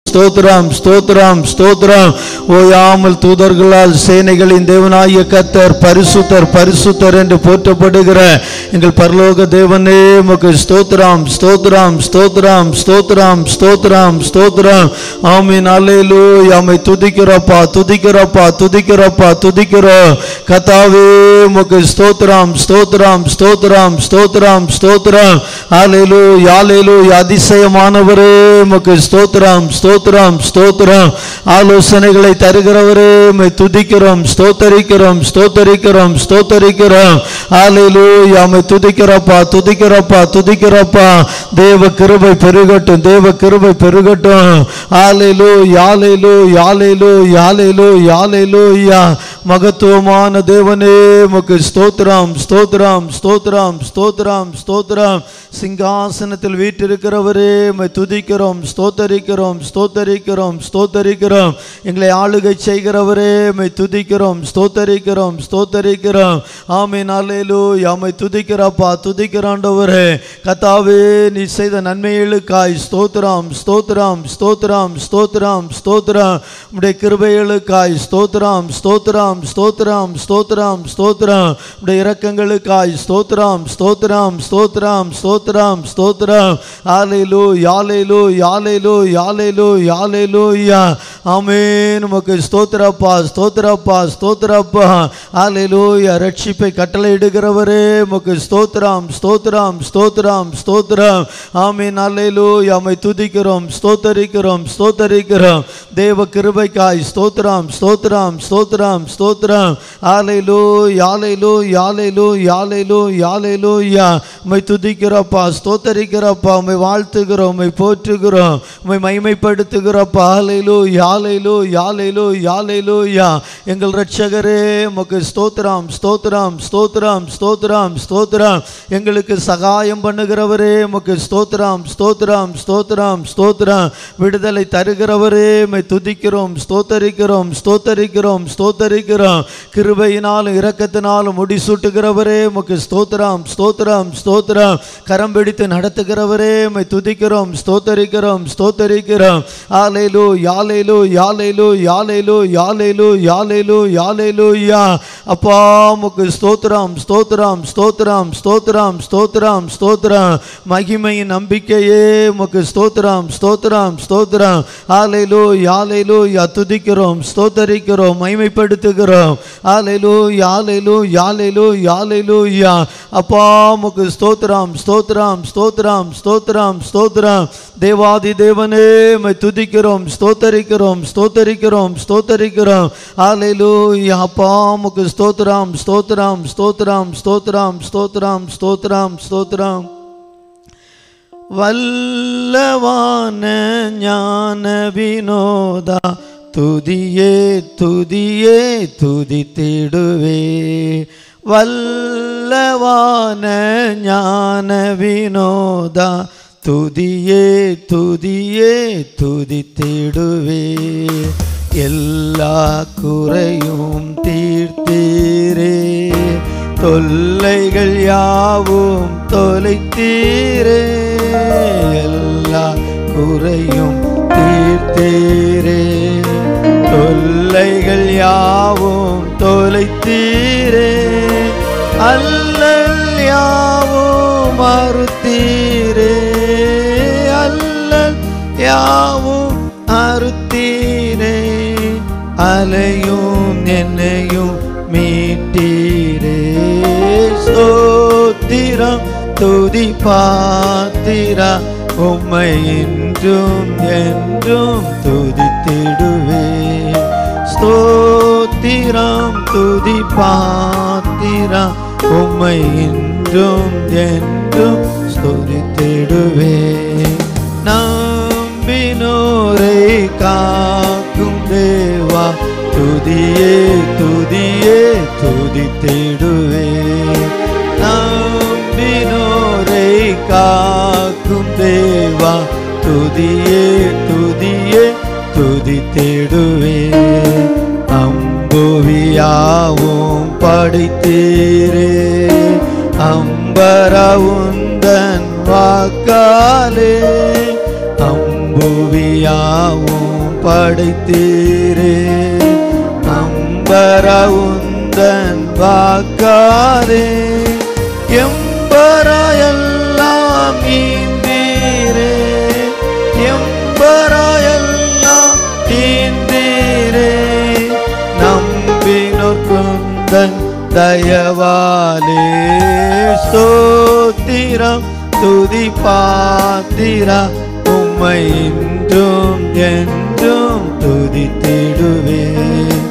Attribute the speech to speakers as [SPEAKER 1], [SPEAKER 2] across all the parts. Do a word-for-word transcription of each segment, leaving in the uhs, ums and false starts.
[SPEAKER 1] ஸ்தோத்திரம் ஸ்தோத்திரம் ஸ்தோத்திரம். ஓயாமல் தூதர்களால் சேனைகளின் தேவனாகிய கர்த்தர் பரிசுத்தர் பரிசுத்தர் என்று போற்றப்படுகிற எங்கள் பரலோக தேவனே உமக்கு ஸ்தோத்திரம் ஸ்தோத்திரம் ஸ்தோத்திரம் ஸ்தோத்திரம் ஸ்தோத்திரம் ஸ்தோத்திரம். ஆமீன் அல்லேலூயா. உம்மை துதிக்கிறோப்பா துதிக்கிறோப்பா துதிக்கிறோப்பா துதிக்கிறோம் கர்த்தாவே. உமக்கு ஸ்தோத்திரம் ஸ்தோத்திரம் ஸ்தோத்திரம் ஸ்தோத்திரம் ஸ்தோத்திரம். அல்லேலூயா அல்லேலூயா. அதிசயமானவரே உமக்கு ஸ்தோத்திரம் ஸ்தோத்திரம் ஸ்தோத்திரம். ஆலோசனைகளை தருகிறவரே உம்மை துதிக்கிறோம் ஸ்தோத்தரிக்கிறோம் ஸ்தோத்தரிக்கிறோம் ஸ்தோத்தரிக்கிறோம். அல்லேலூயா. உம்மை துதிக்கிறப்பா துதிக்கிறப்பா துதிக்கிறப்பா. தேவ கிருபை பெருகட்டும் தேவ கிருபை பெருகட்டும். அல்லேலூயா அல்லேலூயா அல்லேலூயா அல்லேலூயா அல்லேலூயா. மகத்துவமான தேவனே உமக்கு ஸ்தோத்திரம் ஸ்தோத்திரம் ஸ்தோத்திரம் ஸ்தோத்திரம் ஸ்தோத்திரம். சிங்காசனத்தில் வீற்றிருக்கிறவரே உம்மை துதிக்கிறோம் ஸ்தோத்தரிக்கிறோம் ஸ்தோத்தரிக்கிறோம் ஸ்தோத்தரிக்கிறோம். எங்களை ஆளுகை செய்கிறவரே உம்மை துதிக்கிறோம் ஸ்தோத்தரிக்கிறோம் ஸ்தோத்தரிக்கிறோம். ஆமீன் அல்லேலூயா. உம்மை துதிக்கிறப்பா துதிக்கிறாண்டவரே. கர்த்தாவே நீ செய்த நன்மைகளுக்காய் ஸ்தோத்திரம் ஸ்தோத்திரம் ஸ்தோத்திரம் ஸ்தோத்திரம் ஸ்தோத்திரம். உம்முடைய கிருபைகளுக்காய் ஸ்தோத்திரம் ஸ்தோத்திரம் ஸ்தோத்திரம் ஸ்தோத்திரம் ஸ்தோத்திரம். உம்முடைய இரக்கங்களுக்காய் ஸ்தோத்திரம் ஸ்தோத்திரம் ஸ்தோத்திரம் ஸ்தோத்திரம் ஸ்தோத்திரம். அல்லேலூயா அல்லேலூயா அல்லேலூயா அல்லேலூயா அல்லேலூயா. ஆமென். உமக்கு ஸ்தோத்திரப்பா ஸ்தோத்திரப்பா ஸ்தோத்திரப்பா. அல்லேலூயா. ரட்சிப்பை கட்டளையிடுகிறவரே உமக்கு ஸ்தோத்திரம் ஸ்தோத்திரம் ஸ்தோத்திரம் ஸ்தோத்திரம். ஆமென் அல்லேலூயா. உம்மை துதிக்கிறோம் ஸ்தோத்தரிக்கிறோம் ஸ்தோத்தரிக்கிறோம். தேவ கிருபைக்காய் ஸ்தோத்திரம் ஸ்தோத்திரம் ஸ்தோத்திரம் ஸ்தோத்திரம். அல்லேலூயா அல்லேலூயா அல்லேலூயா அல்லேலூயா அல்லேலூயா. உம்மை துதிக்கிறப்பா ஸ்தோத்தரிக்கிறப்பா. உம்மை வாழ்த்துகிறோம் உம்மை போற்றுகிறோம் உம்மை மகிமைப்படுத்துகிறப்பா. அல்லேலூயா அல்லேலூயா அல்லேலூயா அல்லேலூயா. எங்கள் இரட்சகரே உமக்கு ஸ்தோத்திரம் ஸ்தோத்திரம் ஸ்தோத்திரம் ஸ்தோத்திரம் ஸ்தோத்திரம். எங்களுக்கு சகாயம் பண்ணுகிறவரே உமக்கு ஸ்தோத்திரம் ஸ்தோத்திரம் ஸ்தோத்திரம் ஸ்தோத்திரம். விடுதலை தருகிறவரே உம்மை துதிக்கிறோம் ஸ்தோத்தரிக்கிறோம் ஸ்தோத்தரிக்கிறோம் ஸ்தோத்தரிக்கிறோம். கிருபையினாலும் இரக்கத்தினாலும் முடிசூட்டுகிறவரே உமக்கு ஸ்தோத்திரம் ஸ்தோத்திரம் ஸ்தோத்திரம். கரம் பிடித்து நடத்துகிறவரே உம்மை துதிக்கிறோம் ஸ்தோத்தரிக்கிறோம் ஸ்தோத்தரிக்கிறோம். அல்லேலூயா அல்லேலூயா அல்லேலூயா அல்லேலூயா அல்லேலூயா அல்லேலூயா அல்லேலூயா. அப்பா உமக்கு ஸ்தோத்திரம் ஸ்தோத்திரம் ஸ்தோத்திரம் ஸ்தோத்திரம் ஸ்தோத்திரம் ஸ்தோத்திரம். மகிமையின் நம்பிக்கையே உமக்கு ஸ்தோத்திரம் ஸ்தோத்திரம் ஸ்தோத்திரம். அல்லேலூயா அல்லேலூயா. துதிக்கிறோம் ஸ்தோத்தரிக்கிறோம் மகிமைப்படுத்துகிறோம். அல்லேலூயா அல்லேலூயா அல்லேலூயா அல்லேலூயா. அப்பா உமக்கு ஸ்தோத்திரம் ஸ்தோத்திரம் ஸ்தோத்திரம் ஸ்தோத்திரம் ஸ்தோத்திரம். தேவாதி தேவனே உம்மை துதிக்கிறோம் ஸ்தோத்தரிக்கிறோம் ஸ்தோத்தரிக்கிறோம் ஸ்தோத்தரிக்கிறோம். அல்லேலூயா. அப்பா உமக்கு ஸ்தோத்திரம் ஸ்தோத்திரம் ஸ்தோத்திரம் ஸ்தோத்திரம் ஸ்தோத்திரம் ஸ்தோத்திரம் ஸ்தோத்திரம். வல்லவான ஞான வினோதா துதியே துதியே துதித்திடுவே. வல்லவான ஞான வினோதா துதியே துதியே துதித்திடுவே. எல்லா குறையும் தீர்த்தீரே தொல்லைகள் யாவும் தொலைத்தீரே. எல்லா குறையும் தீர்த்தீரே தொல்லைகள் யாவும் தொலைத்தீரே. அல்லல் யாவும் மறுத்தீரே அல்லல் யாவும் அறுத்தீரே. அலையும் என்னையும் மீட்டீரே. ஸ்தோத்திரம் துதி பாத்திரா உம்மை என்றும் என்றும் துதித்திடுவே. ஸ்தோத்திரம் துதி பாத்திரா உம்மை என்றும் என்றும் ஸ்துதித்திடுவே. நம்பினோரை காக்கும் தேவா துதியே துதியே துதித்திடுவே. நம்பினோரை காக்கும் தேவா துதியே துதியே துதித்திடுவே. அம்புவியாவும் படைத்தீரே அம்பர உந்தன் வாக்காலே. அம்பு புவியாவும் படைத்தீரே. அம்பரா உந்தன் வாக்காரே எம்பரா எல்லாம் நீந்தீரே. எம்பரா எல்லாம் நீந்தீரே. நம்பினோர் குந்தன் தயவாலே ஸ்தோத்திரம் துதி பாத்திரா. உம்மை இன்றும் என்றும் துதித்திடுவேன்.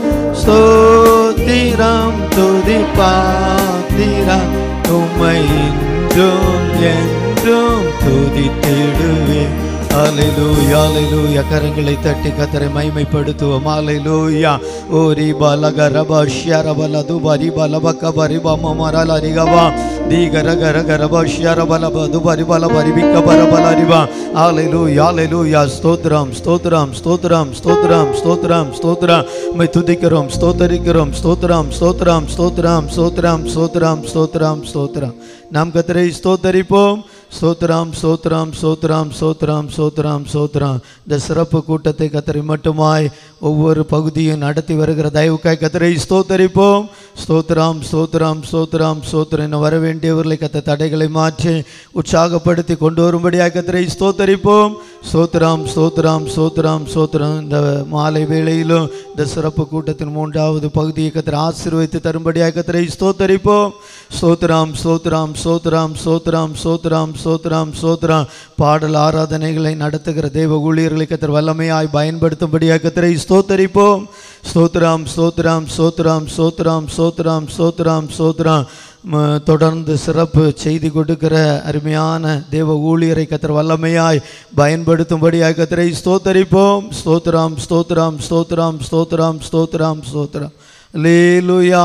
[SPEAKER 1] ஸ்தோத்திரம் துதி பாத்திரா. உம்மை இன்றும் என்றும் துதித்திடுவேன். ஹல்லேலூயா ஹல்லேலூயா. கரங்களை தட்டி கர்த்தரை மகிமைப்படுத்துவோம். ஹல்லேலூயா. ஓரி பலகரப ஷரபல துபரி பலபக்க பரிபம மரல ரிகவா தீகர கர கரப ஷரபல துபரி பல பரிபிக்க பரபல ரிவா. ஹல்லேலூயா ஹல்லேலூயா. ஸ்தோத்திரம் ஸ்தோத்திரம் ஸ்தோத்திரம் ஸ்தோத்திரம் ஸ்தோத்திரம் ஸ்தோத்திரம். உம்மை துதிக்கிறோம் ஸ்தோத்தரிக்கிறோம். ஸ்தோத்திரம் ஸ்தோத்திரம் ஸ்தோத்திரம் ஸ்தோத்திரம் ஸ்தோத்திரம் ஸ்தோத்திரம் ஸ்தோத்திரம். நாம் கர்த்தரை ஸ்தோத்தரிப்போம். ஸ்தோத்திரம் ஸ்தோத்திரம் ஸ்தோத்திரம் ஸ்தோத்திரம் ஸ்தோத்திரம் ஸ்தோத்திரம். இந்த சிறப்பு கூட்டத்தை கர்த்தரை மட்டுமாய் ஒவ்வொரு பகுதியும் நடத்தி வருகிற தயவுக்காய் கர்த்தரை ஸ்தோத்தரிப்போம். ஸ்தோத்திரம் ஸ்தோத்திரம் ஸ்தோத்திரம் ஸ்தோத்திரம். இன்னும் வர வேண்டியவர்களை கர்த்தர் தடைகளை மாற்றி உற்சாகப்படுத்தி கொண்டு வரும்படியாக கர்த்தரை ஸ்தோத்தரிப்போம். ஸ்தோத்திரம் ஸ்தோத்திரம் ஸ்தோத்திரம் ஸ்தோத்திரம். இந்த மாலை வேளையிலும் இந்த சிறப்பு கூட்டத்தின் மூன்றாவது பகுதியை கர்த்தர் ஆசீர்வதித்து தரும்படியாக கர்த்தரை ஸ்தோத்தரிப்போம். ஸ்தோத்திரம் ஸ்தோத்திரம் ஸ்தோத்திரம் ஸ்தோத்திரம் ஸ்தோத்திரம் ஸ்தோத்திரம் ஸ்தோத்திரம். பாடல் ஆராதனைகளை நடத்துகிற தேவ ஊழியர்களை கர்த்தர் வல்லமையாய் பயன்படுத்தும்படியாக கர்த்தரை ஸ்தோத்தரிப்போம். ஸ்தோத்திரம் ஸ்தோத்திரம் ஸ்தோத்திரம் ஸ்தோத்திரம் ஸ்தோத்திரம் ஸ்தோத்திரம் ஸ்தோத்திரம். தொடர்ந்து சிறப்பு செய்தி கொடுக்கிற அருமையான தேவ ஊழியரை கர்த்தர் வல்லமையாய் பயன்படுத்தும்படியாக கர்த்தரை ஸ்தோத்தரிப்போம். ஸ்தோத்திரம் ஸ்தோத்திரம் ஸ்தோத்திரம் ஸ்தோத்திரம் ஸ்தோத்திரம் ஸ்தோத்திரம். அல்லேலூயா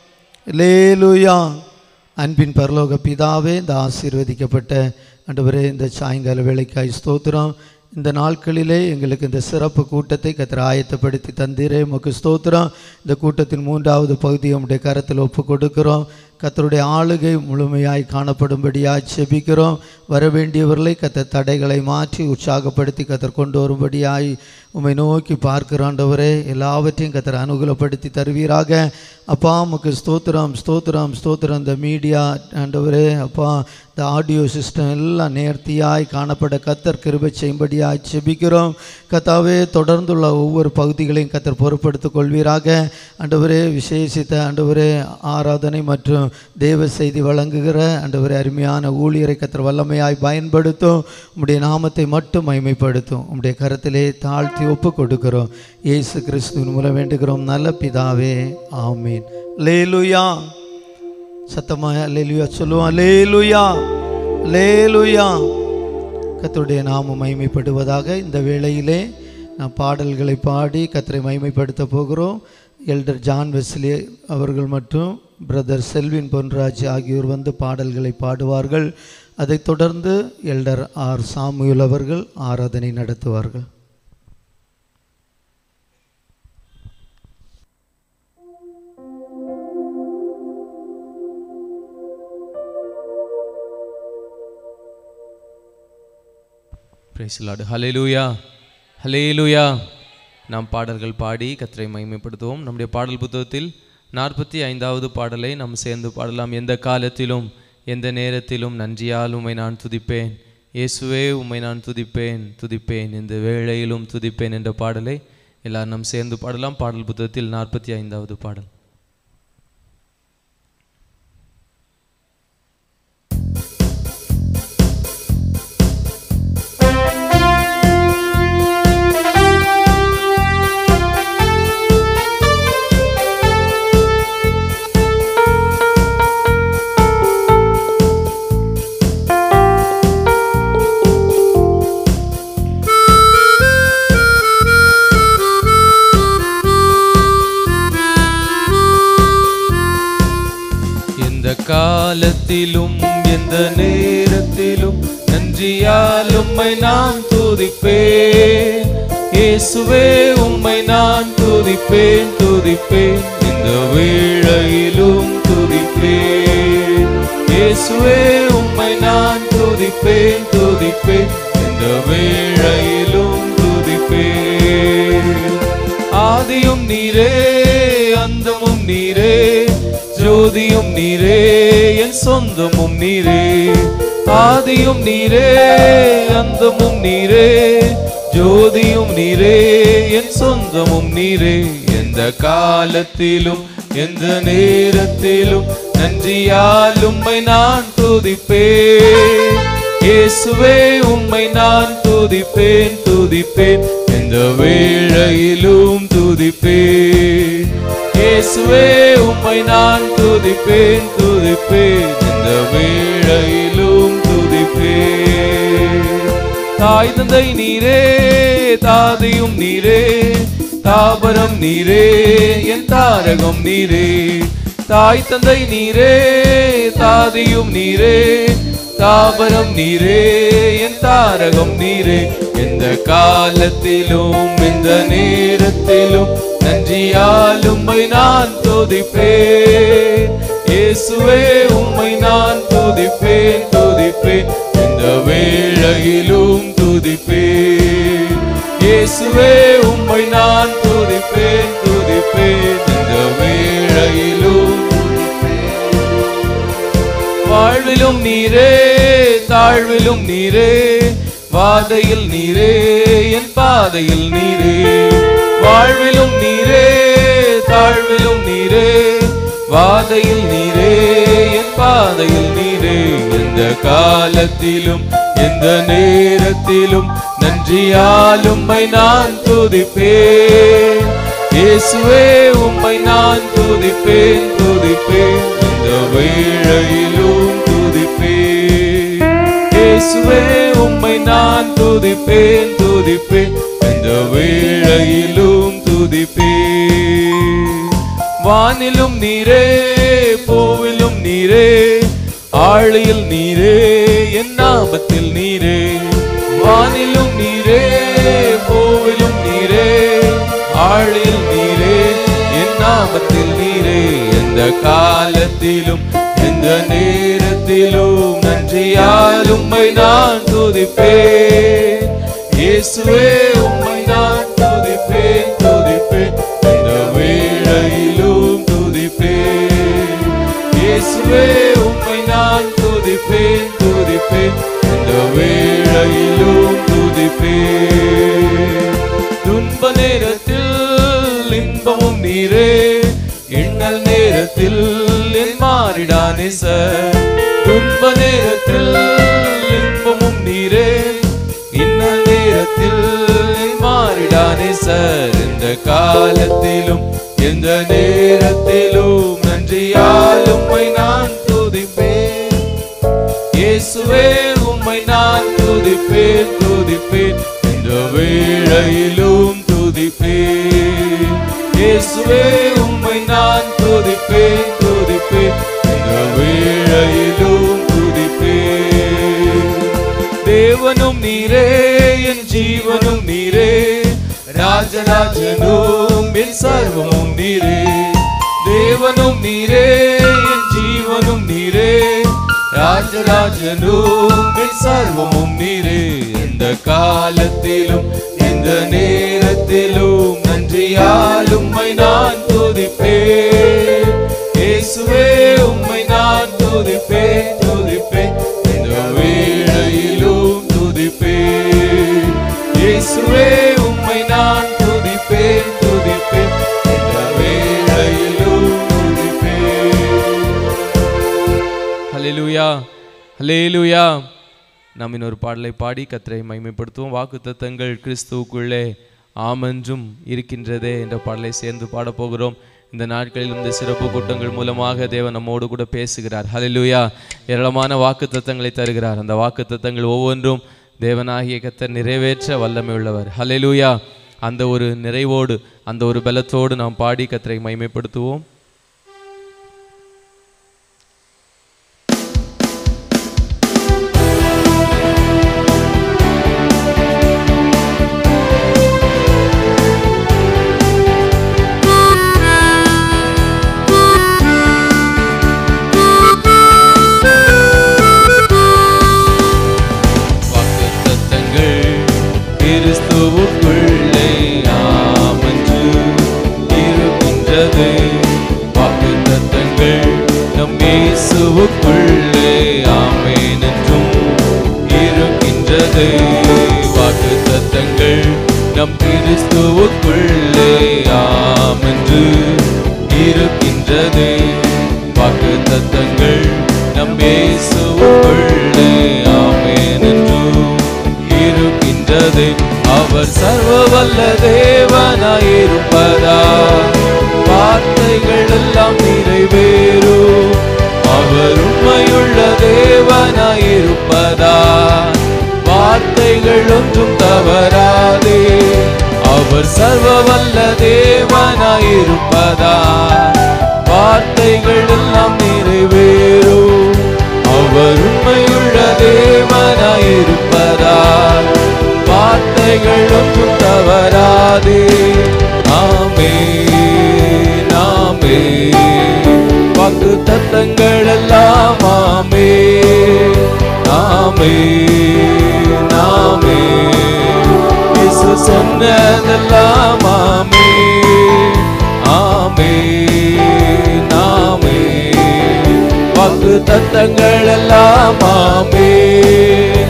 [SPEAKER 1] அல்லேலூயா. அன்பின் பரலோக பிதாவே, இந்த ஆசீர்வதிக்கப்பட்ட ஆண்டவரே இந்த சாயங்கால வேளைக்காய் ஸ்தோத்திரம். இந்த நாட்களிலே எங்களுக்கு இந்த சிறப்பு கூட்டத்தை கர்த்தர் ஆயத்தப்படுத்தி தந்தீரே, உமக்கு ஸ்தோத்திரம். இந்த கூட்டத்தின் மூன்றாவது பகுதியை உம்முடைய கரத்தில் ஒப்பு கொடுக்கிறோம். கர்த்தருடைய ஆளுகை முழுமையாய் காணப்படும்படியாய் செபிக்கிறோம். வரவேண்டியவர்களை கர்த்தர் தடைகளை மாற்றி உற்சாகப்படுத்தி கர்த்தர் கொண்டு வரும்படியாய் உம்மை நோக்கி பார்க்கிற ஆண்டவரே, எல்லாவற்றையும் கர்த்தர் அனுகூலப்படுத்தி தருவீராக. அப்பா உமக்கு ஸ்தோத்திரம் ஸ்தோத்திரம் ஸ்தோத்திரம். இந்த மீடியா ஆண்டவரே அப்பா, இந்த ஆடியோ சிஸ்டம் எல்லாம் நேர்த்தியாய் காணப்பட கர்த்தர் கிருபை செய்யும்படியாய் செபிக்கிறோம். கர்த்தாவே, தொடர்ந்துள்ள ஒவ்வொரு பகுதிகளையும் கர்த்தர் பொறுப்படுத்திக் கொள்வீராக. ஆண்டவரே, விசேஷித்த ஆண்டவரே ஆராதனை மற்றும் தேவ செய்தி வழங்குகிற ஆண்டவரே அருமையான ஊழியரை கர்த்தர் வல்லமையாய் பயன்படுத்தும். உம்முடைய நாமத்தை மட்டும் மகிமைப்படுத்தும். உம்முடைய கரத்திலே தாழ்த்தி ஒப்பு கொடுக்கிறோம். இயேசு கிறிஸ்துவின் மூலம் வேண்டுகிறோம் நல்ல பிதாவே, ஆமீன். அல்லேலூயா. சத்தமா அல்லேலூயா சொல்லுவோம். அல்லேலூயா அல்லேலூயா. கர்த்தருடைய நாமம் மகிமைப்படுவதாக. இந்த வேளையிலே நாம் பாடல்களை பாடி கர்த்தரை மகிமைப்படுத்த போகிறோம். எல்டர் ஜான் வெஸ்லி அவர்கள் மற்றும் பிரதர் செல்வின் பொன்ராஜ் ஆகியோர் வந்து பாடல்களை பாடுவார்கள். அதைத் தொடர்ந்து எல்டர் ஆர் சாமுவேல் அவர்கள் ஆராதனை நடத்துவார்கள்.
[SPEAKER 2] Praise the Lord. Hallelujah hallelujah. நாம் பாடல்கள் பாடி கர்த்தரை மகிமைப்படுத்துவோம். நம்முடைய பாடல் புத்தகத்தில் நாற்பத்தி ஐந்தாவது பாடலை நாம் சேர்ந்து பாடலாம். எந்த காலத்திலும் எந்த நேரத்திலும் நன்றியால் உம்மை நான் துதிப்பேன், இயேசுவே உம்மை நான் துதிப்பேன் துதிப்பேன், இந்த வேளையிலும் துதிப்பேன் என்ற பாடலை எல்லாரும் நாம் சேர்ந்து பாடலாம். பாடல் புத்தகத்தில் நாற்பத்தி ஐந்தாவது பாடல். காலத்திலும் எந்த நேரத்திலும் நன்றியால் உம்மை நான் துதிப்பேன், இயேசுவே உம்மை நான் துதிப்பேன் துதிப்பேன், இந்த வேளையிலும் துதிப்பேன், இயேசுவே உம்மை நான் துதிப்பேன் துதிப்பேன், இந்த வேளையிலும் துதிப்பேன். ஆதியும் நீரே அந்தமும் நீரே, ஜோதியும் நீரே என் சொந்தமும் நீரே. ஆதியும் நீரே அந்தமும் நீரே, ஜோதியும் நீரே என் சொந்தமும் நீரே. எந்த காலத்திலும் எந்த நேரத்திலும் நன்றியால் உம்மை நான் துதிப்பேன். இயேசுவே உம்மை நான் துதிப்பேன் துதிப்பேன், எந்த வேளையிலும் துதிப்பேன். இயேசுவே உம்மை நான் துதிப்பேன் துதிப்பேன், எந்த வேளையிலும் துதிப்பேன். தாய் தந்தை நீரே, தாதியும் நீரே, தாபரம் நீரே என் தாரகம் நீரே. தாய் தந்தை நீரே, தாதியும் நீரே, தாபரம் நீரே என் தாரகம் நீரே. எந்த காலத்திலும் எந்த நேரத்திலும் நன்றியால் உம்மை நான் துதிப்பேன். இயேசுவே உம்மை நான் துதிப்பேன் துதிப்பேன், எந்த வேளையிலும் துதிப்பேன். இயேசுவே உம்மை நான் துதிப்பேன் துதிப்பேன், எந்த வேளையிலும் துதிப்பேன். வாழ்விலும் நீரே தாழ்விலும் நீரே, வாதையில் நீரே என் பாதையில் நீரே. வாழ்விலும் நீரே தாழ்விலும் நீரே, வாதையில் நீரே என் பாதையில் நீரே. எந்த காலத்திலும் எந்த நேரத்திலும் நன்றியால் உம்மை நான் துதிப்பேன். இயேசுவே உம்மை நான் துதிப்பேன் துதிப்பேன், எந்த வேளையிலும் துதிப்பேன். இயேசுவே உம்மை நான் துதிப்பேன் துதிப்பேன், எந்த வேளையிலும் துதிப்பேன். வானிலும் நீரே பூவிலும் நீரே, ஆழியில் நீரே என் ஆபத்தில் நீரே. வானிலும் நீரே பூவிலும் நீரே, ஆழியில் நீரே என் ஆபத்தில் நீரே. எந்த காலத்திலும் எந்த நேரத்திலும் நன்றியால் உம்மை நான் துதிப்பேன். இயேசுவே உம்மை நான் துதிப்பேன் துதிப்பேன், எந்த வேளையிலும் துதிப்பேன். இயேசுவே உம்மை நான் துதிப்பேன் துதிப்பேன், எந்த வேளையிலும் துதிப்பேன். துன்ப நேரத்தில் இன்பமும் நீரே, இன்னல் நேரத்தில் என் மாறிடா நேசர். துன்ப நேரத்தில் இன்பமும் நீரே, இன்னல் நேரத்தில் என் மாறிடா நேசர். எந்த காலத்திலும் எந்த நேரத்திலும் நன்றியால் உம்மை நான் துதிப்பேன். இயேசுவே உம்மை நான் துதிப்பேன் துதிப்பேன், எந்த வேளையிலும் துதிப்பேன். இயேசுவே உம்மை நான் துதிப்பேன் துதிப்பேன், எந்த வேளையிலும் துதிப்பேன். தேவனும் நீரே என் ஜீவனும் நீரே, ராஜராஜனும் என் சர்வமும் நீரே. தேவனும் நீரே என் ஜீவனும் நீரே, ராஜராஜனும் என் சர்வமும் நீரே. எந்த காலத்திலும் எந்த நேரத்திலும் நன்றியால் உம்மை நான் துதிப்பேன். இயேசுவே உம்மை நான் துதிப்பேன் துதிப்பேன், எந்த வேளையிலும் துதிப்பேன். இயேசுவே உம்மை நான் துதிப்பேன் துதிப்பேன், எந்த வேளையிலும் துதிப்பேன்.
[SPEAKER 3] ஹல்லேலூயா ஹல்லேலூயா. நாம் இன்னொரு பாடலை பாடி கர்த்தரை மகிமைப்படுத்துவோம். வாக்குத்தத்தங்கள் கிறிஸ்துவுக்குள்ளே ஆமென்றும் இருக்கின்றதே என்ற பாடலை சேர்ந்து பாடப்போகிறோம். இந்த நாட்களில் இந்த சிறப்பு கூட்டங்கள் மூலமாக தேவன் நம்மோடு கூட பேசுகிறார். ஹல்லேலூயா. ஏராளமான வாக்குத்தத்தங்களை தருகிறார். அந்த வாக்குத்தத்தங்கள் ஒவ்வொன்றும் தேவனாகிய கர்த்தர் நிறைவேற்ற வல்லமை உள்ளவர். ஹல்லேலூயா. அந்த ஒரு நிறைவோடு அந்த ஒரு பலத்தோடு நாம் பாடி கர்த்தரை மகிமைப்படுத்துவோம்.
[SPEAKER 2] கிறிஸ்துவுக்குள்ளே
[SPEAKER 3] கிறிஸ்துவுக்குள்ளே ஆமென்று இருக்கின்றது. வாக்குத்தத்தங்கள் நம் இயேசுவுக்குள்ளே ஆமென் என்று இருக்கின்றது. அவர் சர்வ வல்ல தேவனாயிருப்பதா வார்த்தைகள் எல்லாம் நிறைவேறும். அவர் உண்மையுள்ள தேவனாயிருப்பதா வார்த்தைகள் ஒன்றும் தவறாதே. அவர் சர்வ வல்ல தேவனாயிருப்பதா வார்த்தைகள் எல்லாம் நிறைவேறும். அவர் உண்மையுள்ள தேவனாயிருப்பதா வார்த்தைகள் ஒன்றும் தவறாதே. ஆமென் ஆமென். வாக்குத்தத்தங்கள் எல்லாம் ஆமென் ஆமென் ஆமென். இயேசு சொன்னதெல்லாம் ஆமென் ஆமென் ஆமென். வாக்குத்தத்தங்கள் எல்லாம் ஆமென்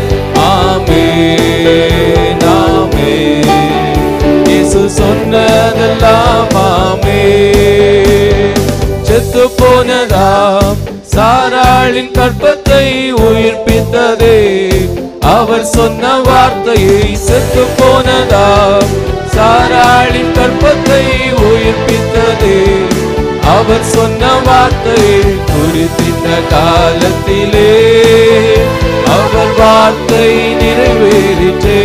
[SPEAKER 3] ஆமென் ஆமென். இயேசு சொன்னதெல்லாம் ஆமென். செத்து போனதாம் சாராளின் கற்பத்தை உயிர்ப்பித்ததே அவர் சொன்ன வார்த்தையை. செத்து போனதாம் சாராளின் கற்பத்தை உயிர்ப்பித்ததே அவர் சொன்ன வார்த்தையை. குறித்திட்ட காலத்திலே அவர் வார்த்தை நிறைவேறிற்றே.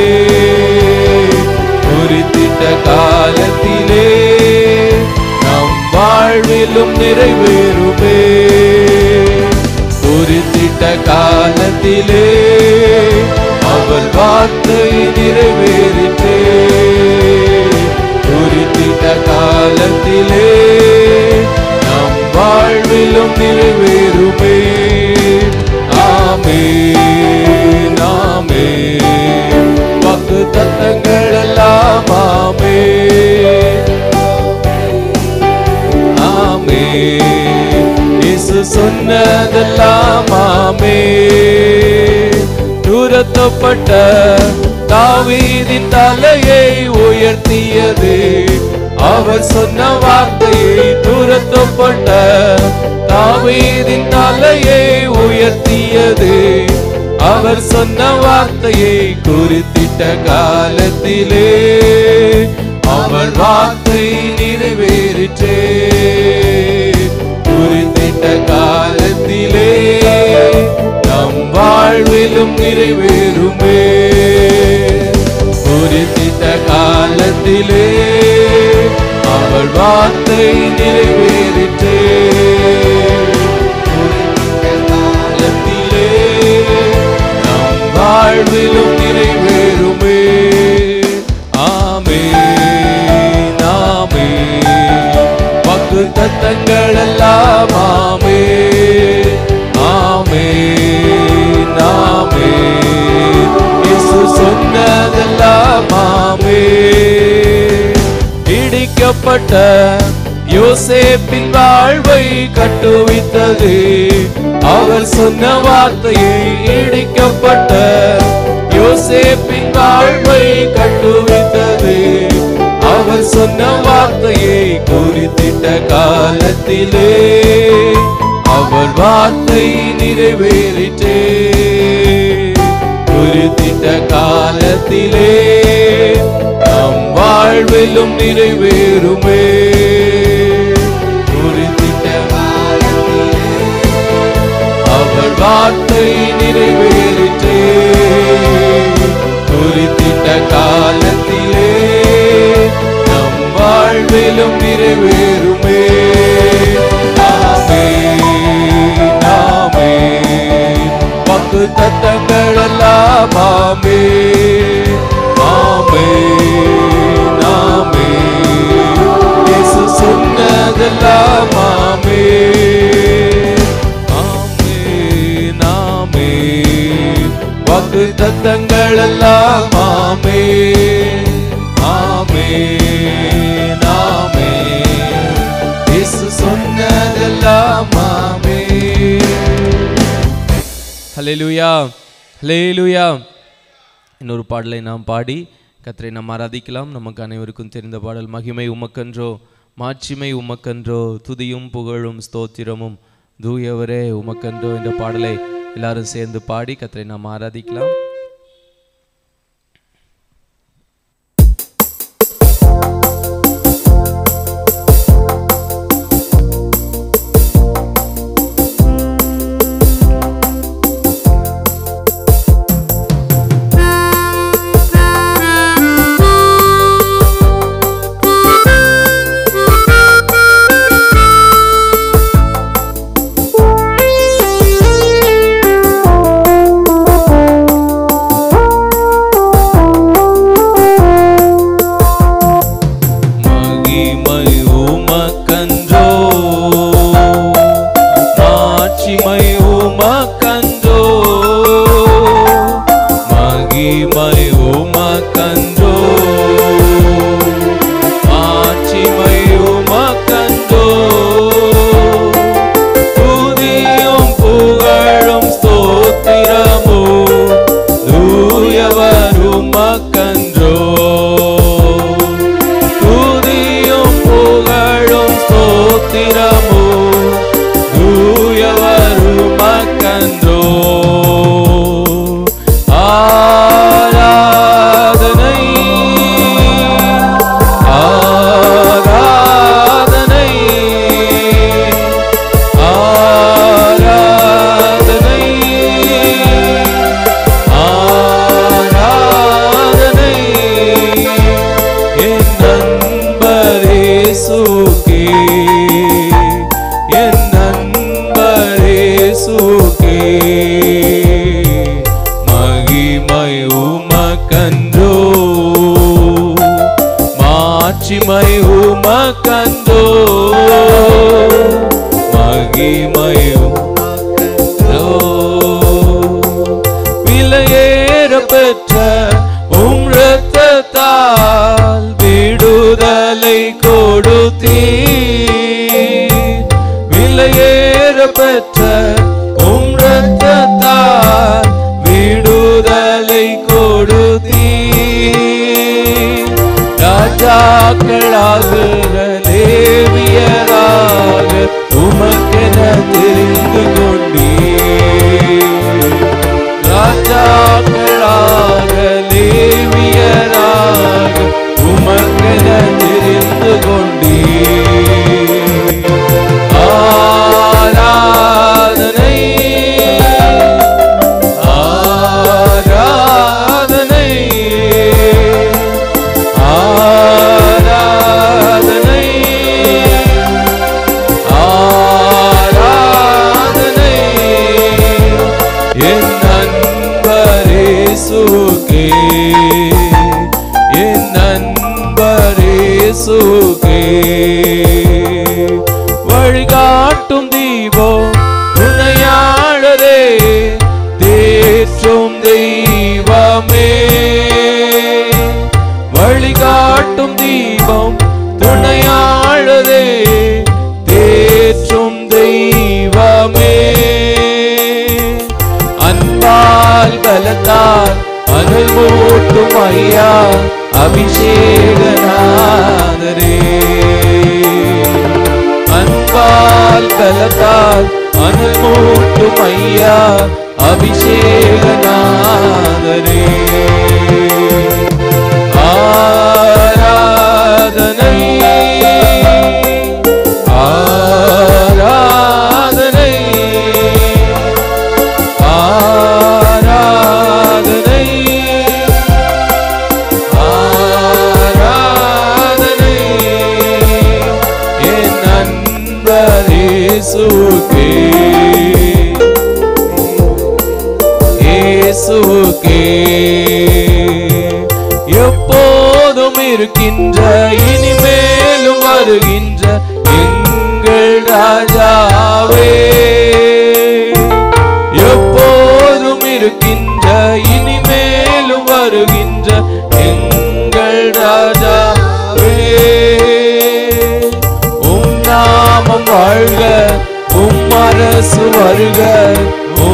[SPEAKER 3] குறித்திட்ட காலத்திலே நம் வாழ்விலும் நிறைவேறுமே. குறித்திட்ட காலத்திலே அவர் வார்த்தை நிறைவேறிற்றே. குறித்திட்ட காலத்திலே நம் வாழ்விலும் நிறைவேறுமே. ஆமென் ஆமென். வாக்குத்தத்தங்கள் எல்லாம் ஆமென் ஆமென். இயேசு சொன்னதெல்லாம் ஆமென். துரத்தப்பட்ட தாவீதின் தலையை உயர்த்தியது அவர் சொன்ன வார்த்தையை. துரத்தப்பட்ட தாவீதின் தலையை உயர்த்தியது அவர் சொன்ன வார்த்தையை. குறித்திட்ட காலத்திலே அவர் வார்த்தை நிறைவேறிற்றே. குறித்திட்ட காலத்திலே நம் வாழ்விலும் நிறைவேறுமே. குறித்திட்ட காலத்திலே அவர் வார்த்தை நிறைவேறிற்றே. குறித்திட்ட காலத்திலே நம் வாழ்விலும் நிறைவேறுமே. ஆமென் ஆமென். வாக்குத்தத்தங்கள் எல்லாம் ஆமென் ஆமென் ஆமென். இயேசு சொன்னதெல்லாம் ஆமென். இடிக்கப்பட்ட யோசேப்பின் வாழ்வை கட்டுவித்தது அவர் சொன்ன வார்த்தையை. இடிக்கப்பட்ட யோசேப்பின் வாழ்வை கட்டுவித்தது அவர் சொன்ன வார்த்தையை. குறித்திட்ட காலத்திலே அவர் வார்த்தை நிறைவேறிற்றே. குறித்திட்ட காலத்திலே நம் வாழ்விலும் நிறைவேறுமே. குறித்திட்ட காலத்திலே அவர் வார்த்தை நிறைவேறிற்றே. குறித்திட்ட காலத்திலே நம் வாழ்விலும் நிறைவேறுமே. ஆமென் ஆமென். வாக்குத்தத்தங்கள் எல்லாம் ஆமென் ஆமென் ஆமென். இயேசு சொன்னதெல்லாம் ஆமென் ஆமென் ஆமென். வாக்குத்தத்தங்கள் எல்லாம் ஆமென் ஆமென் ஆமென். இயேசு சொன்னதெல்லாம் ஆமென்.
[SPEAKER 2] ஹல்லேலூயா ஹல்லேலூயா. இன்னொரு பாடலை நாம் பாடி கர்த்தரை நாம் ஆராதிக்கலாம். நமக்கு அனைவருக்கும் தெரிந்த பாடல், மகிமை உமக்கன்றோ மாட்சிமை உமக்கன்றோ துதியும் புகழும் ஸ்தோத்திரமும் தூயவரே உமக்கன்றோ என்ற பாடலை எல்லாரும் சேர்ந்து பாடி கர்த்தரை நாம் ஆராதிக்கலாம்.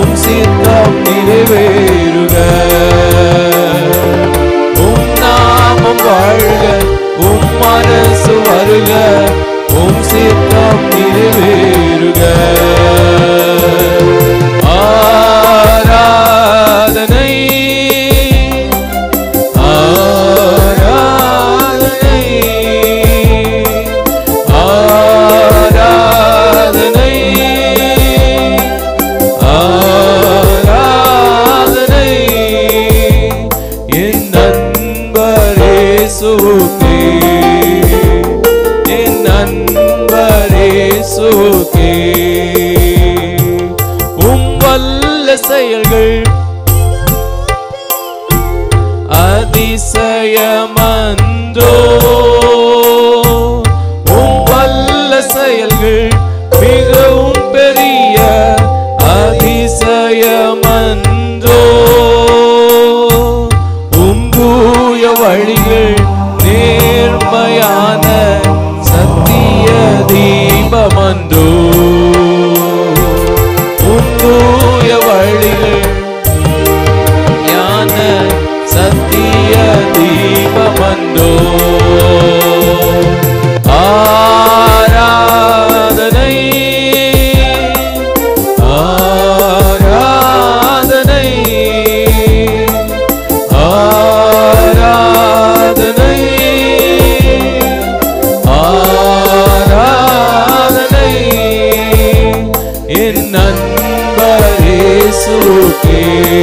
[SPEAKER 3] நிறைவேறுக. உம் நாம வாழ்க, உம் மனசு வருக, உம் சித்தம் நிறைவேறுக. ஆராதனை ஆராதனை ஆராதனை ஆராதனை என் நண்பர் இயேசுவுக்கே, என் நண்பர் இயேசுவுக்கே. உம் வல்ல செயல்கள் அதிசயமன்றோ, உம் வல்ல செயல்கள் மிகவும் பெரிய அதிசயமன்றோ. உம் தூய வழிகள் நேர்மையான சத்திய தீபமன்றோ. உம் தூய வழிகள் ஞான சத்திய தீபமன்றோ. ஆராதனை ஆராதனை ஆராதனை ஆராதனை என் நண்பர் இயேசுவுக்கே,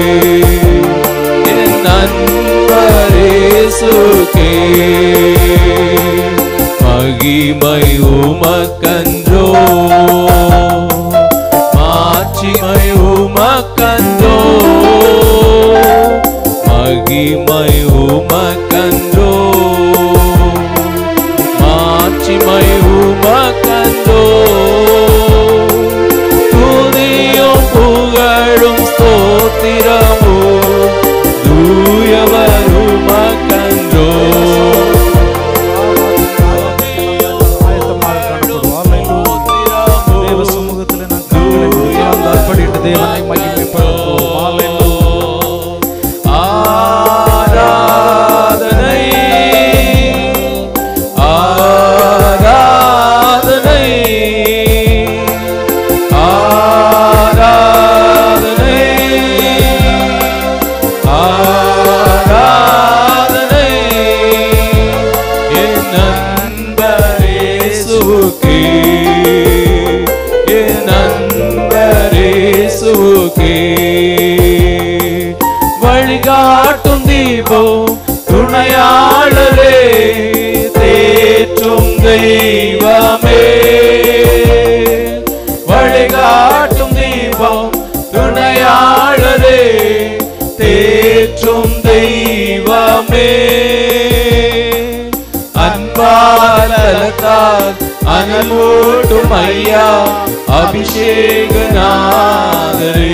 [SPEAKER 3] என் நண்பர் இயேசுவுக்கே. மகிமை உமக்கன்றோ, மாட்சிமை உமக்கன்றோ, மகிமை உமக்கன்றோ, மாட்சிமை உமக்கன்றோ. துதியும் புகழும் ஸ்தோத்திரமும் தூயவர் உமக்கன்றோ.
[SPEAKER 1] தேவனை மகிமைப்படுத்துவோம்.
[SPEAKER 3] ஆராதனை ஆராதனை ஆராதனை ஆராதனை என் நண்பர் இயேசுவுக்கே, என் நண்பர் இயேசுவுக்கே. வழிகாட்டும் தீபம் துணையாளரே, தேற்றும் தெய்வமே. வழிகாட்டும் தீபம் துணையாளரே, தேற்றும் தெய்வமே. அன்பாலத்தால் அனலூட்டும் ஐயா அபிஷேகநாதரே.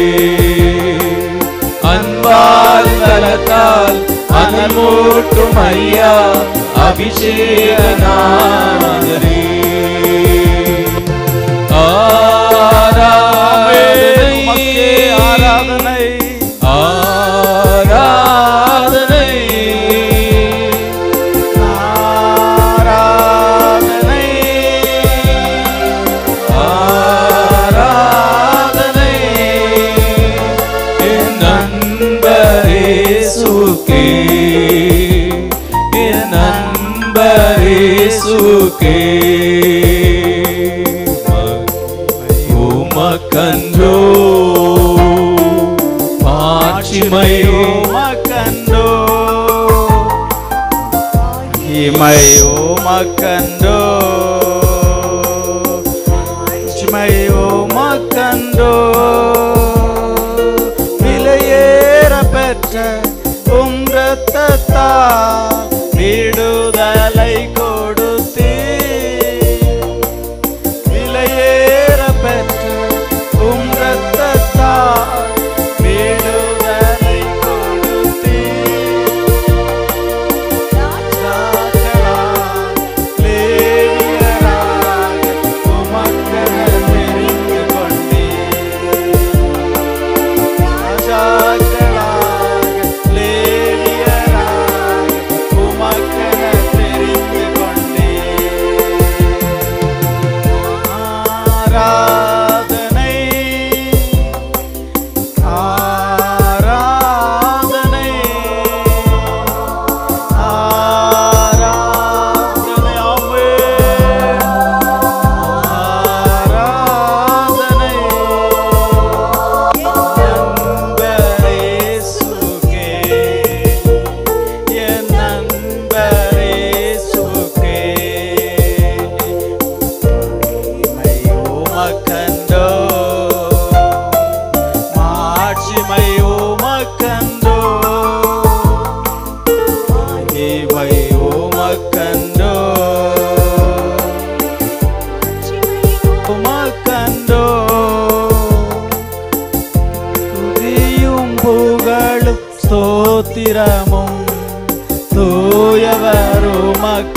[SPEAKER 3] அன்பால் தலத்தால் அனலூட்டும் ஐயா அபிஷேகநாதரே. ஆராதனை ஆராதனை ஆராதனை ஆராதனை ஆராதனை என் நண்பர் இயேசுவுக்கே, என் நண்பர் இயேசுவுக்கே. உமக்கன்றோ மாட்சிமை
[SPEAKER 1] உமக்கன்றோ, இமை உமக்கன்றோ, இமை உமக்கன்றோ. விலையேற பெற்ற உம் இரத்தத்தால் விடுதலை கொடுத்தீர். விலையேற பெற்ற உம் இரத்தத்தால் விடுதலை கொடுத்தீர். ராஜாக்களால் லேவியராக உமக்கென தெரிந்து கொண்டீர். ராஜாக்களாக லேவியராக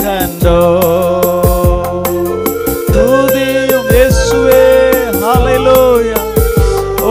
[SPEAKER 4] கண்டோ துதியும் இயேசுவே ஹல்லேலூயா. ஓ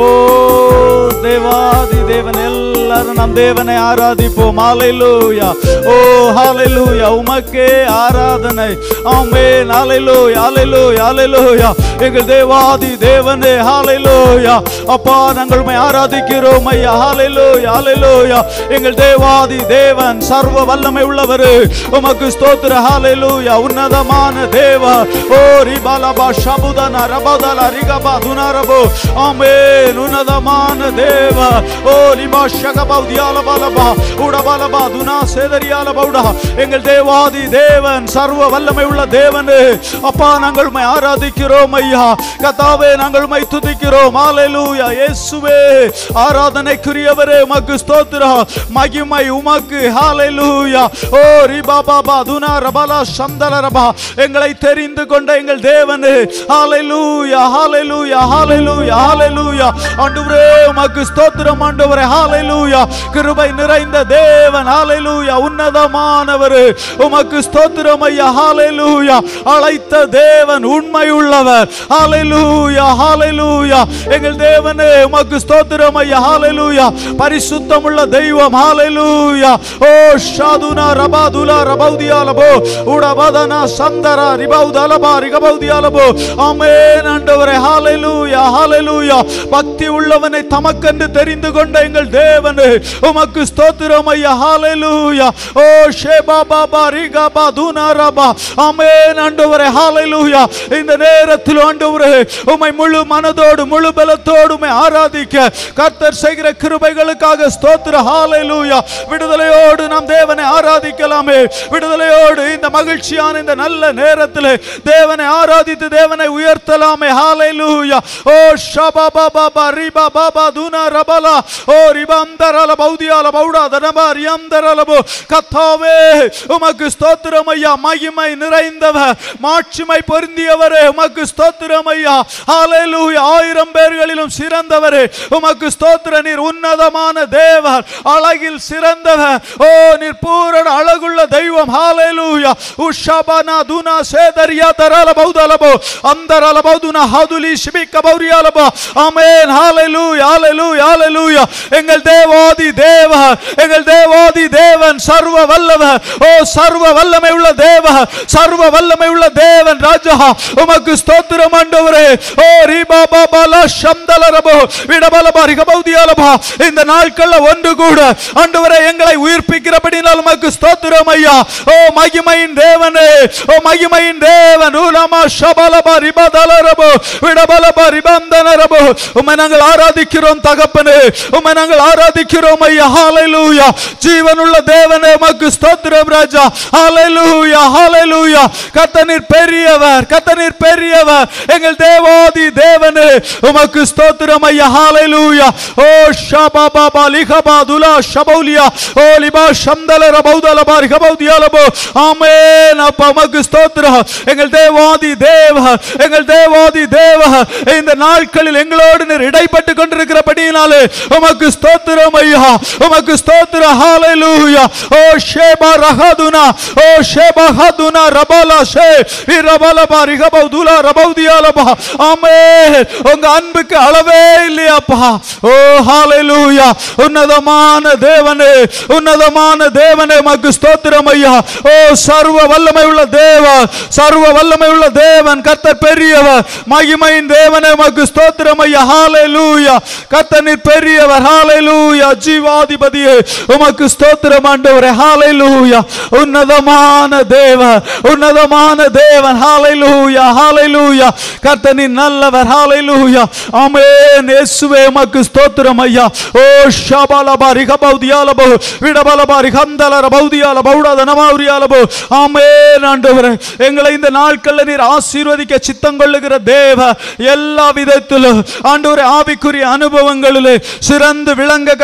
[SPEAKER 4] தேவாதி தேவன், எல்லாரும் நம் தேவனை ஆராதிப்போம். ஹல்லேலூயா. ஓ ஹல்லேலூயா. உமக்கே ஆராதனை. ஆமென். ஹல்லேலூயா ஹல்லேலூயா ஹல்லேலூயா. எங்கள் தேவாதி தேவனே ஹல்லேலூயா. அப்பா நாங்கள் உம்மை ஆராதிக்கிறோம் ஐயா. ஹல்லேலூயா ஹல்லேலூயா. எங்கள் தேவாதி தேவன் சர்வ வல்லமை உள்ளவர். உமக்கு ஸ்தோத்திர. ஹல்லேலூயா. உன்னதமான தேவ. ஓ ரிபலபா ஷபுதன ரபதல ரிகபா துனரபோ. ஆமென். உன்னதமான தேவ. ஓ ரிபா ஷகபா தியாலபலபா உடபலபா துனா சேதரியாலபௌடா. எங்கள் தேவாதி தேவன் சர்வ வல்லமை உள்ள தேவனே, அப்பா நாங்கள் உம்மை ஆராதிக்கிறோம் ஐயா. கர்த்தாவே நாங்கள் உம்மை துதிக்கிறோம். ஹல்லேலூயா. இயேசுவே ஆராதனைக்குரியவரே உமக்கு ஸ்தோத்திரம். மகிமை உமக்கு. ஹல்லேலூயா. ஓ ரிபாபாபா துனா ரபலா சந்தலரபா. எங்களை தெரிந்து கொண்ட எங்கள் தேவனே ஹல்லேலூயா ஹல்லேலூயா ஹல்லேலூயா ஹல்லேலூயா. ஆண்டவரே உமக்கு ஸ்தோத்திரம் ஆண்டவரே. ஹல்லேலூயா. கிருபை நிறைந்த தேவன். ஹல்லேலூயா. உன்னதமானவர். உமக்கு ஸ்தோத்திரம் ஐயா. ஹல்லேலூயா. அழைத்த தேவன் உண்மை உள்ளவர். ஹல்லேலூயா ஹல்லேலூயா. எங்கள் தேவனே உமக்கு ஸ்தோத்திரம் ஐயா. ஹல்லேலூயா. பரிசுத்தம் உள்ள தெய்வம். ஹல்லேலூயா. ஓ ஷாதுனா ரபாதுலா ரபௌதியாலபோ உடபதனா சந்தரா ரிபௌதலபா ரிகபௌதியாலபோ. ஆமென் ஆண்டவரே. ஹல்லேலூயா ஹல்லேலூயா. பக்தி உள்ளவனை தமக்கென்று தெரிந்து கொண்ட எங்கள் தேவனே உமக்கு ஸ்தோத்திரம் ஐயா. ஹல்லேலூயா. ஓ ஷேபா பாபா ரிகபா துனரபா. ஆமென் ஆண்டவரே. ஹல்லேலூயா. இந்த நேரத்தில் ஆண்டவரே உம்மை முழு மனதோடு முழு பலத்தோடு உம்மை ஆராதிக்க கர்த்தர் செய்கிற கிருபைகளுக்காக ஸ்தோத்திரம். ஹல்லேலூயா. விடுதலையோடு நாம் தேவனை ஆராதிக்கலாமே. விடுதலையோடு இந்த மகிழ்ச்சியான இந்த நல்ல நேரத்தில் தேவனை ஆராதித்து தேவனை உயர்த்தலாமே. ஹல்லேலூயா. ஓ ஷபா பாபா ரிபா பாபா துனா ரபலா ஓ ரிபந்தரல பௌதியால பௌடா தனபா ரியந்தரலபோ. கர்த்தாவே உமக்கு ஸ்தோத்திரம் ஐயா. மகிமை நிறைந்தவர், மாட்சிமை பொருந்தியவரே உமக்கு ஸ்தோத்திரம் ஐயா. ஹல்லேலூயா. ஆயிரம் பேர்களிலும் சிறந்தவரே உமக்கு ஸ்தோத்திரம். நீர் உன்னதமான தேவர், அழகில் சிறந்தவர். ஓ நீர் பூரண அழகுள்ள தெய்வம். ஹல்லேலூயா. உஷபனா துனா சேதரியா தரல பௌதலபோ அந்தரல பௌதுனா ஹதுலி ஷிபிக பௌரியாலபோ. ஆமென். ஹல்லேலூயா ஹல்லேலூயா ஹல்லேலூயா. எங்கள் தேவாதி தேவன், எங்கள் தேவாதி தேவன் சர்வ வல்லவர். ஓ சர்வ வல்லமை உள்ள தேவன், சர்வ வல்லமை உள்ள தேவன் ராஜா உமக்கு ஸ்தோத்திரம் ஆண்டவரே. ஓ ரிபா பாபா லா ஷம்தலரபோ விடபலபா ரிகபௌதியாலபா. இந்த நாட்கள்ல ஒன்று கூட ஆண்டவரே எங்களை உயிர்ப்பிக்கிறபடியால் உமக்கு ஸ்தோத்திரம் ஐயா. ஓ மகிமையின் தேவனே, ஓ மகிமையின் தேவன். உலமா ஷபலபா ரிபதலரபோ விடபலபா ரிபந்தனரபோ. உம்மை நாங்கள் ஆராதிக்கிறோம் தகப்பனே. உம்மை நாங்கள் ஆராதிக்கிறோம் ஐயா. ஹல்லேலூயா. ஜீவனுள்ள தேவனே உமக்கு ஸ்தோத்திரம் ராஜா. ஹல்லேலூயா ஹல்லேலூயா. கர்த்தர் பெரியவர், கர்த்தர் பெரியவர். எங்கள் தேவாதி தேவனே உமக்கு ஸ்தோத்திரம் ஐயா. ஹல்லேலூயா. ஓ ஷபா பாபா லிகபா துலா ஷபௌலியா ஓ லிபா ஷம்தல ரபௌதலபா ரிகபௌதியாலபோ. ஆமென். அப்பா உமக்கு ஸ்தோத்திரம். எங்கள் தேவாதி தேவன், எங்கள் தேவாதி தேவன் இந்த நாட்களில் எங்களோடு நீர் இடைப்பட்டு கொண்டிருக்கிறபடியினாலே உமக்கு ஸ்தோத்திரம் ஐயா. உமக்கு ஸ்தோத்திரம். ஹல்லேலூயா. ஓ ஷேபா ரஹதுனா ஓ ஷேபா ஹதுனா ரபலா ஷே இரபலபா ரிகபௌதுலா ரபௌதியாலபா. ஆமென். உங்க அன்புக்கு அளவே இல்லையாப்பா. ஓ ஹல்லேலூயா. உன்னதமான தேவனே, உன்னதமான தேவனே உமக்கு ஸ்தோத்திரம் ஐயா. ஓ சர்வ வல்லமை உள்ள தேவன், சர்வ வல்லமை உள்ள தேவன். கர்த்தர் பெரியவர், மகிமையின் தேவனே உமக்கு ஸ்தோத்திரம் ஐயா. ஹல்லேலூயா. கர்த்தர் பெரியவர். ஹல்லேலூயா. ஜீவாதிபதியே உமக்கு ஸ்தோத்திரம் ஆண்டவரே. ஹல்லேலூயா. உன்னதமான தேவன், உன்னதமான தேவன். ஹல்லேலூயா ஹல்லேலூயா. கர்த்தர் நல்லவர். ஹல்லேலூயா. ஆமென். இயேசுவே உமக்கு ஸ்தோத்திரம் ஐயா. ஓ ஷபலபா ரிகபௌதியாலபோ விடபலபா ரிகந்தல ரபௌதியால பௌடத நமாவுரியாலபோ. ஆமென் ஆண்டவரே. எங்களை இந்த நாட்களில் நீர் ஆசீர்வதிக்க சித்தம் கொள்ளுகிற தேவ எல்லா விதத்திலும் ஆண்டவரே ஆவிக்குரிய அனுபவங்களிலே சிறந்து விளங்க கர்த்தர் செய்கிற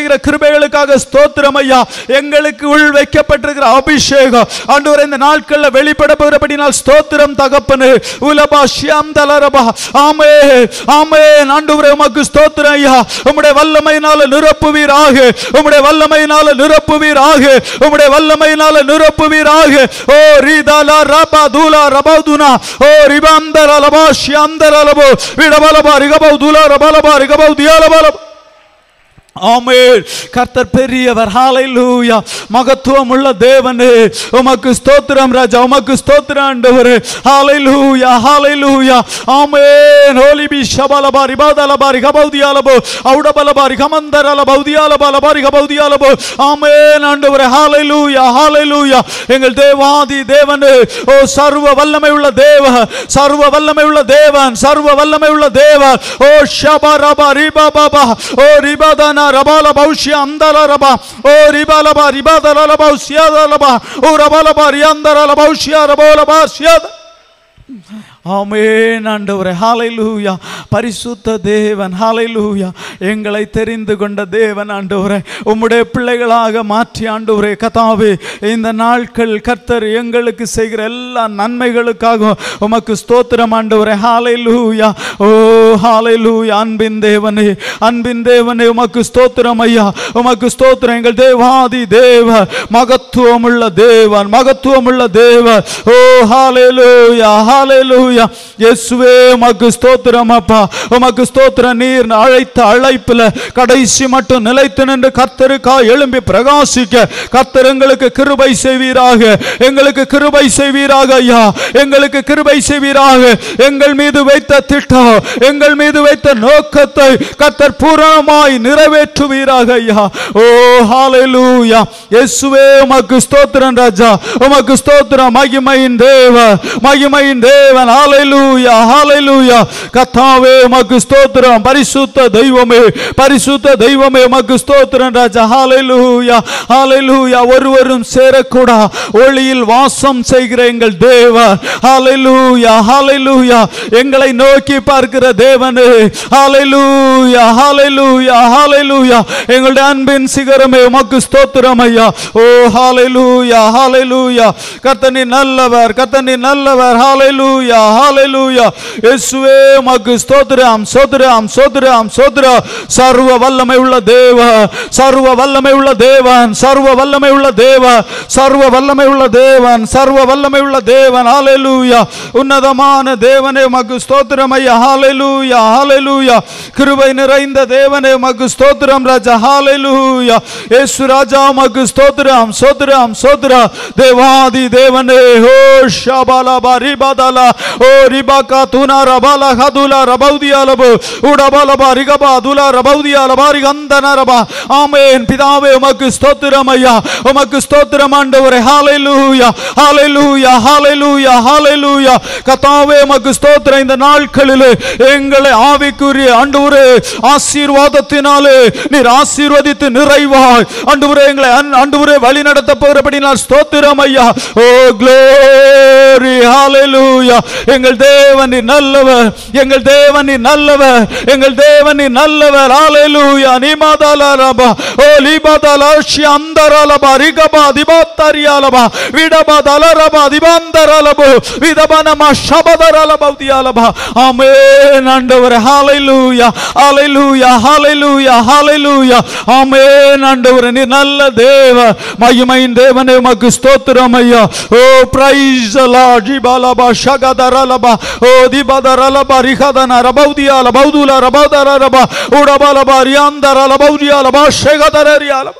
[SPEAKER 4] செய்கிற கிருபைகளுக்காக ஸ்தோத்திரம் ஐயா. எங்களுக்கு உள் வைக்கப்பட்டிருக்கிற அபிஷேகம் ஆண்டவரே இந்த நாட்கள்ல வெளிப்பட போகிறபடினால் ஸ்தோத்திரம் தகப்பனே. உலபா ஷியாம் தலரபா. ஆமென் ஆமென். ஆண்டவரே உமக்கு ஸ்தோத்திரம் ஐயா. உம்முடைய வல்லமையினால நிரப்புவீராக, உம்முடைய வல்லமையினால நிரப்புவீராக, உம்முடைய வல்லமையினால நிரப்புவீராக. ஓ ரிதலா ரபா துலா ரபதுனா ஓ ரிபந்தர லபா ஷியாந்தர லபோ விடபலபா ரிகபௌ துலா ரபலபா ரிகபௌ தியாலபல. ஆமென். கர்த்தர் பெரியவர். ஹalleluya. மகத்துவம் உள்ள தேவனே உமக்கு ஸ்தோத்திரம் ராஜா, உமக்கு ஸ்தோத்திரம் ஆண்டவரே. ஹalleluya ஹalleluya. ஆமென். ஹோலி பி ஷபலபா ரிபாதலபா ரிகபௌதியாலபோ ஔடபலபா ரிகமந்தரல பௌதியாலபல பரிகபௌதியாலபோ. ஆமென் ஆண்டவரே. ஹalleluya ஹalleluya. எங்கள் தேவாதி தேவனே, ஓ சர்வ வல்லமை உள்ள தேவ, சர்வ வல்லமை உள்ள தேவன், சர்வ வல்லமை உள்ள தேவன். ஓ ஷபரபா ரிபாபா ஓ ரிபாதனா ரபால பௌஷ்ய அந்தல ரபா ஓ ரிபாலபா ரிபாதல பௌஷ்யதலபா ஓ ரபாலபா ரியாந்தரல பௌஷ்ய ரபோலபா ஷ்யத. ஆமென் ஆண்டவரே. ஹalleluya. பரிசுத்த தேவன். ஹalleluya. எங்களை தெரிந்து கொண்ட தேவன் ஆண்டவரே, உம்முடைய பிள்ளைகளாக மாற்றி ஆண்டவரே கர்த்தாவே இந்த நாட்கள் கர்த்தர் எங்களுக்கு செய்கிற எல்லா நன்மைகளுக்காக உமக்கு ஸ்தோத்திரம் ஆண்டவரே. ஹalleluya. ஓ ஹalleluya. அன்பின் தேவனே, அன்பின் தேவனே உமக்கு ஸ்தோத்திரம் ஐயா, உமக்கு ஸ்தோத்திரம். எங்கள் தேவாதி தேவ, மகத்துவமுள்ள தேவன், மகத்துவமுள்ள தேவன். ஓ ஹalleluya ஹalleluya. இயேசுவே உமக்கு ஸ்தோத்திரம் அப்பா, உமக்கு ஸ்தோத்திரம். நீர் அழைத்த அழைப்புல கடைசி மட்டும் நிலைத்து நின்று கர்த்தருக்காய் எழும்பி பிரகாசிக்க கர்த்தர் எங்களுக்கு கிருபை செய்வீராக, எங்களுக்கு கிருபை செய்வீராக ஐயா, எங்களுக்கு கிருபை செய்வீராக. எங்கள் மீது வைத்த திட்டம், எங்கள் மீது வைத்த நோக்கத்தை கர்த்தர் பூரணமாய் நிறைவேற்றுவீராக ஐயா. ஓ ஹalleluya. இயேசுவே உமக்கு ஸ்தோத்திரம் ராஜா, உமக்கு ஸ்தோத்திரம். மகிமையின் தேவன், மகிமையின் தேவன். ஹalleluya ஹalleluya. கர்த்தாவே உமக்கு ஸ்தோத்திரம். பரிசுத்த தெய்வமே, பரிசுத்த தெய்வமே உமக்கு ஸ்தோத்திரம் ராஜா. ஹalleluya ஹalleluya. ஒருவரும் சேரக்கூடா ஒளியில் வாசம் செய்கிற எங்கள் தேவன். ஹalleluya ஹalleluya. எங்களை நோக்கி பார்க்கிற தேவனே. ஹalleluya ஹalleluya ஹalleluya. எங்களுடைய அன்பின் சிகரமே உமக்கு ஸ்தோத்திரம் ஐயா. ஓ ஹalleluya ஹalleluya. கர்த்தர் நீர் நல்லவர், கர்த்தர் நீர் நல்லவர். ஹalleluya ஹalleluya. இயேசுவே உமக்கு ஸ்தோத்திரம் ஸ்தோத்திரம் ஸ்தோத்திரம் ஸ்தோத்திரம். சர்வ வல்லமை உள்ள தேவன், சர்வ வல்லமை உள்ள தேவன், சர்வ வல்லமை உள்ள தேவன், சர்வ வல்லமை உள்ள தேவன், சர்வ வல்லமை உள்ள தேவன். ஹalleluya. உன்னதமான தேவனே உமக்கு ஸ்தோத்திரம் ஐயா. ஹalleluya ஹalleluya. கிருபை நிறைந்த தேவனே உமக்கு ஸ்தோத்திரம் ராஜா. ஹalleluya. இயேசு ராஜா உமக்கு ஸ்தோத்திரம் ஸ்தோத்திரம் ஸ்தோத்திரம். தேவாதி தேவனே. ஓ ஷபலா பரிபதலா ஓ ரிபாகா துனா ரபாலா ஹதுலா ரபௌதியாலபு உடபலபா ரிகபா துலா ரபௌதியாலபா ரிகந்தனரபா. ஆமென். பிதாவே உமக்கு ஸ்தோத்திரம் ஐயா, உமக்கு ஸ்தோத்திரம் ஆண்டவரே. ஹalleluya ஹalleluya ஹalleluya ஹalleluya. கர்த்தாவே உமக்கு ஸ்தோத்திரம். இந்த நாட்களிலே எங்களை ஆவிக்குரிய ஆண்டவரே ஆசீர்வாதத்தினாலே நீர் ஆசீர்வதித்து நிறைவாய் ஆண்டவரே எங்களை ஆண்டவரே வழி நடத்த போகிறபடினால் ஸ்தோத்திரம் ஐயா. ஓ glory hallelujah. எங்கள் தேவன் நீர் நல்லவர், எங்கள் தேவன் நீர் நல்லவர், எங்கள் தேவன் நீர் நல்லவர். ஹalleluya. நிமாதலரபா ஓ லிபதலஷி அந்தரலபா ரிகபா திபாத்தரியாலபா விடபதலரபா திபாந்தரலபோ விதபனமா ஷபதரலபா தியாலபா. ஆமென் ஆண்டவரே. ஹalleluya ஹalleluya ஹalleluya ஹalleluya. ஆமென் ஆண்டவரே. நீர் நல்ல தேவன், மகிமையின் தேவனே உமக்கு ஸ்தோத்திரம் ஐயா. ஓ praise the Lord. ஜிபாலபா ஷகதரலபா ஓ திபதரலபா ரிகதன ரபௌதியால பௌதுல ரபௌதரலபா உடபலபா ரியாந்தரல பௌதியாலபா ஷகதரரியாலபா.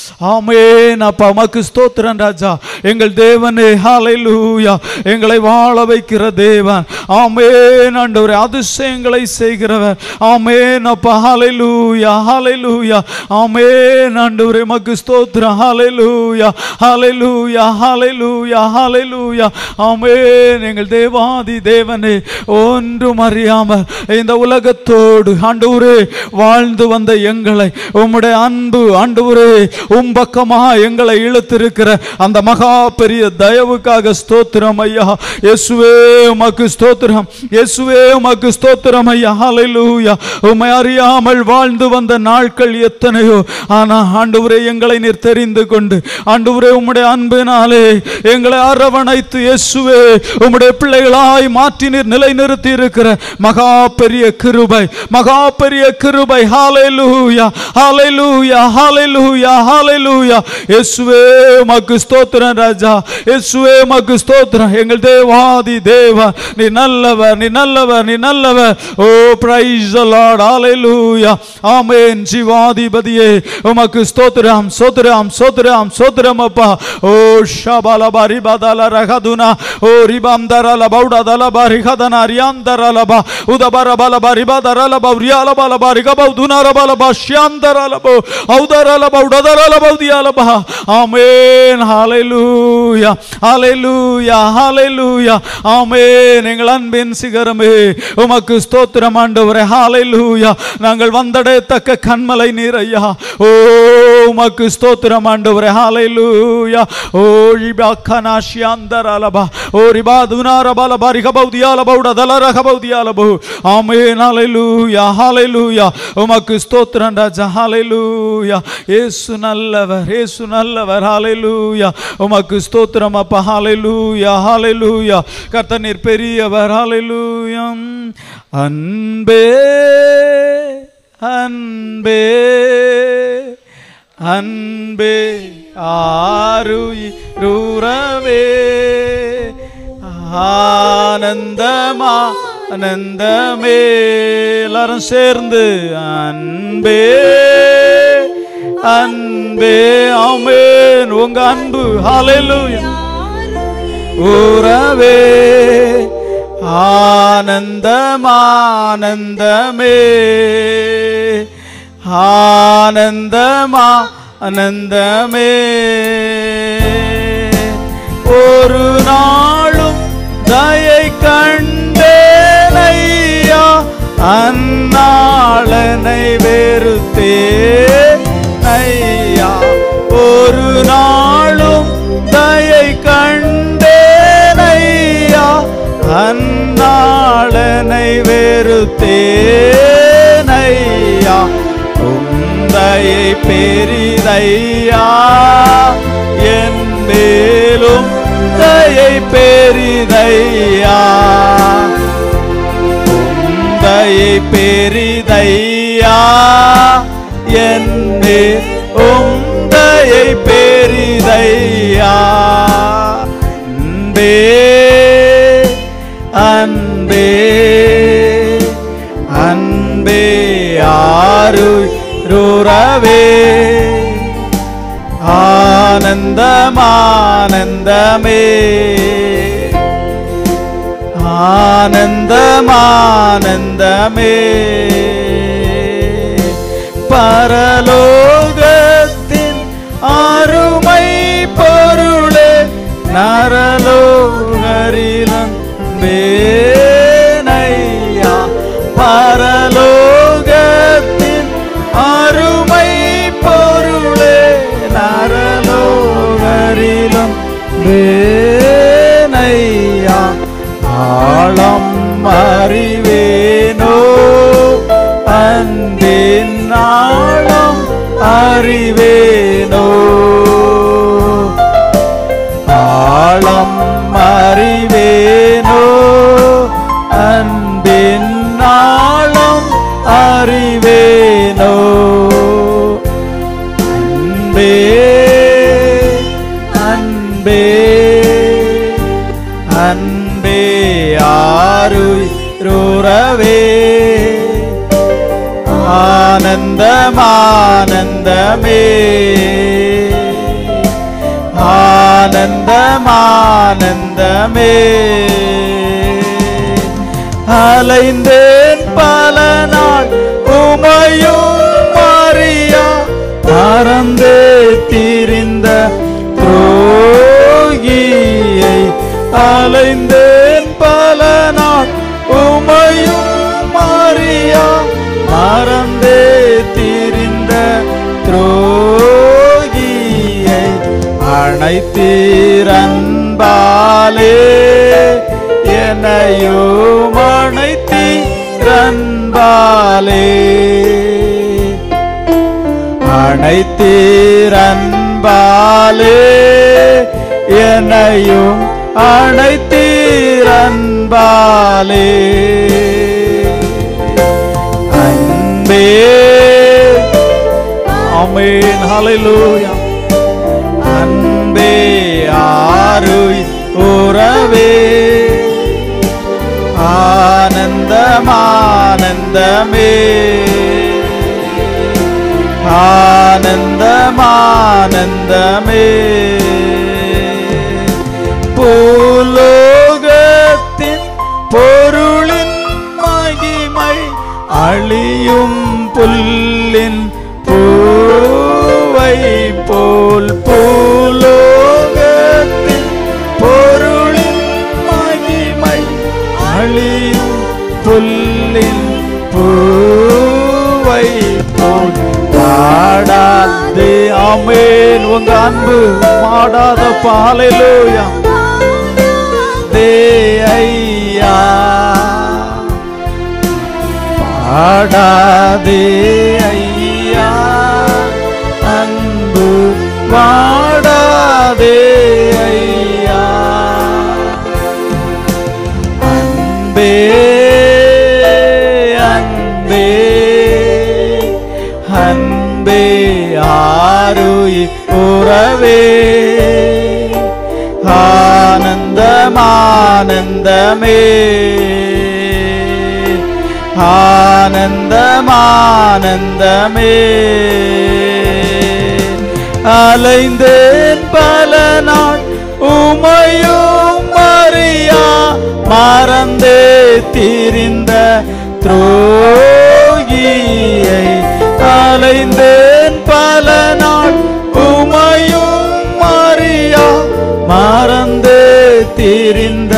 [SPEAKER 4] ஆமென் அப்பா உமக்கு ஸ்தோத்திரம் ராஜா. எங்கள் தேவனே. ஹalleluya. எங்களை வாழ வைக்கிற தேவன். ஆமென் ஆண்டவரே. அதிசயங்களை செய்கிறவர். ஆமென் அப்பா. ஹalleluya ஹalleluya. ஆமென் ஆண்டவரே உமக்கு ஸ்தோத்திரம். ஹalleluya ஹalleluya ஹalleluya ஹalleluya. ஆமென். எங்கள் தேவாதி தேவனே, ஒன்றும் அறியாமல் இந்த உலகத்தோடு ஆண்டவரே வாழ்ந்து வந்த எங்களை உம்முடைய அன்பு ஆண்டவரே உம்பக்கமா எங்களை இழுத்திருக்கிற அந்த மகா பெரிய தயவுக்காக ஸ்தோத்திரம் ஐயா. இயேசுவே உமக்கு ஸ்தோத்திரம். ஸ்தோத்திரம் இயேசுவே, உமக்கு ஸ்தோத்திரம் ஐயா. ஹல்லேலூயா. உம்மை அறியாமல் வாழ்ந்து வந்த நாட்கள் எத்தனையோ, ஆனா ஆண்டவரே எங்களை நீர் தெரிந்து கொண்டு ஆண்டவரே உம்முடைய அன்பினாலே எங்களை அரவணைத்து இயேசுவே உம்முடைய பிள்ளைகளாய் மாற்றி நீர் நிலைநிறுத்தி இருக்கிற மகா பெரிய கிருபை, மகா பெரிய கிருபை. ஹல்லேலூயா, ஹல்லேலூயா, ஹல்லேலூயா, ஹல்லேலூயா. இயேசுவே உமக்கு ஸ்தோத்திரம் ராஜா. இயேசுவே உமக்கு ஸ்தோத்திரம். எங்கள் தேவாதி தேவா, நீ நல்லவர், நீ நல்லவர், நீ நல்லவர். ஓ பிரைஸ் தி லார்ட். ஹல்லேலூயா. ஆமென். ஜீவாதிபதியே உமக்கு ஸ்தோத்திரம், ஸ்தோத்திரம், ஸ்தோத்திரம், ஸ்தோத்திரம் அப்பா. ஓ ஷபாலபா ரிபதல ரகதுனா ஓ ரிபம்தரல பௌடதல பரிகதன ரியாந்தரலப உதபரபலப ரிபதரலப ரியாலபலப ரிகபௌதுனரபலப ஷ்யாந்தரலப ஔதரலப உடதரலப உதியாலப. ஆமென். ஹல்லேலூயா, ஹல்லேலூயா, ஹல்லேலூயா. ஆமென். எங்கள் அன்பின் சிகரமே உமக்கு ஸ்தோத்திரம் ஆண்டவரே. ஹல்லேலூயா. நாங்கள் வந்தடையத்தக்க கண்மலை நீர் ஐயா. ஓ உமக்கு ஸ்தோத்திரம் ஆண்டவரே. ஹல்லேலூயா. ஓ ரிபகனா ஷ்யாந்தரலப ஓ ரிபாதுனரபலப ரிகபௌதியாலப உடதலரகபௌதியாலப. ஆமென். ஹல்லேலூயா, ஹல்லேலூயா. உமக்கு ஸ்தோத்திரம் ராஜா. ஹல்லேலூயா. இயேசு நல்லவர், இயேசு நல்லவர். ஹல்லேலூயா. உமக்கு ஸ்தோத்திரம் அப்பா. ஹல்லேலூயா, ஹல்லேலூயா. கர்த்தர் நீர் பெரியவர். ஹல்லேலூயா. அன்பே அன்பே அன்பே ஆருயிரூரவே ஆனந்தமா ஆனந்தமே. எல்லாரும் சேர்ந்து அன்பே அன்பே. ஆமென். உங்க அன்பு ஹல்லேலூயா உறவே ஆனந்தமானந்தமே ஆனந்தமா ஆனந்தமே. ஒரு நாளும் தயை கண்டேனையா, அந்நாளனை வெறுத்தேனையா. ஒரு நாளும் தயை கண்டேனையா, அந்நாளனை வெறுத்தேனையா. உந்தையை பெரிதையா, என் மேலும் தயை பெரிதையா. உந்தையை பெரிதையா, என் மேல் உந்தையை பெரிதையா. அன்பே அன்பே அன்பே ஆருயிரவே ஆனந்தமானந்தமே ஆனந்தமானந்தமே. பரலோகத்தின் அருமை பொருளே, நரலோகரிலும் வேனையா. பரலோகத்தின் அருமை பொருளே, நரலோகரிலும் வேனையா. ஆழம் அறிவேனோ, அன்பின் ஆழம் அறிவேனோ. ஆழம் அறிவேனோ, அன்பின் ஆழம் அறிவேனோ. அன்பே அன்பே அன்பே ஆருயிரவே ஆனந்தமானந்தமே ஆனந்தமானந்தமே. அலைந்தேன் பல நாள் உமையும் மரியா, மறந்தே திரிந்த துரோகியை. அலைந்தேன் பல நாள் உமையும் மரியா, மறந்தே திரிந்த துரோகியை. அனைத்தீரன்பாலே என்னையோ அணைத்தீர் அன்பாலே என்னையும் அணைத்தீர் அன்பாலே அன்பே ஆமென் ஹல்லேலூயா அன்பே ஆருய் உறவே ஆனந்தமானந்தமே ஆனந்தமானந்தமே பூலோகத்தின் பொருளின் மகிமை அழியும் புல்லின் பூவை போல் பூலோகத்தின் பொருளின் மகிமை அழியும் புல்லின் பூவை போல் பாடாதே ஆமென் உங்க அன்பு மாடாத ஹல்லேலூயா தே ஐயா பாடாதே ஐயா அன்பு பாடாதே ஐயா அன்பே அன்பே அன்பே ஆருய் உறவே ஆனந்தமானந்தமே ஆனந்தமானந்தமே அலைந்தேன் பல நாள் உமையும் அறியா மறந்தே திரிந்த துரோகியை அலைந்தேன் பல நாள் உமையும் அறியா மறந்தே திரிந்த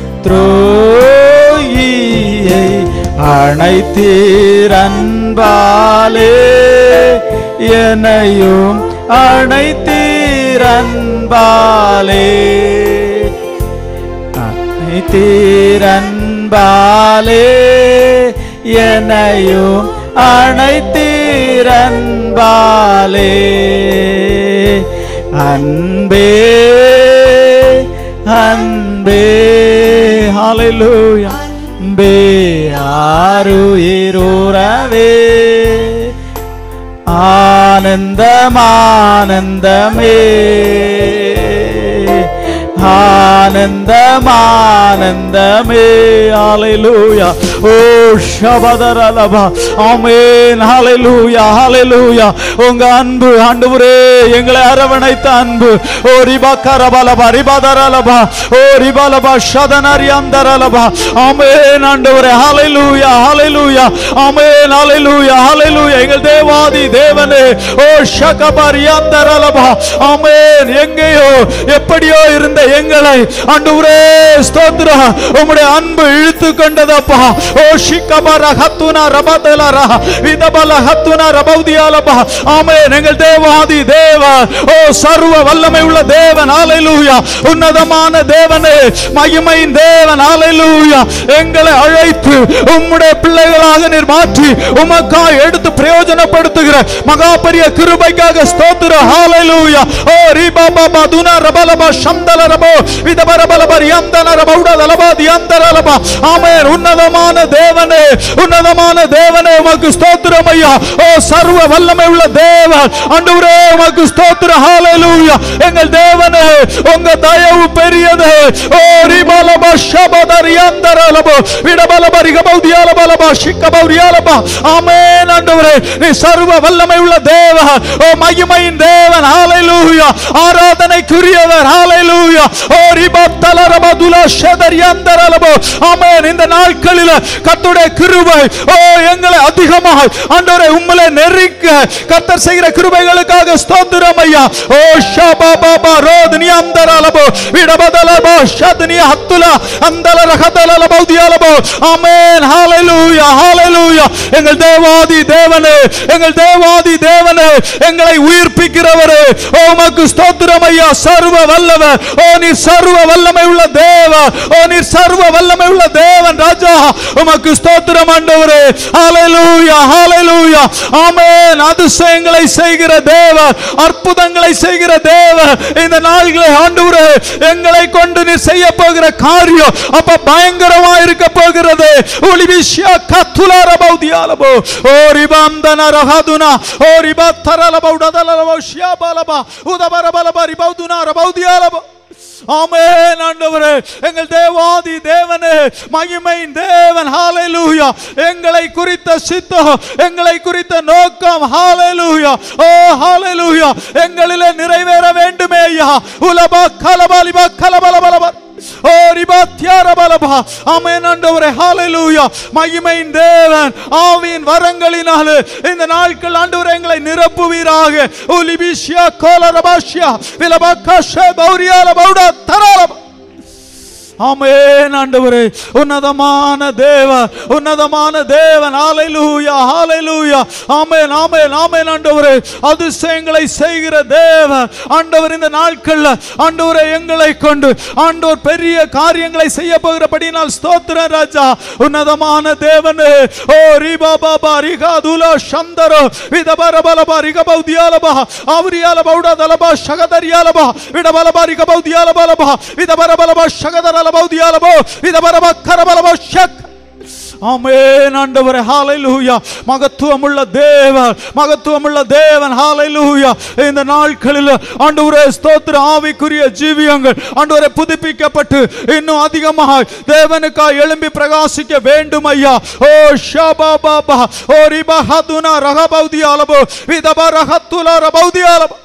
[SPEAKER 4] துரோகியை அணைத்தீர் அன்பாலே என்னையும் அணைத்தீர் அன்பாலே அணைத்தீர் அன்பாலே என்னையும் அணைத்தீர் அன்பாலே அன்பே அன்பே ஹல்லேலூயா அன்பே ஆருயிர் உறவே ஆனந்தமானந்தமே ஆனந்தமானந்தமே ஹல்லேலூயா ஓ ஷபதரலபா ஆமென் ஹல்லேலூயா ஹல்லேலூயா உங்க அன்பு ஆண்டவரே எங்களை அரவணைத்த அன்பு ஓ ரிபகரபலபா ரிபதரலபா ஓ ரிபலபா ஷதனரியந்தரலபா ஆமென் ஆண்டவரே ஹல்லேலூயா ஹல்லேலூயா ஆமென் ஹல்லேலூயா ஹல்லேலூயா எங்கள் தேவாதி தேவனே ஓ ஷகபரியந்தரலபா ஆமென் எங்கேயோ எப்படியோ இருந்த எங்களை ஆண்டவரே ஸ்தோத்திரம் உம்முடைய அன்பு இழுத்து கொண்டதப்பா ஓ ஷிகபர ஹத்துனா ரபதலரா விதபல ஹத்துனா ரபௌதியாலபா ஆமென் எங்கள் தேவாதி தேவன் ஓ சர்வ வல்லமை உள்ள தேவன் ஹல்லேலூயா உன்னதமான தேவனே மகிமையின் தேவன் ஹல்லேலூயா எங்களை அழைத்து உம்முடைய பிள்ளைகளாக நீர் மாற்றி உமக்காய் எடுத்து பிரயோஜனப்படுத்துகிற மகா பெரிய கிருபைக்காக ஸ்தோத்திரம் ஹல்லேலூயா ஓ ரிபாபா துனா ரபலபா ஷம்தலரபோ உன்னதமான தேவனே உன்னதமான தேவனே உமக்கு ஸ்தோத்திரம் ஐயா ஓ சர்வ வல்லமை உள்ள தேவன் ஆண்டவரே உமக்கு ஸ்தோத்திரம் ஹல்லேலூயா எங்கள் தேவனே உங்க தயவு பெரியது ஓ ரிபலபா ஷபதரியந்தரலபோ விடபலபா ரிகபௌதியாலபலபா ஷிக்கபௌரியாலபா ஆமென் ஆண்டவரே நீ சர்வ வல்லமை உள்ள தேவன் ஓ மகிமையின் தேவன் ஹல்லேலூயா ஆராதனைக்குரியவர் ஹல்லேலூயா ஓ ரிபத்தலரபதுலா ஷதரியந்தரலபோ ஆமென் இந்த நாட்களில் கர்த்தருடைய கிருபை ஓ எங்களை அதிகமாக ஆண்டவரே உம்மிலே நெருக்க கர்த்தர் செய்கிற கிருபைகளுக்காக ஸ்தோத்திரம் ஐயா ஓ ஷபாபாபா ரோத்னியந்தரலபோ விடபதலபோ ஷத்னி ஹத்துலா அந்தலரஹதலலபௌதியாலபோ ஆமென் ஹல்லேலூயா ஹல்லேலூயா எங்கள் தேவாதி தேவனே எங்கள் தேவாதி தேவனே எங்களை உயிர்ப்பிக்கிறவரே ஓ உமக்கு ஸ்தோத்திரம் ஐயா சர்வ வல்லவர் ஓ நீர் சர்வ வல்லமை உள்ள தேவன். ஓ நீர் சர்வ வல்லமை உள்ள தேவன் ராஜா. உமக்கு ஸ்தோத்திரம் ஆண்டவரே. ஹalleluya ஹalleluya. ஆமென். அதிசயங்களை செய்கிற தேவன், அற்புதங்களை செய்கிற தேவன். இந்த நாள்களை ஆண்டவரே எங்களை கொண்டு நீர் செய்ய போகிற காரியம் அப்ப பயங்கரமா இருக்க போகிறது. ஒளிவிஷா கத்துலார பௌதியாலபோ ஓரிபந்தன ரஹதுனா ஓரிபத்தரல பௌடதலபோ ஷியாபாலபா உதபரபலபா ரிபௌதுனா ரபௌதியாலபோ. ஆமென் ஆண்டவரே. எங்கள் தேவாதி தேவனே, மகிமையின் தேவன். ஹalleluya. எங்களை குறித்த சித்தம், எங்களை குறித்த நோக்கம் ஹalleluya. ஓ ஹalleluya எங்களிலே நிறைவேற வேண்டுமே ஐயா. உலபா கலபலிபா கலபலபலபா ஓ ரிபாத்யாரபலபா. ஆமென் ஆண்டவரே. ஹalleluya. மகிமையின் தேவன் ஆவியின் வரங்களினாலே இந்த நாட்கள் ஆண்டவரே எங்களை நிரப்புவீராக. உலிபிஷியா கோலரபாஷியா விலபாகாஷே பௌரியால பௌடா தராலபா. ஆமென் ஆண்டவரே. உன்னதமான தேவன், உன்னதமான தேவன். ஹalleluya ஹalleluya. ஆமென் ஆமென் ஆமென் ஆண்டவரே. அதிசயங்களை செய்கிற தேவன் ஆண்டவர். இந்த நாட்கள்ல ஆண்டவரே எங்களை கொண்டு ஆண்டவர் பெரிய காரியங்களை செய்ய போகிறபடியால் ஸ்தோத்திரம் ராஜா. உன்னதமான தேவனே. ஓ ரிபா பாபா ரிகாதுலா சந்தரோ விதபரபலபா ரிகபௌதியாலபா ஆவரியால பௌடா தலபா ஷகதரியாலபா விடபலபா ரிகபௌதியாலபா விதபரபலபா ஷகதர பௌதியாலபோ விதபரபா கரபலபா ஷக். ஆமென் ஆண்டவரே. ஹalleluya. மகத்துவமுள்ள தேவன், மகத்துவமுள்ள தேவன். ஹalleluya. இந்த நாட்களில் ஆண்டவரே ஸ்தோத்திரம். ஆவிக்குரிய ஜீவியங்கள் ஆண்டவரே புதுப்பிக்கப்பட்டு இன்னும் அதிகமாக தேவனுக்காய் எழும்பி பிரகாசிக்க வேண்டும் ஐயா. ஓ ஷபாபாபா ஓ ரிபஹதுனா ரஹபௌதியாலபோ விதபரஹத்துலா ரபௌதியாலபோ.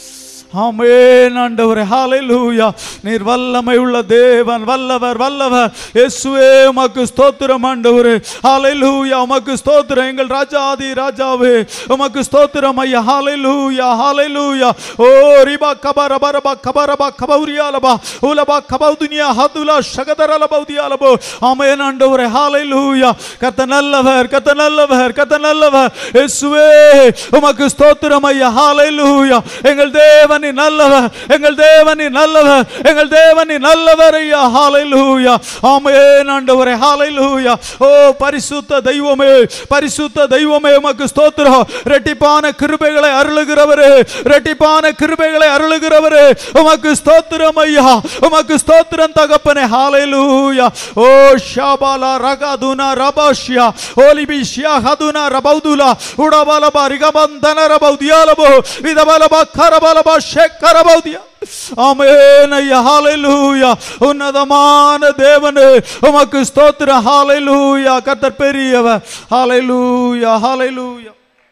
[SPEAKER 4] ஆமென் ஆண்டவரே. ஹalleluya. நீர் வல்லமை உள்ள தேவன், வல்லவர் வல்லவர். இயேசுவே உமக்கு ஸ்தோத்திரம் ஆண்டவரே. ஹalleluya. உமக்கு ஸ்தோத்திரம் எங்கள் ராஜாதி ராஜாவே. உமக்கு ஸ்தோத்திரம் ஐயா. ஹalleluya ஹalleluya. ஓ ரிபா கபரபரபா கபரபா கபௌரியாலபா உலபா கபௌதுனியா ஹதுலா ஷகதரலபௌதியாலபோ. ஆமென் ஆண்டவரே. ஹalleluya. கர்த்தர் நல்லவர், கர்த்தர் நல்லவர், கர்த்தர் நல்லவர். இயேசுவே உமக்கு ஸ்தோத்திரம் ஐயா. ஹalleluya. எங்கள் தேவன் நல்லவர், எங்கள் தேவன் நல்லவர், எங்கள் தேவன் நல்லவர் ஐயா. ஹalleluya. ஆமென் ஆண்டவரே. ஹalleluya. ஓ பரிசுத்த தெய்வமே, பரிசுத்த தெய்வமே உமக்கு ஸ்தோத்திரம். இரட்டிப்பான கிருபைகளை அருளுகிறவரே, இரட்டிப்பான கிருபைகளை அருளுகிறவரே உமக்கு ஸ்தோத்திரம் ஐயா. உமக்கு ஸ்தோத்திரம் தகப்பனே. ஹalleluya. ஓ ஷபாலா ரகதுனா ரபாஷியா ஓலிபிஷியா ஹதுனா ரபௌதுலா உடபலபா ரிகபந்தன ரபௌதியாலபோ விதபலபா கரபலபா ஷெக்கரபௌதியா. ஆமென் ஐயா. ஹalleluya. உன்னதமான தேவனே உமக்கு ஸ்தோத்திரம். ஹalleluya. கர்த்தர் பெரியவர். ஹalleluya ஹalleluya.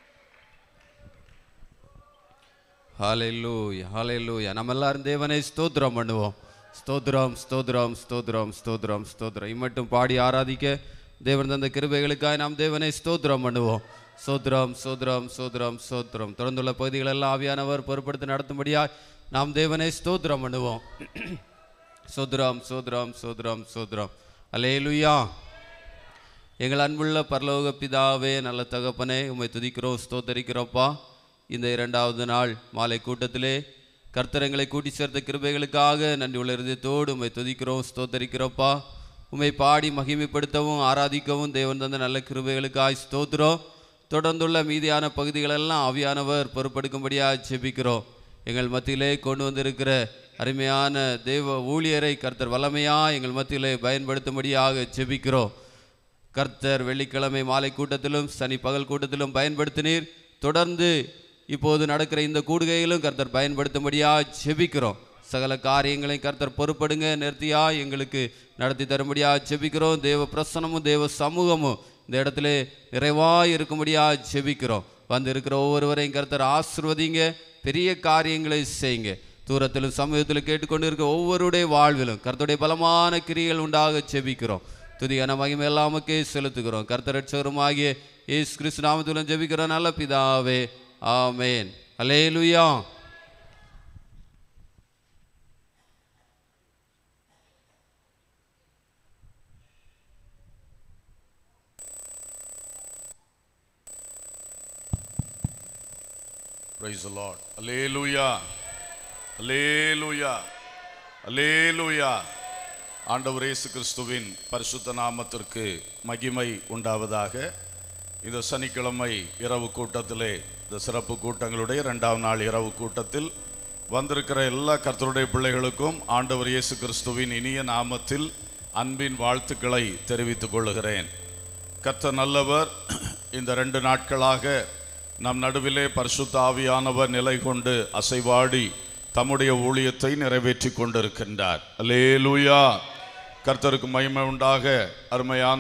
[SPEAKER 3] ஹalleluya ஹalleluya. நம்ம எல்லாரும் தேவனை ஸ்தோத்திரம் பண்ணுவோம். ஸ்தோத்திரம் ஸ்தோத்திரம் ஸ்தோத்திரம் ஸ்தோத்திரம் ஸ்தோத்திரம். இம்மட்டும் பாடி ஆராதிக்க தேவன் தந்த கிருபைகளுக்காக நாம் தேவனை ஸ்தோத்திரம் பண்ணுவோம். சோத்ரம் சோத்ரம் சோத்ரம் சோத்ரம். தொடர்ந்துள்ள பகுதிகள் எல்லாம் ஆவியானவர் பொறுப்படுத்தி நடத்தும்படியாய் நாம் தேவனை ஸ்தோத்திரம் பண்ணுவோம். சோத்ரம் சோத்ரம் சோத்ரம் சோத்ரம். அல்லேலூயா. எங்கள் அன்புள்ள பரலோக பிதாவே, நல்ல தகப்பனே, உம்மை துதிக்கிறோம், ஸ்தோத்தரிக்கிறோப்பா. இந்த இரண்டாவது நாள் மாலை கூட்டத்திலே கர்த்தர் எங்களை கூட்டி சேர்த்த கிருபைகளுக்காக நன்றி உள்ள இருதயத்தோடு உம்மை துதிக்கிறோம், ஸ்தோத்தரிக்கிறோப்பா. உம்மை பாடி மகிமைப்படுத்தவும் ஆராதிக்கவும் தேவன் தந்த நல்ல கிருபைகளுக்காய் ஸ்தோத்திரம். தொடர்ந்துள்ள மீதியான பகுதிகளெல்லாம் ஆவியானவர் பொறுப்பெடுக்கும்படியாக ஜெபிக்கிறோம். எங்கள் மத்தியிலே கொண்டு வந்திருக்கிற அருமையான தேவ ஊழியரை கர்த்தர் வல்லமையாக எங்கள் மத்தியிலே பயன்படுத்தும்படியாக ஜெபிக்கிறோம். கர்த்தர் வெள்ளிக்கிழமை மாலை கூட்டத்திலும் சனி பகல் கூட்டத்திலும் பயன்படுத்தினீர். தொடர்ந்து இப்போது நடக்கிற இந்த கூடுகையிலும் கர்த்தர் பயன்படுத்தும்படியாக ஜெபிக்கிறோம். சகல காரியங்களையும் கர்த்தர் பொறுப்படுங்க, நேர்த்தியாக எங்களுக்கு நடத்தி தரும்படியாக ஜெபிக்கிறோம். தேவ பிரசனமும் தேவ சமூகமும் இந்த இடத்துல நிறைவாக இருக்கும்படியாக ஜெபிக்கிறோம். வந்து இருக்கிற ஒவ்வொருவரையும் கர்த்தர் ஆசீர்வதிங்க, பெரிய காரியங்களை செய்யுங்க. தூரத்திலும் சமூகத்திலும் கேட்டுக்கொண்டு இருக்க ஒவ்வொருடைய வாழ்விலும் கர்த்தருடைய பலமான கிரியைகள் உண்டாக ஜெபிக்கிறோம். துதியான மகிமை எல்லாமுக்கே செலுத்துகிறோம். கர்த்தர் ரட்சகருமாகிய இயேசு கிறிஸ்து நாமத்திலும் ஜெபிக்கிறோம் நல்ல பிதாவே, ஆமென். அல்லேலூயா.
[SPEAKER 5] Praise the Lord. Hallelujah. Hallelujah. அல்லேலூயா. ஆண்டவர் இயேசு கிறிஸ்துவின் பரிசுத்த நாமத்திற்கு மகிமை உண்டாவதாக. இந்த சனிக்கிழமை இரவு கூட்டத்திலே, இந்த சிறப்பு கூட்டங்களுடைய இரண்டாம் நாள் இரவு கூட்டத்தில் வந்திருக்கிற எல்லா கர்த்தருடைய பிள்ளைகளுக்கும் ஆண்டவர் இயேசு கிறிஸ்துவின் இனிய நாமத்தில் அன்பின் வாழ்த்துக்களை தெரிவித்துக் கொள்கிறேன். கர்த்தர் நல்லவர். இந்த ரெண்டு நாட்களாக நம் நடுவிலே பரிசுத்த ஆவியானவர் நிலை கொண்டு அசைவாடி தம்முடைய ஊழியத்தை நிறைவேற்றி கொண்டிருக்கின்றார். அல்லேலூயா. கர்த்தருக்கு மகிமை உண்டாக. அருமையான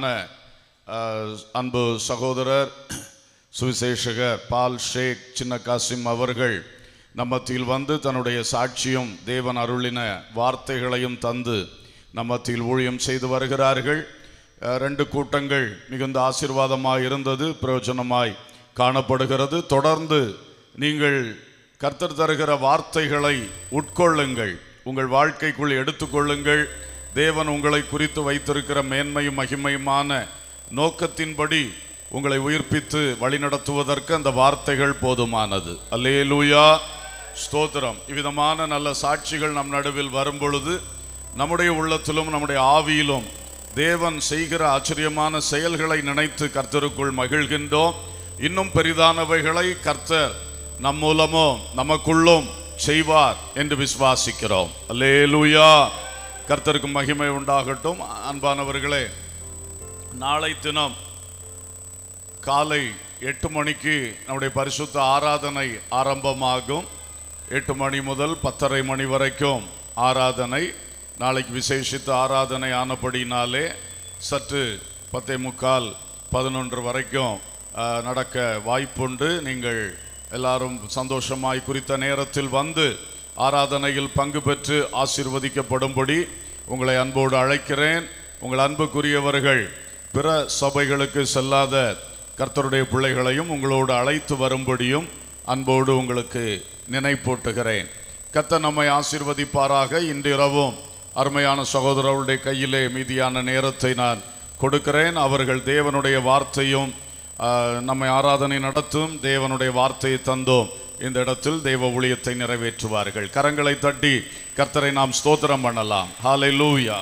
[SPEAKER 5] அன்பு சகோதரர் சுவிசேஷகர் பால் ஷேக் சின்ன காசிம் அவர்கள் நம்மத்தில் வந்து தன்னுடைய சாட்சியும் தேவன் அருளின வார்த்தைகளையும் தந்து நம்மத்தில் ஊழியம் செய்து வருகிறார்கள். ரெண்டு கூட்டங்கள் மிகுந்த ஆசீர்வாதமாய் இருந்தது, பிரயோஜனமாய் காணப்படுகிறது. தொடர்ந்து நீங்கள் கர்த்தர் தருகிற வார்த்தைகளை உட்கொள்ளுங்கள், உங்கள் வாழ்க்கைக்குள் எடுத்துக்கொள்ளுங்கள். தேவன் உங்களை குறித்து வைத்திருக்கிற மேன்மையும் மகிமையுமான நோக்கத்தின்படி உங்களை உயிர்ப்பித்து வழிநடத்துவதற்கு அந்த வார்த்தைகள் போதுமானது. அல்லேலூயா, ஸ்தோத்திரம். இவ்விதமான நல்ல சாட்சிகள் நம் நடுவில் வரும் பொழுது நம்முடைய உள்ளத்திலும் நம்முடைய ஆவியிலும் தேவன் செய்கிற ஆச்சரியமான செயல்களை நினைத்து கர்த்தருக்குள் மகிழ்கின்றோம். இன்னும் பெரிதானவைகளை கர்த்தர் நம் மூலமோ நமக்குள்ளும் செய்வார் என்று விசுவாசிக்கிறோம். அல்லேலூயா. கர்த்தருக்கு மகிமை உண்டாகட்டும். அன்பானவர்களே, நாளை தினம் காலை எட்டு மணிக்கு நம்முடைய பரிசுத்த ஆராதனை ஆரம்பமாகும். எட்டு மணி முதல் பத்தரை மணி வரைக்கும் ஆராதனை. நாளைக்கு விசேஷித்த ஆராதனை ஆனபடினாலே சற்று பத்தே முக்கால் பதினொன்று வரைக்கும் நடக்க வாய்ப்புண்டு. நீங்கள் எல்லாரும் சந்தோஷமாய் குறித்த நேரத்தில் வந்து ஆராதனையில் பங்கு பெற்று ஆசீர்வதிக்கப்படும்படி உங்களை அன்போடு அழைக்கிறேன். உங்கள் அன்புக்குரியவர்கள் பிற சபைகளுக்கு செல்லாத கர்த்தருடைய பிள்ளைகளையும் உங்களோடு அழைத்து வரும்படியும் அன்போடு உங்களுக்கு நினைப்பூட்டுகிறேன். கர்த்தர் நம்மை ஆசீர்வதிப்பாராக. இன்றிரவும் அருமையான சகோதரர்களுடைய கையிலே மீதியான நேரத்தை நான் கொடுக்கிறேன். அவர்கள் தேவனுடைய வார்த்தையும் நம்மை ஆராதனை நடத்தும் தேவனுடைய வார்த்தையை தந்தோம் இந்த இடத்தில் தேவ ஊழியத்தை நிறைவேற்றுவார்கள். கரங்களை தட்டி கர்த்தரை நாம் ஸ்தோத்திரம் பண்ணலாம். ஹல்லேலூயா.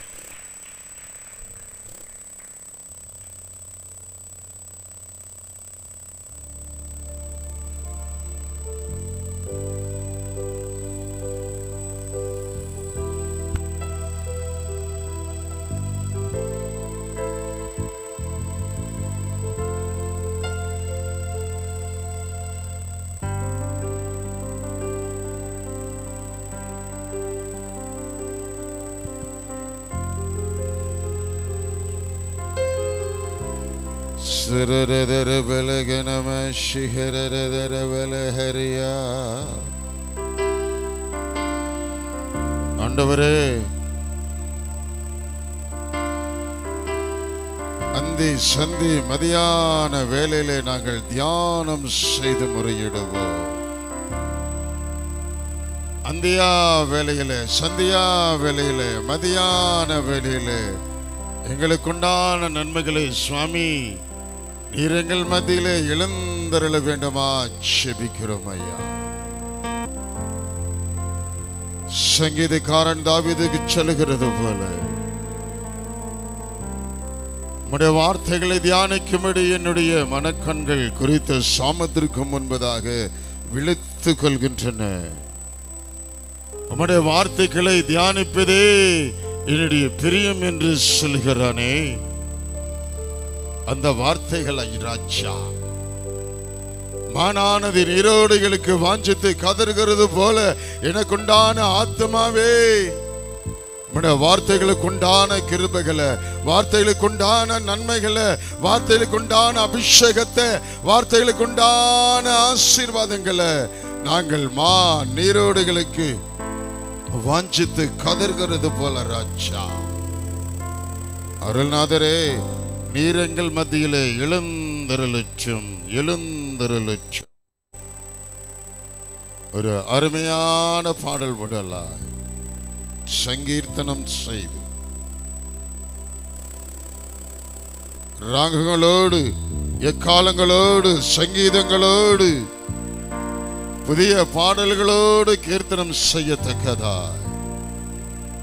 [SPEAKER 6] ஆண்டவரே, அந்தி சந்தி மதியான வேளையிலே நாங்கள் தியானம் செய்து முறையிடுவோம். அந்தியா வேளையிலே, சந்தியா வேளையிலே, மதியான வேளையிலே எங்களுக்குண்டான நன்மைகளை சுவாமி நீர் எங்கள் மத்தியிலே எழுந்தருள வேண்டுமா செபிக்கிறோம் ஐயா. சங்கீதக்காரன் தாவீதுக்கு சொல்லுகிறது போல உம்முடைய வார்த்தைகளை தியானிக்கும்படி என்னுடைய மனக்கண்கள் குறித்த சாமத்திற்கு முன்பதாக விழித்து கொள்கின்றன. உம்முடைய வார்த்தைகளை தியானிப்பதே என்னுடைய பிரியம் என்று சொல்கிறானே, அந்த வார்த்தைகள் ராஜா மானானது நீரோடைகளுக்கு வாஞ்சித்து கதறுகிறது போல எனக்குண்டான ஆத்மாவே உம்முடைய வார்த்தைகளுக்குண்டான கிருபைகளை, வார்த்தைகளுக்குண்டான நன்மைகளை, வார்த்தைகளுக்குண்டான அபிஷேகத்தை, வார்த்தைகளுக்குண்டான ஆசீர்வாதங்களை நாங்கள் மா நீரோடைகளுக்கு வாஞ்சித்து கதறுகிறது போல ராஜா. அருள்நாதரே, நீர் எங்கள் மத்தியிலே எழுந்தருளுச்சும் எழுந்தருளுச்சும். ஒரு அருமையான பாடல் விடலாய் சங்கீர்த்தனம் செய்து ராகங்களோடு எக்காலங்களோடு சங்கீதங்களோடு புதிய பாடல்களோடு கீர்த்தனம் செய்யத்தக்கதாய்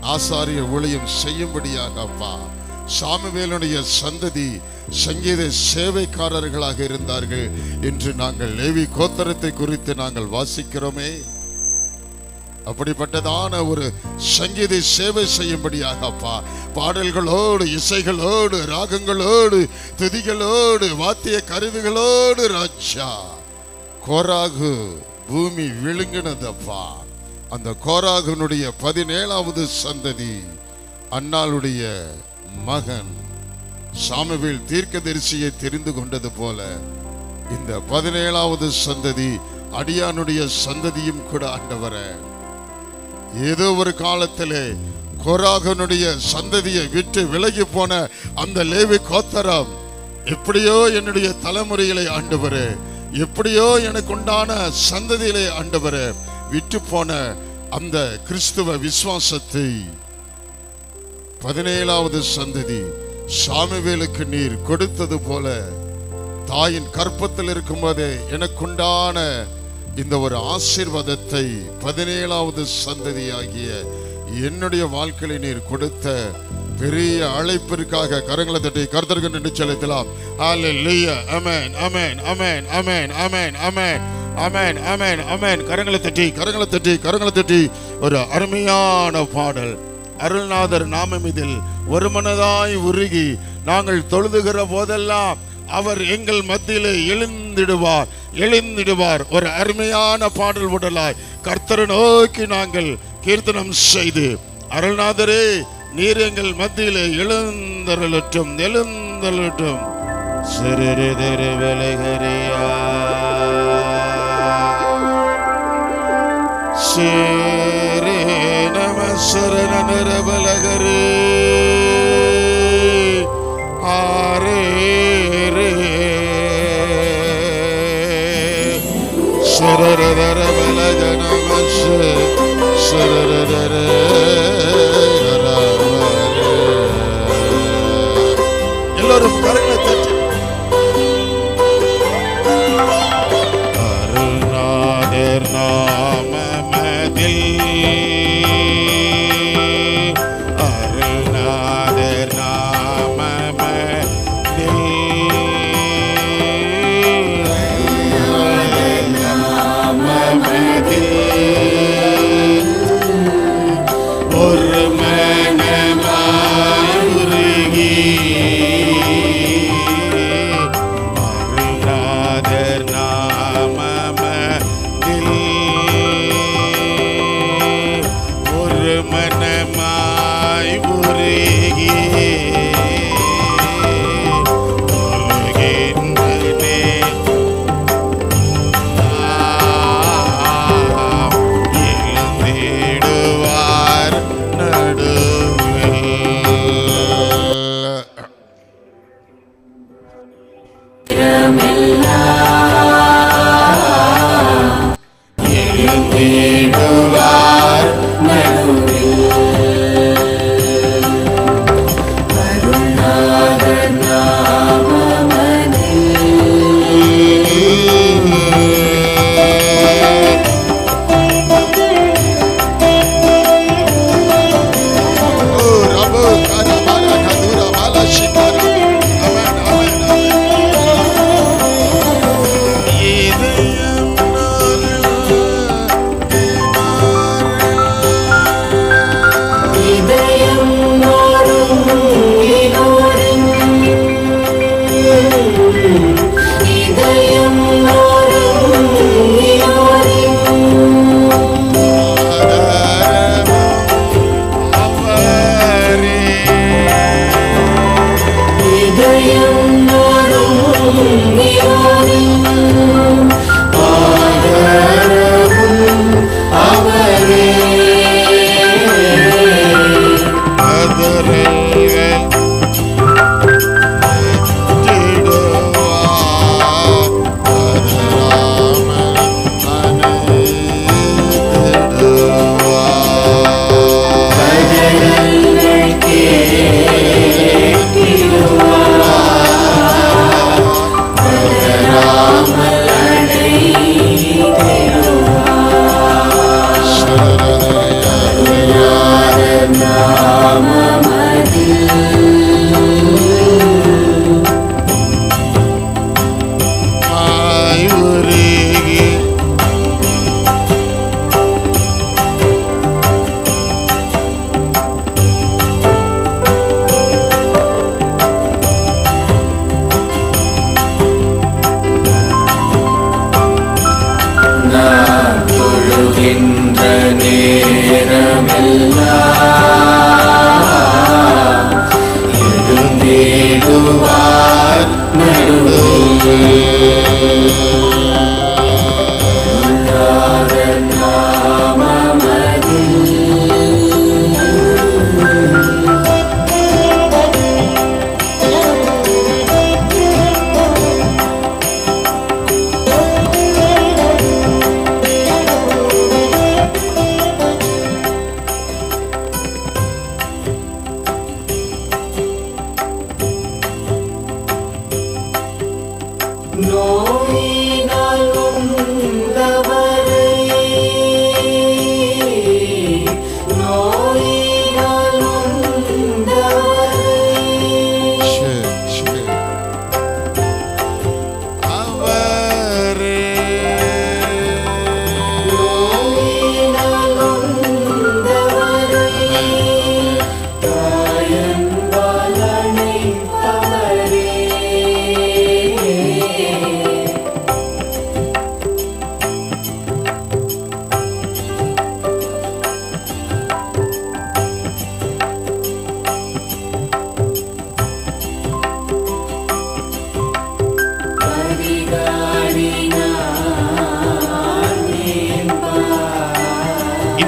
[SPEAKER 6] ஆசாரிய ஊழியம் செய்யும்படியாக அப்பா சாமுவேலுடைய சந்ததி சங்கீத சேவைக்காரர்களாக இருந்தார்கள் என்று நாங்கள் லேவி கோத்திரத்தை குறித்து நாங்கள் வாசிக்கிறோமே. அப்படிப்பட்டதான ஒரு சங்கீத சேவை செய்யும்படியாக அப்பா பாடல்களோடு இசைகளோடு ராகங்களோடு துதிகளோடு வாத்திய கருவிகளோடு ராஜா கோராகு பூமி விழுங்கினதப்பா. அந்த கோராகுனுடைய பதினேழாவது சந்ததி அன்னாளுடைய மகன் சாமுவேல் தீர்க்கதரிசியை தெரிந்து கொண்டது போல இந்த பதினேழாவது சந்ததி அடியானுடைய சந்ததியும் கூட ஆண்டவரே ஏதோ ஒரு காலத்திலே கோராகனுடைய சந்ததியை விட்டு விலகி போன அந்த லேவி கோத்திரம் எப்படியோ என்னுடைய தலைமுறையிலே ஆண்டவரே எப்படியோ எனக்கு உண்டான சந்ததியிலே ஆண்டவரே விட்டு போன அந்த கிறிஸ்துவ விசுவாசத்தை பதினேழாவது சந்ததி சாமுவேலுக்கு நீர் கொடுத்தது போல தாயின் கற்பத்தில் இருக்கும்போதே எனக்குண்டான இந்த ஒரு ஆசீர்வாதத்தை பதினேழாவது சந்ததி ஆகிய என்னுடைய வாழ்க்கையை நீர் கொடுத்த பெரிய அழைப்பிற்காக கரங்களை தட்டி கர்த்தருக்கு நன்றி செலுத்தலாம். ஹல்லேலூயா. ஆமென் ஆமென் ஆமென் ஆமென் ஆமென் ஆமென் ஆமென் ஆமென் ஆமென். கரங்களை தட்டி கரங்களை தட்டி கரங்களை தட்டி ஒரு அருமையான பாடல். அருள்நாதர் நாமம் இதில் ஒரு மனதாய் உருகி நாங்கள் தொழுதுகிற போதெல்லாம் அவர் எங்கள் மத்தியிலே எழுந்திடுவார் எழுந்திடுவார். ஒரு அருமையான பாடல் உடலாய் கர்த்தரை நோக்கி நாங்கள் கீர்த்தனம் செய்து அருள்நாதரே நீர் எங்கள் மத்தியிலே எழுந்தருளட்டும் எழுந்தருளட்டும். சிறு திரு விலகரியா சிரே நம சரண நிரபலகரே ஆரே ரே சரரதர பலக நம சரரதர எல்லாரும் கரங்களை தட்டி அருள்நாதர் நாமமதில் அருள்நாதர் நாமமதில் நாமமதில் ஒரு மனமாய் உருகி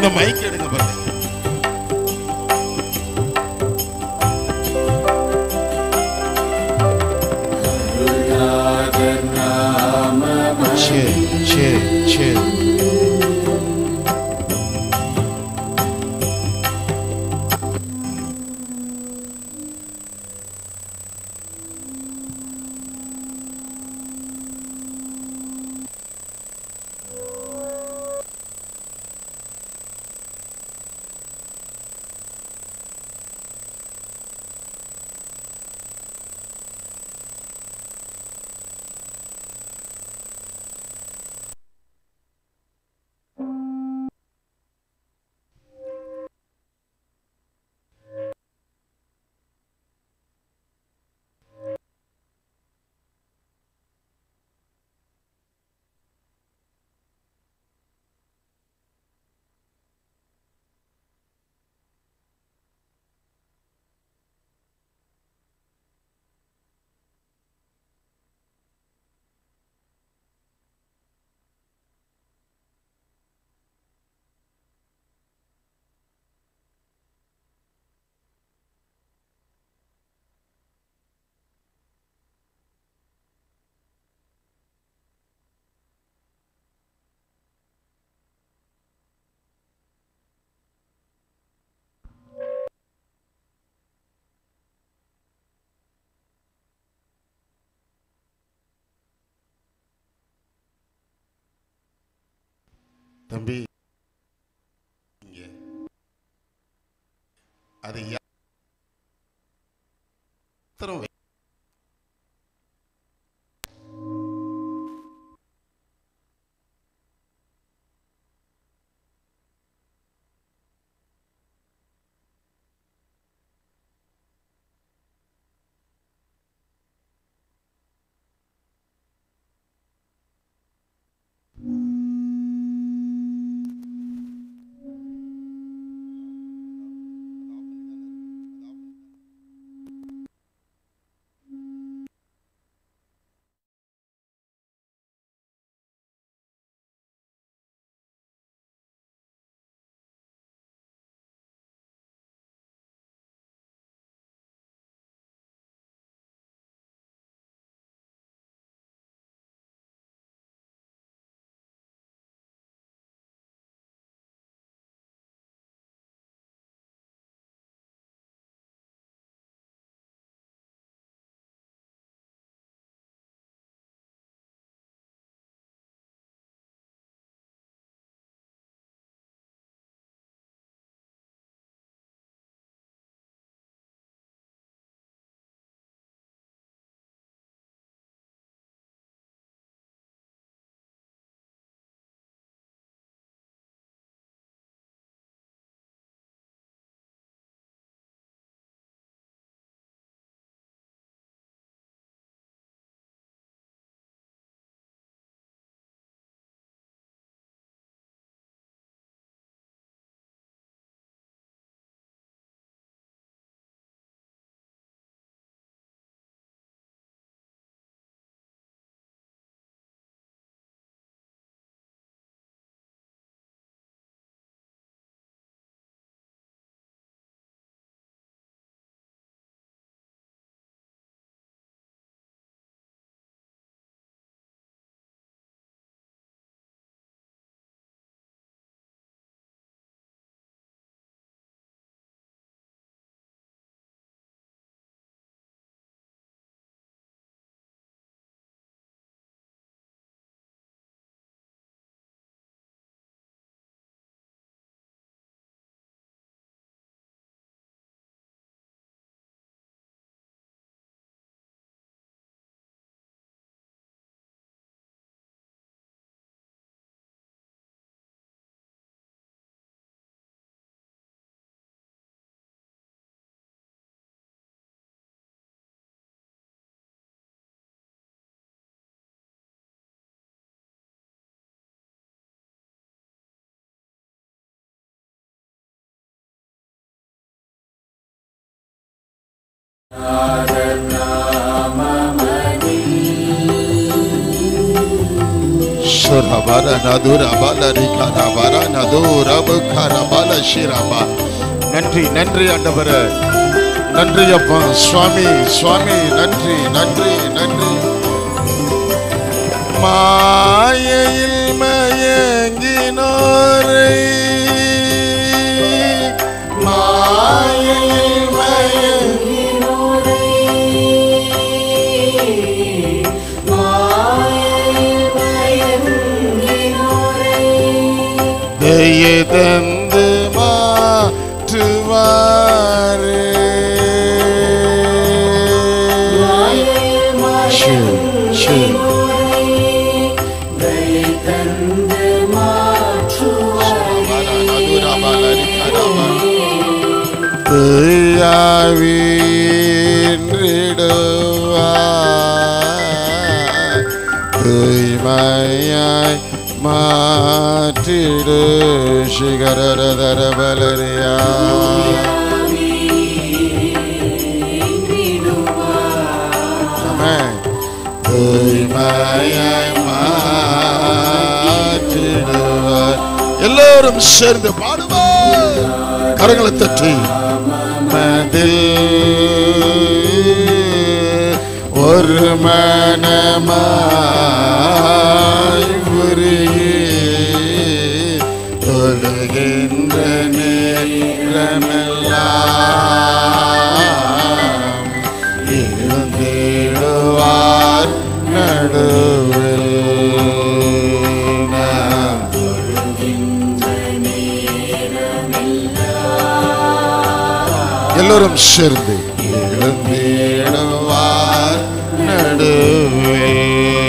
[SPEAKER 6] அந்த மைக் எடுங்க பாருங்க. சரி சரி சரி. தம்பி அது யாத்திரம் Surabara Nadura Bala Rikara Bara Nadura Bukara Bala Shiraba. நன்றி நன்றி ஆண்டவரே, நன்றி அப்பா. சுவாமி சுவாமி நன்றி நன்றி நன்றி. மாயையில் மயங்கினோரை மாயையில் மயங்கினோரை மாயையில் மயங்கினோரை தயை தந்து மாற்றுவாரே. தூய்மையாய் மாற்றிடு சிகரதர பலரியா. தூய்மையாய் மாற்றிடுவார். எல்லோரும் சேர்ந்து பாடுவார். கரங்களை தட்டி ஒரு மனமாய் உருகி தொழுகின்ற நேரமெல்லாம் இருந்திடுவார் நடுவில். எல்லோரும் சேர்ந்து எழுந்திடுவார் நடுவில்.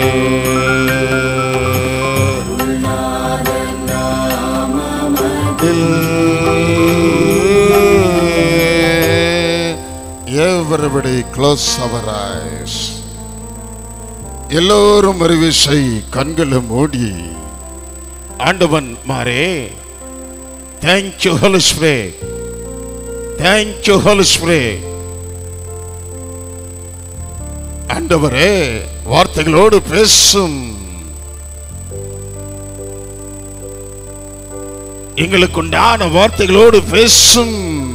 [SPEAKER 6] Everybody close our eyes. எல்லோரும் ஒரு விசை கண்களை மூடி ஆண்டவன் மாறே. Thank you Holy Spirit. Thank you Holy Spirit. ஆண்டவரே வார்த்தைகளோடு பேசும். எங்களுக்கு உண்டான வார்த்தைகளோடு பேசும்.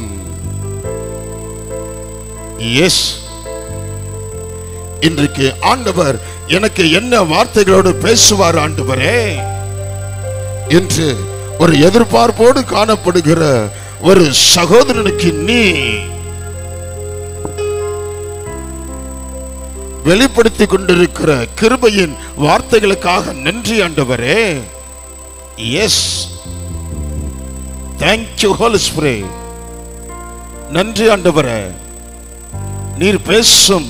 [SPEAKER 6] எஸ், இன்றைக்கு ஆண்டவர் எனக்கு என்ன வார்த்தைகளோடு பேசுவார் ஆண்டவரே என்று ஒரு எதிர்பார்ப்போடு காணப்படுகிற ஒரு சகோதரனுக்கு நீ வெளிப்படுத்திக் கொண்டிருக்கிற கிருபையின் வார்த்தைகளுக்காக நன்றி ஆண்டவரே. Yes, thank you Holy Spirit. நன்றி ஆண்டவரே, நீர் பேசும்.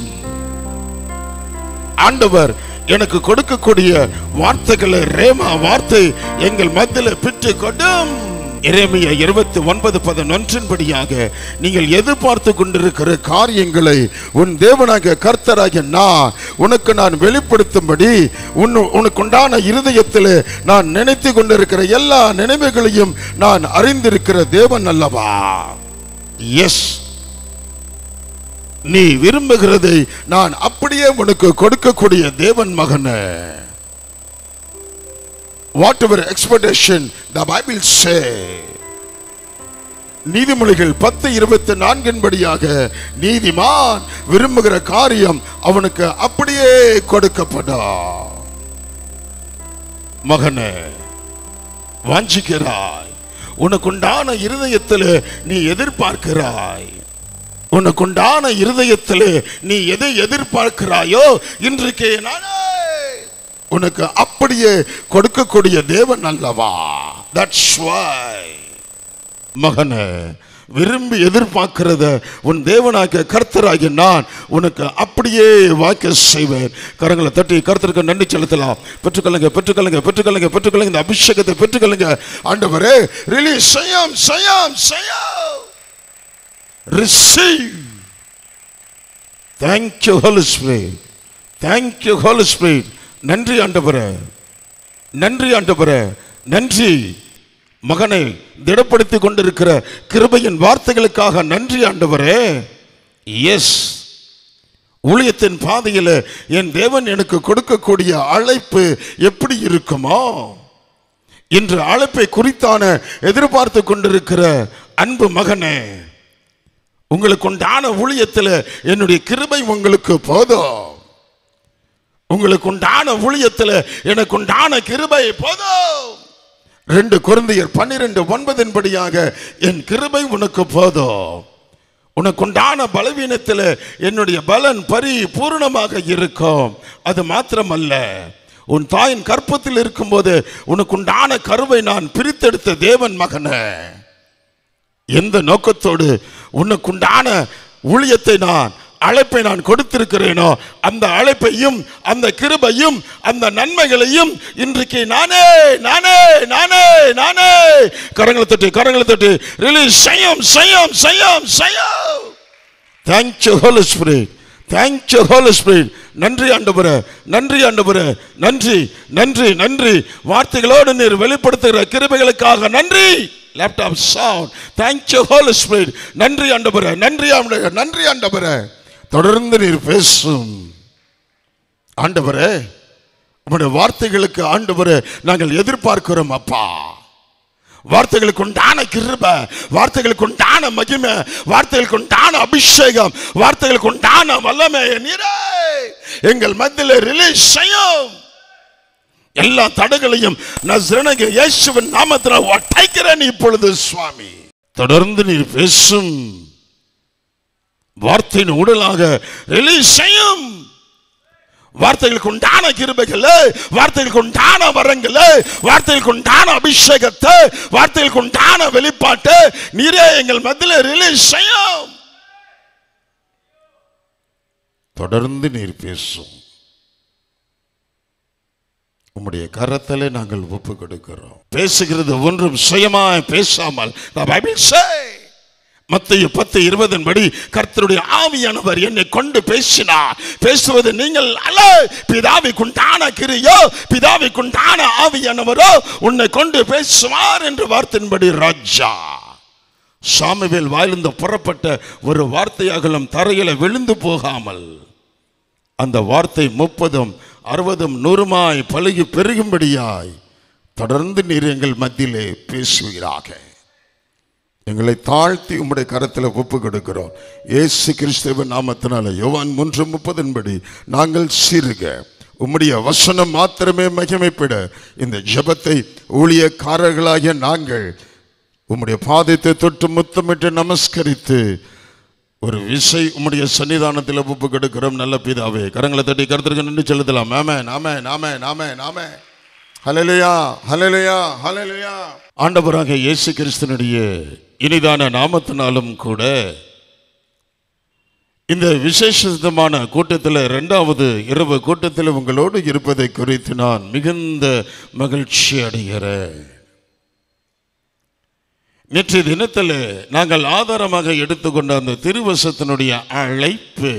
[SPEAKER 6] ஆண்டவர் எனக்கு கொடுக்கக்கூடிய வார்த்தைகளை ரேமா வார்த்தை எங்கள் மத்தியில் பெற்றுக் கொண்டும். எரேமியா இருபத்தி ஒன்பது பதினொன்றின் படியாக நீங்கள் எதிர்பார்த்து கொண்டிருக்கிற காரியங்களை உன் தேவனாகிய கர்த்தராகிய நான் உனக்கு நான் வெளிப்படுத்தும்படி உன் உனக்குண்டான இருதயத்தில் நான் நினைத்து கொண்டிருக்கிற எல்லா நினைவுகளையும் நான் அறிந்திருக்கிற தேவன் அல்லவா. எஸ், நீ விரும்புகிறதை நான் அப்படியே உனக்கு கொடுக்கக்கூடிய தேவன் மகனே. Whatever expectation the Bible say. நீதிமொழிகள் பத்து இருபத்தி நான்கின் படியாக நீதிமான் விரும்புகிற காரியம் அவனுக்கு அப்படியே கொடுக்கப்படும். மகனே, வாஞ்சிக்கிறாய், உனக்குண்டான இருதயத்தில் நீ எதிர்பார்க்கிறாய். உனக்குண்டான இருதயத்தில் நீ எதை எதிர்பார்க்கிறாயோ இன்றைக்கு நானே உனக்கு அப்படியே கொடுக்கக்கூடிய தேவன் அல்லவா. That's why மகனே, விரும்பி எதிர்பார்க்கிறத உன் தேவனாகிய கர்த்தராகிய நான் உனக்கு அப்படியே வாய்க்க செய்வேன். கரங்களை தட்டி கர்த்தருக்கு நன்றி செலுத்தலாம். பெற்றுக்கொள்ளுங்க பெற்றுக்கொள்ளுங்க பெற்றுக்கொள்ளுங்க பெற்றுக்கொள்ளுங்க இந்த அபிஷேகத்தை பெற்றுக்கொள்ளுங்க. ஆண்டவரே, ரிலீஸ் செய்யும் செய்யும் செய்யும். Receive. Thank you Holy Spirit. Thank you Holy Spirit. நன்றி ஆண்டவரே, நன்றி ஆண்டவரே, நன்றி. மகனை திடப்படுத்திக் கொண்டிருக்கிற கிருபையின் வார்த்தைகளுக்காக நன்றி ஆண்டவரே. எஸ், ஊழியத்தின் பாதையில் என் தேவன் எனக்கு கொடுக்கக்கூடிய அழைப்பு எப்படி இருக்குமோ இன்று அழைப்பை குறித்தான எதிர்பார்த்து கொண்டிருக்கிற அன்பு மகனே, உங்களுக்கு உண்டான ஊழியத்தில் என்னுடைய கிருபை உங்களுக்கு போதும். உங்களுக்கு உண்டான ஊழியத்தில் எனக்கு உண்டான கிருபை போதும். ரெண்டு கொரிந்தியர் பன்னிரண்டு ஒன்பதின் படியாக என் கிருபை உனக்கு போதும். உனக்குண்டான பலவீனத்தில் என்னுடைய பலன் பரிபூர்ணமாக இருக்கும். அது மாத்திரமல்ல, உன் தாயின் கற்பத்தில் இருக்கும்போது உனக்குண்டான கருவை நான் பிரித்தெடுத்த தேவன் மகனே, எந்த நோக்கத்தோடு உனக்குண்டான ஊழியத்தை நான் அழைப்பை நான் கொடுத்திருக்கிறேனோ அந்த அழைப்பையும் அந்த கிருபையும் அந்த நன்மைகளையும் இன்றைக்கு நானே நானே நானே நானே கரங்களை தட்டி கரங்களை தட்டி ரிலீஸ் செய்யும் செய்யும் செய்யும் செய்யும். Thank you Holy Spirit. Thank you Holy Spirit. நன்றி ஆண்டவரே, நன்றி ஆண்டவரே, நன்றி நன்றி நன்றி. வார்த்தைகளோடு நீர் வெளிப்படுத்துகிற கிருபைகளுக்காக நன்றி. Laptop sound. Thank you Holy Spirit. நன்றி ஆண்டவரே, நன்றி ஆண்டவரே, நன்றி ஆண்டவரே. தொடர்ந்து நீர் பேசும் ஆண்டவரே. உம்முடைய வார்த்தைகளுக்கு ஆண்டவரே நாங்கள் எதிர்பார்க்கிறோம் அப்பா. வார்த்தைகளுக்கு உண்டான கிருபை, வார்த்தைகளுக்கு உண்டான மகிமை, வார்த்தைகளுக்கு உண்டான அபிஷேகம், வார்த்தைகளுக்கு உண்டான வல்லமை நீரே எங்கள் மத்தியில் ரிலீஸ் செய்யும். எல்லா தடைகளையும் நசரேயனாகிய இயேசுவின் நாமத்தில் ஒட்டைக்கிறேன் இப்பொழுது சுவாமி. தொடர்ந்து நீர் பேசும் வார்த்தையின் ஊடலாக ரிலீஸ் செய்யும். வார்த்தைகளுக்கு உண்டான கிருபைகள், வார்த்தைகளுக்கு உண்டான வரங்கள், வார்த்தைகளுக்கு உண்டான அபிஷேகத்தை, வார்த்தைகளுக்கு உண்டான வெளிப்பாட்டு நீரே எங்கள் மத்தியில் ரிலீஸ் செய்யும். தொடர்ந்து நீர் பேசும். உம்முடைய கரத்திலே நாங்கள் ஒப்பு கொடுக்கிறோம். பேசுகிறது ஒன்றும் சுயமாய் பேசாமல் மத்தேயு பத்து இருபதின் படி கர்த்தருடைய ஆவியானவர் என்னை கொண்டு பேசினார். பேசுவது நீங்கள் அல்ல, பிதாவுக்குண்டான கிரியோ பிதாவுக்குண்டான ஆவியானவரோ உன்னை கொண்டு பேசுவார் என்று வார்த்தையின்படி ராஜா சாமுவேல் வாயிலிருந்து புறப்பட்ட ஒரு வார்த்தையாகலும் தரையில விழுந்து போகாமல் அந்த வார்த்தை முப்பதும் அறுபதும் நூறுமாய் பழுகி பெருகும்படியாய் தொடர்ந்து நீர் எங்கள் மத்தியிலே பேசுவீராக. எங்களை தாழ்த்தி உம்முடைய கரத்தில் ஒப்பு கொடுக்கிறோம் இயேசு கிறிஸ்துவின் நாமத்தினால. யோவான் மூன்று முப்பதின் படி நாங்கள் சீருக உம்முடைய வசனம் மாத்திரமே மகிமைப்பட இந்த ஜெபத்தை ஊழியக்காரர்களாகிய நாங்கள் உம்முடைய பாதத்தை தொட்டு முத்தமிட்டு நமஸ்கரித்து ஒரு விசை உம்முடைய சன்னிதானத்தில் ஒப்பு கொடுக்கிறோம். நல்ல பிதாவே, கரங்களை தட்டி கருத்திற்கு நின்று செலுத்தலாம். ஆமென் ஆமென் ஆமென் ஆமென் ஆமென். ஹல்லேலூயா ஹல்லேலூயா ஹல்லேலூயா. ஆண்டவராக இயேசு கிறிஸ்துவினுடைய இனிதான நாமத்தினாலும் கூட இந்த விசேஷமான கூட்டத்தில் இரண்டாவது இரவு கூட்டத்தில் உங்களோடு இருப்பதை குறித்து நான் மிகுந்த மகிழ்ச்சி அடைகிறேன். நேற்றைய தினத்தில் நாங்கள் ஆதாரமாக எடுத்துக்கொண்ட அந்த திருவசத்தினுடைய அழைப்பு,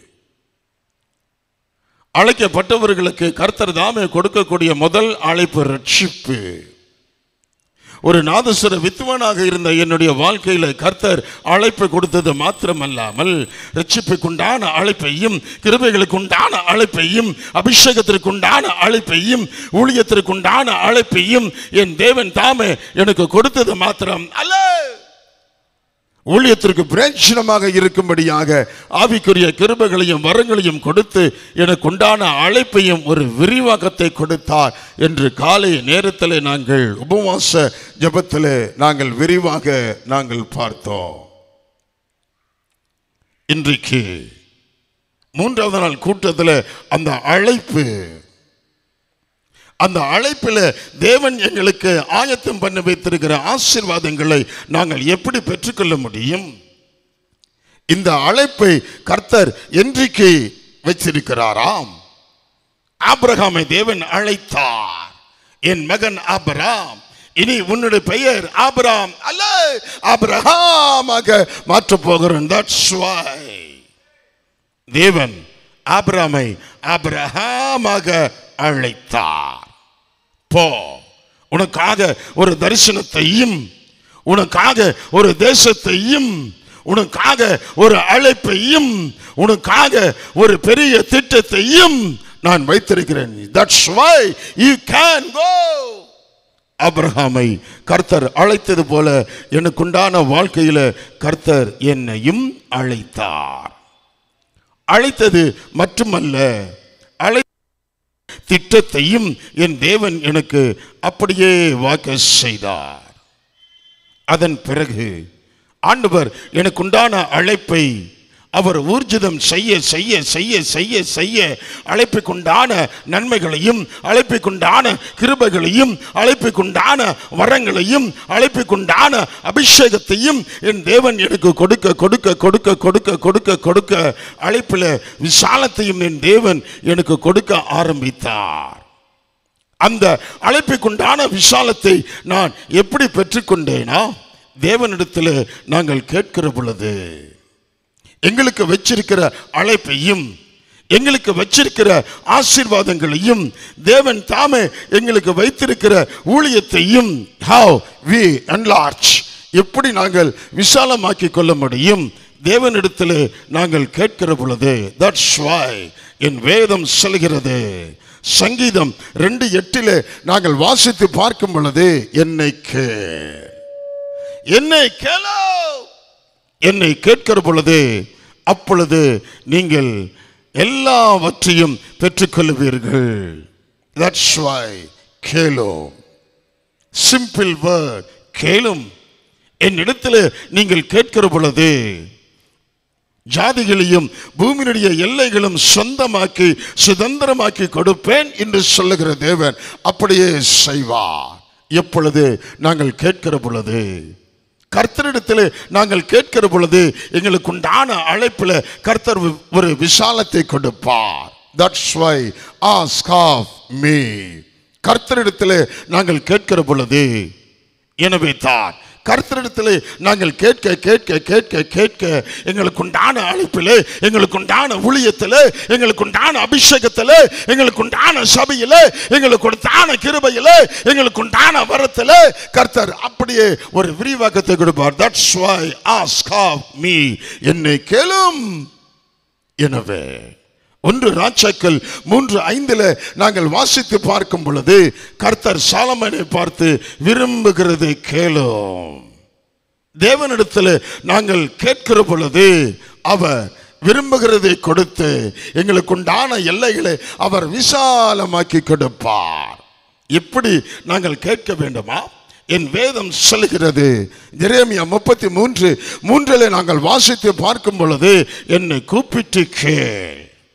[SPEAKER 6] அழைக்கப்பட்டவர்களுக்கு கர்த்தர் தாமே கொடுக்கக்கூடிய முதல் அழைப்பு ரட்சிப்பு. ஒரு நாதஸ்வர வித்துவனாக இருந்த என்னுடைய வாழ்க்கையில் கர்த்தர் அழைப்பு கொடுத்தது மாத்திரமல்லாமல் ரட்சிப்புக்குண்டான அழைப்பையும், கிருபைகளுக்குண்டான அழைப்பையும், அபிஷேகத்திற்குண்டான அழைப்பையும், ஊழியத்திற்குண்டான அழைப்பையும் என் தேவன் தாமே எனக்கு கொடுத்தது மாத்திரம் அல்ல, ஊழியத்திற்கு பிரயோஜனமாக இருக்கும்படியாக ஆவிக்குரிய கிருபைகளையும் வரங்களையும் கொடுத்து எனக்கு உண்டான அழைப்பையும் ஒரு விரிவாக்கத்தை கொடுத்தார் என்று காலை நேரத்தில் நாங்கள் உபவாச ஜெபத்தில் நாங்கள் விரிவாக நாங்கள் பார்த்தோம். இன்றைக்கு மூன்றாவது நாள் கூட்டத்தில் அந்த அழைப்பு, அந்த அழைப்பில் தேவன் எங்களுக்கு ஆயத்தம் பண்ண வைத்திருக்கிற ஆசீர்வாதங்களை நாங்கள் எப்படி பெற்றுக்கொள்ள முடியும்? இந்த அழைப்பை கர்த்தர் என்றைக்கு வச்சிருக்கிறாராம்? ஆபிரகாமை தேவன் அழைத்தார், என் மகன் ஆபிரகாம், இனி உன்னுடைய பெயர் ஆபிரகாம் அல்ல, ஆபிரகாமாக மாற்ற போகிறேன். That's why தேவன் ஆபிரகாமை ஆபிரகாமாக அழைத்தார். போ, உனக்காக ஒரு தரிசனத்தையும், உனக்காக ஒரு தேசத்தையும், உனக்காக ஒரு அழைப்பையும் உனக்காக ஒரு பெரிய திட்டத்தையும் நான் வைத்திருக்கிறேன். That's why you can go. ஆபிரகாமை கர்த்தர் அழைத்தது போல எனக்குண்டான வாழ்க்கையில கர்த்தர் என்னையும் அழைத்தார். அழைத்தது மட்டுமல்ல, அழை திட்டத்தையும் என் தேவன் எனக்கு அப்படியே வாக்கு செய்தார். அதன் பிறகு ஆண்டவர் எனக்குண்டான அழைப்பை அவர் ஊர்ஜிதம் செய்ய செய்ய செய்ய செய்ய செய்ய அழைப்புக்குண்டான நன்மைகளையும் அழைப்புக்குண்டான கிருபைகளையும் அழைப்புக்குண்டான வரங்களையும் அழைப்புக்குண்டான அபிஷேகத்தையும் என் தேவன் எனக்கு கொடுக்க கொடுக்க கொடுக்க கொடுக்க கொடுக்க கொடுக்க அழைப்பில் விசாலத்தையும் என் தேவன் எனக்கு கொடுக்க ஆரம்பித்தார். அந்த அழைப்புக்குண்டான விசாலத்தை நான் எப்படி பெற்றுக்கொண்டேனா, தேவனிடத்தில் நாங்கள் கேட்கிற பொழுது எங்களுக்கு வச்சிருக்கிற அழைப்பையும் எங்களுக்கு வச்சிருக்கிற ஆசீர்வாதங்களையும் தேவன் தாமே எங்களுக்கு வைத்திருக்கிற ஊழியத்தையும் how we enlarge எப்படி நாங்கள் விசாலமாக்கி கொள்ள முடியும் தேவனிடத்தில் நாங்கள் கேட்கிற பொழுது. that's why என் வேதம் சொல்கிறது, சங்கீதம் ரெண்டு எட்டிலே நாங்கள் வாசித்து பார்க்கும் பொழுது, என்னை கேள் என்னை கேளோ என்னை கேட்கிற பொழுது அப்பொழுது நீங்கள் எல்லாவற்றையும் பெற்றுக்கொள்வீர்கள். that's why கேளோ, சிம்பிள் வேர்ட், கேளும். என்னிடத்தில் நீங்கள் கேட்கிற பொழுது ஜாதிகளையும் பூமியினுடைய எல்லைகளும் சொந்தமாக்கி சுதந்திரமாக்கி கொடுப்பேன் என்று சொல்லுகிற தேவன் அப்படியே செய்வார். எப்பொழுது நாங்கள் கேட்கிற பொழுது, கர்த்தரிடத்தில் நாங்கள் கேட்கிற பொழுது எங்களுக்கு உண்டான அழைப்பில் கர்த்தர் ஒரு விசாலத்தை கொடுப்பார். that's why ask of me. கர்த்தரிடத்தில் நாங்கள் கேட்கிற பொழுது, எனவே தான் கர்த்தரிடத்தில் நாங்கள் கேட்க கேட்க கேட்க கேட்க எங்களுக்கு உண்டான அழைப்பில் எங்களுக்கு உண்டான ஊழியத்தில் எங்களுக்கு உண்டான அபிஷேகத்தில் எங்களுக்கு உண்டான சபையில் எங்களுக்கு உண்டான கிருபையில் எங்களுக்கு உண்டான வரத்தில் கர்த்தர் அப்படியே ஒரு விரிவாக்கத்தை கொடுப்பார். that's why ask of me. என்னை கேளும். எனவே ஒன்று ராஜாக்கள் மூன்று ஐந்துல நாங்கள் வாசித்து பார்க்கும் பொழுது கர்த்தர் சாலமோனை பார்த்து விரும்புகிறதை கேளும். தேவனிடத்தில் நாங்கள் கேட்கிற பொழுது அவர் விரும்புகிறதை கொடுத்து எங்களுக்கு உண்டான எல்லைகளை அவர் விசாலமாக்கி கொடுப்பார். இப்படி நாங்கள் கேட்க வேண்டுமா? என் வேதம் சொல்கிறது, எரேமியா முப்பத்தி மூன்று மூன்றிலே நாங்கள் வாசித்து பார்க்கும் பொழுது, என்னை கூப்பிட்டு கேள்,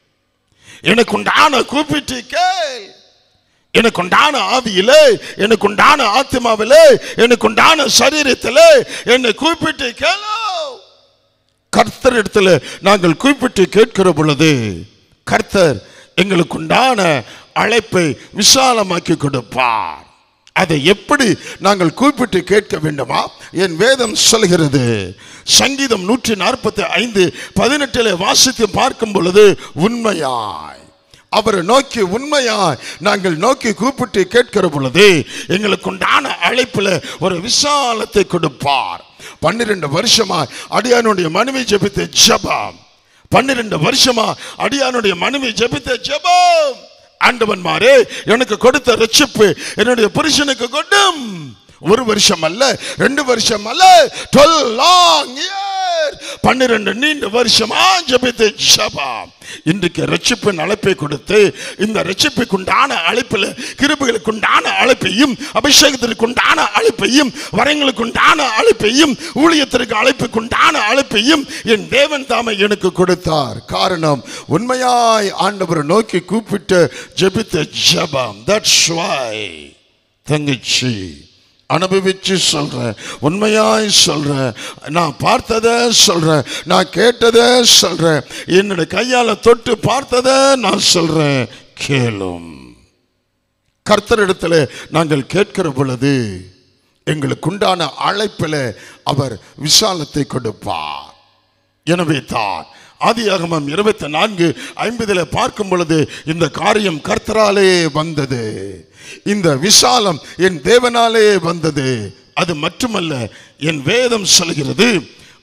[SPEAKER 6] எனக்கு உண்டான கூப்பிட்டு கேள், எனக்கு உண்டான ஆவியிலே எனக்கு உண்டான ஆத்மாவிலே எனக்கு உண்டான சரீரத்திலே என்னை கூப்பிட்டு கேளோ. கர்த்தரிடத்தில் நாங்கள் கூப்பிட்டு கேட்கிற பொழுது கர்த்தர் எங்களுக்கு உண்டான அழைப்பை விசாலமாக்கி கொடுப்பார். அதை எப்படி நாங்கள் கூப்பிட்டு கேட்க வேண்டுமா? என் வேதம் சொல்கிறது, சங்கீதம் நூற்றி நாற்பத்தி ஐந்து பதினெட்டிலே வாசித்து பார்க்கும் பொழுது, உண்மையாய் அவரை நோக்கி உண்மையாய் நாங்கள் நோக்கி கூப்பிட்டு கேட்கிற பொழுது எங்களுக்கு உண்டான அழைப்புல ஒரு விசாலத்தை கொடுப்பார். பன்னிரண்டு வருஷமா அடியானுடைய மனைவி ஜெபித்த ஜெபம், பன்னிரண்டு வருஷமா அடியானுடைய மனைவி ஜெபித்த ஜெபம், ஆண்டவன்மாரே எனக்கு கொடுத்த ரட்சிப்பு என்னுடைய புருஷனுக்கு கொடும். ஒரு வருஷம் அல்ல, ரெண்டு வருஷம் அல்ல, டுவெல் லாங் இயர், பன்னிரண்டு நீண்ட வருஷமா ஜெபித்த ஜெபம் இன்றைக்கு ரட்சிப்பின் அழைப்பை கொடுத்து இந்த ரட்சிப்புக்குண்டான அழைப்பில் கிருபைகளுக்குண்டான அழைப்பையும் அபிஷேகத்திற்குண்டான அழைப்பையும் வரங்களுக்குண்டான அழைப்பையும் ஊழியத்திற்கு அழைப்புக்குண்டான அழைப்பையும் என் தேவன் தாமே எனக்கு கொடுத்தார். காரணம், உண்மையாய் ஆண்டவரை நோக்கி கூப்பிட்டு ஜெபித்த ஜெபம். that's why தங்கச்சி அனுபவிச்சு சொல்றேன், உண்மையாய் சொல்றேன், நான் பார்த்ததை சொல்றேன், நான் கேட்டதை சொல்றேன், என்னுடைய கையால தொட்டு பார்த்ததை நான் சொல்றேன், கேளும். கர்த்தரிடத்தில் நாங்கள் கேட்கிற பொழுது எங்களுக்கு உண்டான அழைப்பில் அவர் விசாலத்தை கொடுப்பார். எனவே தான் ஆதியாகமம் இருபத்தி நான்கு ஐம்பதில் பார்க்கும் பொழுது இந்த காரியம் கர்த்தராலே வந்தது, இந்த விசாலம் என் தேவனாலே வந்தது. அது மட்டுமல்ல, என் வேதம் சொல்கிறது,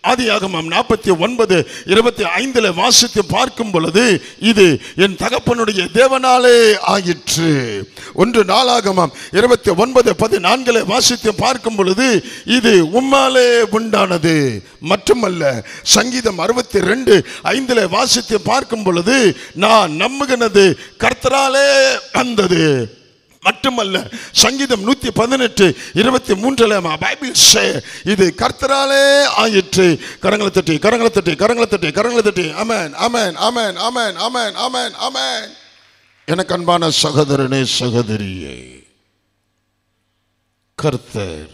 [SPEAKER 6] ஆதியாகமம் நாற்பத்தி ஒன்பது இருபத்தி ஐந்துல வாசித்து பார்க்கும் பொழுது இது என் தகப்பனுடைய தேவனாலே ஆயிற்று. ஒன்று நாளாகமம் இருபத்தி ஒன்பது பதினான்குல வாசித்து பார்க்கும் பொழுது இது உம்மாலே உண்டானது. மட்டுமல்ல, சங்கீதம் அறுபத்தி ரெண்டு ஐந்துல வாசித்து பார்க்கும் பொழுது நான் நம்புகிறது கர்த்தராலே வந்தது. மட்டுமல்ல, சங்கீதம் நூத்தி பதினெட்டு இருபத்தி மூன்றுல பைபிள் சே இது கர்த்தராலே ஆயிற்று. கரங்களை தட்டி கரங்களை தட்டி கரங்களை தட்டி கரங்களை தட்டி ஆமென் ஆமென் ஆமென் ஆமென் ஆமென் ஆமென் ஆமென். எனக்கு அன்பான சகோதரனே சகோதரியே, கர்த்தர்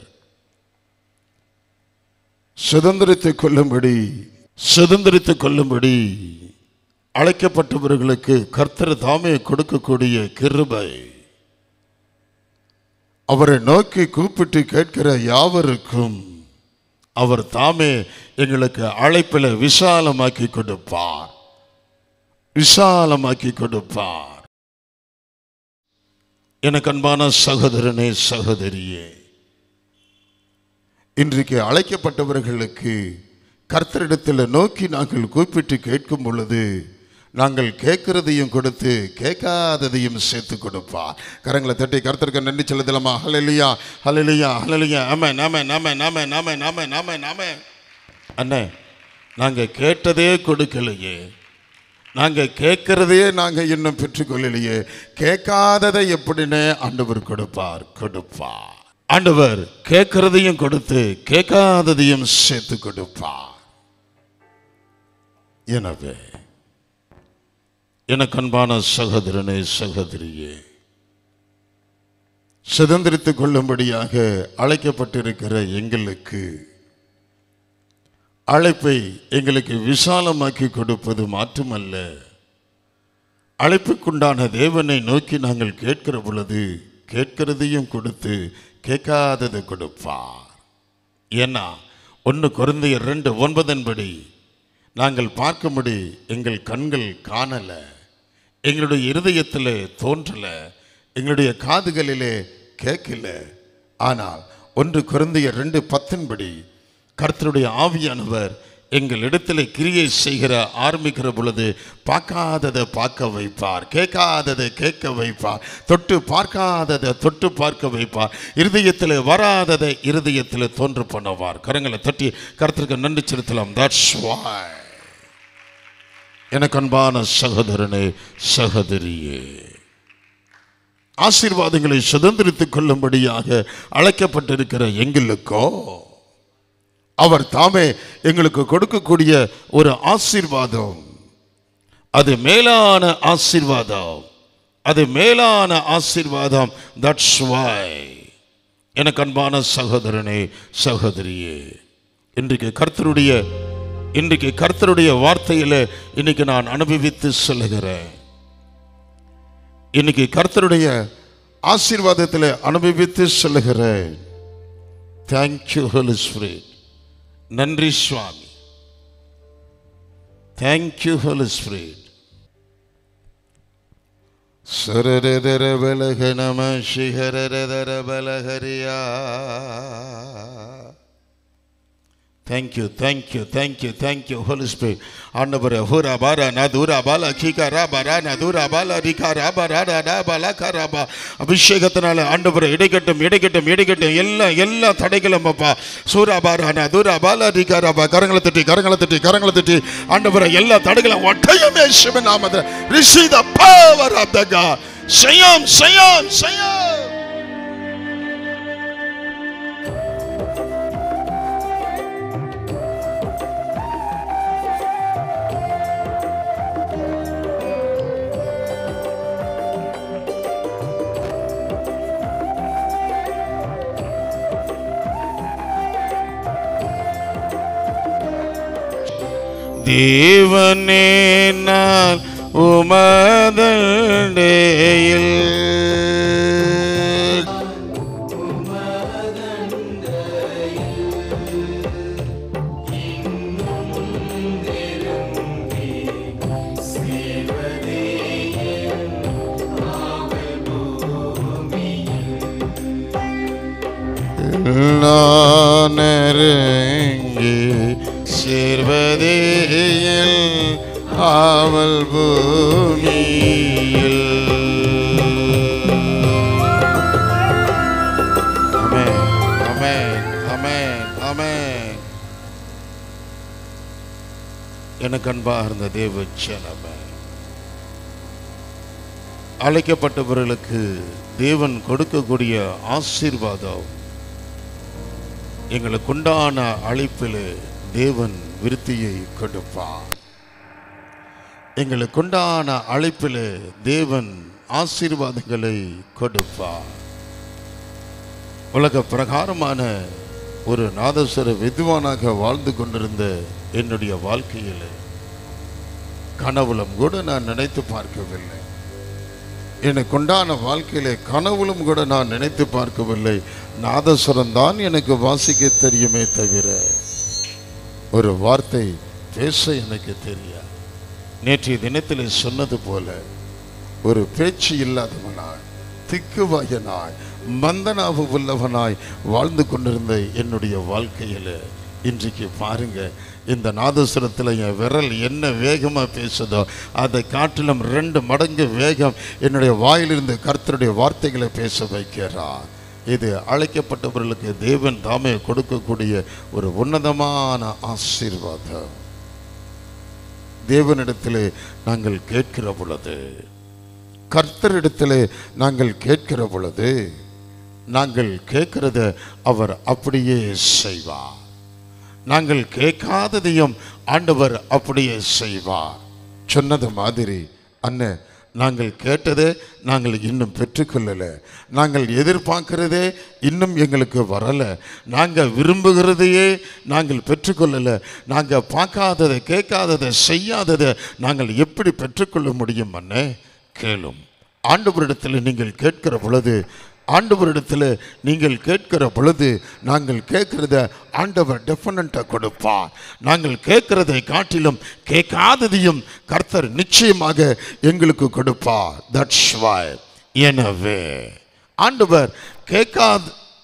[SPEAKER 6] சுதந்திரித்துக் கொள்ளும்படி சுதந்திரித்துக் கொள்ளும்படி அழைக்கப்பட்டவர்களுக்கு கர்த்தர் தாமே கொடுக்கக்கூடிய கிருபை, அவரை நோக்கி கூப்பிட்டு கேட்கிற யாவருக்கும் அவர் தாமே எங்களுக்கு அழைப்பில் விசாலமாக்கி கொடுப்பார், விசாலமாக்கி கொடுப்பார். எனக்கு அன்பான சகோதரனே சகோதரியே, இன்றைக்கு அழைக்கப்பட்டவர்களுக்கு கர்த்தரிடத்தில் நோக்கி நாங்கள் கூப்பிட்டு கேட்கும் பொழுது நாங்கள் கேட்கிறதையும் கொடுத்து கேட்காததையும் சேர்த்து கொடுப்பார். கரங்களை தட்டி கர்த்தருக்கு நன்றி செலுத்தலாமா? ஹல்லேலூயா ஹல்லேலூயா ஹல்லேலூயா ஆமென் ஆமென் ஆமென் ஆமென் ஆமென் ஆமென் ஆமென் ஆமென். அண்ணே, நாங்கள் கேட்டதே கொடுக்கலையே, நாங்கள் கேட்கிறதையே நாங்கள் இன்னும் பெற்றுக்கொள்ளலையே, கேட்காததை எப்படின்னு ஆண்டவர் கொடுப்பார் கொடுப்பார். ஆண்டவர் கேட்கிறதையும் கொடுத்து கேட்காததையும் சேர்த்து கொடுப்பார். எனவே எனக்கு அன்பான சகோதரனே சகோதரியே, சுதந்திரித்துக் கொள்ளும்படியாக அழைக்கப்பட்டிருக்கிற எங்களுக்கு அழைப்பை எங்களுக்கு விசாலமாக்கி கொடுப்பது மாற்றுமல்ல, அழைப்புக்குண்டான தேவனை நோக்கி நாங்கள் கேட்கிற பொழுது கேட்கிறதையும் கொடுத்து கேட்காததை கொடுப்பார். ஏன்னா ஒன்று கொரிந்தியர் ரெண்டு ஒன்பதன்படி நாங்கள் பார்க்கும்படி எங்கள் கண்கள் காணல, எங்களுடைய இருதயத்தில் தோன்றல, எங்களுடைய காதுகளிலே கேட்கல. ஆனால் ஒன்று கொரிந்தியர் ரெண்டு பத்தின்படி கர்த்தருடைய ஆவியானவர் எங்கள் இடத்துல கிரியை செய்கிற ஆரம்பிக்கிற பொழுது பார்க்காததை பார்க்க வைப்பார், கேட்காததை கேட்க வைப்பார், தொட்டு பார்க்காததை தொட்டு பார்க்க வைப்பார், இருதயத்தில் வராததை இருதயத்தில் தோன்று பண்ணுவார். கரங்களை தட்டி கர்த்தருக்கு நன்றி செலுத்தலாம். தட்ஸ் வை எனக்கு அன்பான சகோதரனே சகோதரியே, ஆசீர்வாதங்களை சுதந்திரித்துக் கொள்ளும்படியாக அழைக்கப்பட்டிருக்கிற எங்களுக்கோ அவர் தாமே எங்களுக்கு கொடுக்கக்கூடிய ஒரு ஆசீர்வாதம், அது மேலான ஆசீர்வாதம், அது மேலான ஆசீர்வாதம். தட்ஸ் வை எனக்கு அன்பான சகோதரனே சகோதரியே, இன்றைக்கு கர்த்தருடைய இன்றைக்கு கர்த்தருடைய வார்த்தையில இன்னைக்கு நான் அனுபவித்து சொல்லுகிறேன். இன்னைக்கு கர்த்தருடைய ஆசீர்வாதத்தில் அனுபவித்து சொல்லுகிறேன். Thank you Holy Spirit. நன்றி சுவாமி. Thank you Holy Spirit. சரரதர பலக நம சிஹரரதர பலஹரியா. Thank you thank you thank you thank you Holy Spirit. ஆண்டவரே, ஹூரா பாரா நதுரா பாலா கீகரா பாரா நதுரா பாலா ரிகாரா பாரா ரா பாலா கராபா. அபிஷேகத்தினால ஆண்டவரே இடைக்கட்டும் இடைக்கட்டும் இடைக்கட்டும் எல்லா எல்லா தடைகளும் அப்பா. சூரா பாரா நதுரா பாலா ரிகாராபா. கரங்களை தட்டி கரங்களை தட்டி கரங்களை தட்டி ஆண்டவரே எல்லா தடைகளும் ஒட்டையுமே சிவ நாமத்தில் receive the power of the God. செய்யும் செய்யும் செய்யும். தேவனே, நான் உமதண்டையில் நான் இறங்கி பூமியில். ஆமென், ஆமென், ஆமென், ஆமென். எனக்கு அன்பாக இருந்த தேவ ஜனமே, அழைக்கப்பட்டவர்களுக்கு தேவன் கொடுக்கக்கூடிய ஆசீர்வாதம், எங்களுக்கு உண்டான அழைப்பில் தேவன் விருத்தியை கொடுப்பார். எங்களுக்கு உண்டான அழைப்பில் தேவன் ஆசீர்வாதங்களை கொடுப்பார். உலக பிரகாரமான ஒரு நாதஸ்வர வித்வானாக வாழ்ந்து கொண்டிருந்த என்னுடைய வாழ்க்கையில் கனவுலம் கூட நான் நினைத்து பார்க்கவில்லை. எனக்கு உண்டான வாழ்க்கையிலே கனவுலும் கூட நான் நினைத்து பார்க்கவில்லை. நாதஸ்வரம் தான் எனக்கு வாசிக்க தெரியுமே தவிர ஒரு வார்த்தை பேச எனக்கு தெரியாது. நேற்றைய தினத்தில் சொன்னது போல ஒரு பேச்சு இல்லாதவனாய், திக்குவாயனாய், மந்தனாவு உள்ளவனாய் வாழ்ந்து கொண்டிருந்த என்னுடைய வாழ்க்கையில் இன்றைக்கு பாருங்க, இந்த நாதஸ்வரத்தில் என் விரல் என்ன வேகமாக பேசுதோ அதை காட்டிலும் ரெண்டு மடங்கு வேகம் என்னுடைய வாயிலிருந்து கர்த்தருடைய வார்த்தைகளை பேச வைக்கிறார். இது அழைக்கப்பட்டவர்களுக்கு தேவன் தாமே கொடுக்கக்கூடிய ஒரு உன்னதமான ஆசீர்வாதம். தேவனிடத்திலே நாங்கள் கேட்கிற பொழுது, கர்த்தரிடத்திலே நாங்கள் கேட்கிற பொழுது, நாங்கள் கேட்கிறத அவர் அப்படியே செய்வார். நாங்கள் கேட்காததையும் ஆண்டவர் அப்படியே செய்வார். சொன்னது மாதிரி, அண்ணன் நாங்கள் கேட்டதே நாங்கள் இன்னும் பெற்றுக்கொள்ளலை, நாங்கள் எதிர்பார்க்கிறதே இன்னும் எங்களுக்கு வரலை, நாங்கள் விரும்புகிறதையே நாங்கள் பெற்றுக்கொள்ளலை, நாங்கள் பார்க்காததை, கேட்காததை, செய்யாததை நாங்கள் எப்படி பெற்றுக்கொள்ள முடியும்? அண்ணே கேளும். ஆண்டவரிடத்தில் நீங்கள் கேட்கிற பொழுது, ஆண்டவரிடத்தில் நீங்கள் கேட்கிற பொழுது, நாங்கள் கேட்கிறத ஆண்டவர் டெஃபினட்டாக கொடுப்பார். நாங்கள் கேட்கிறதை காட்டிலும் கேட்காததையும் கர்த்தர் நிச்சயமாக எங்களுக்கு கொடுப்பார். That's why. எனவே ஆண்டவர் கேட்காத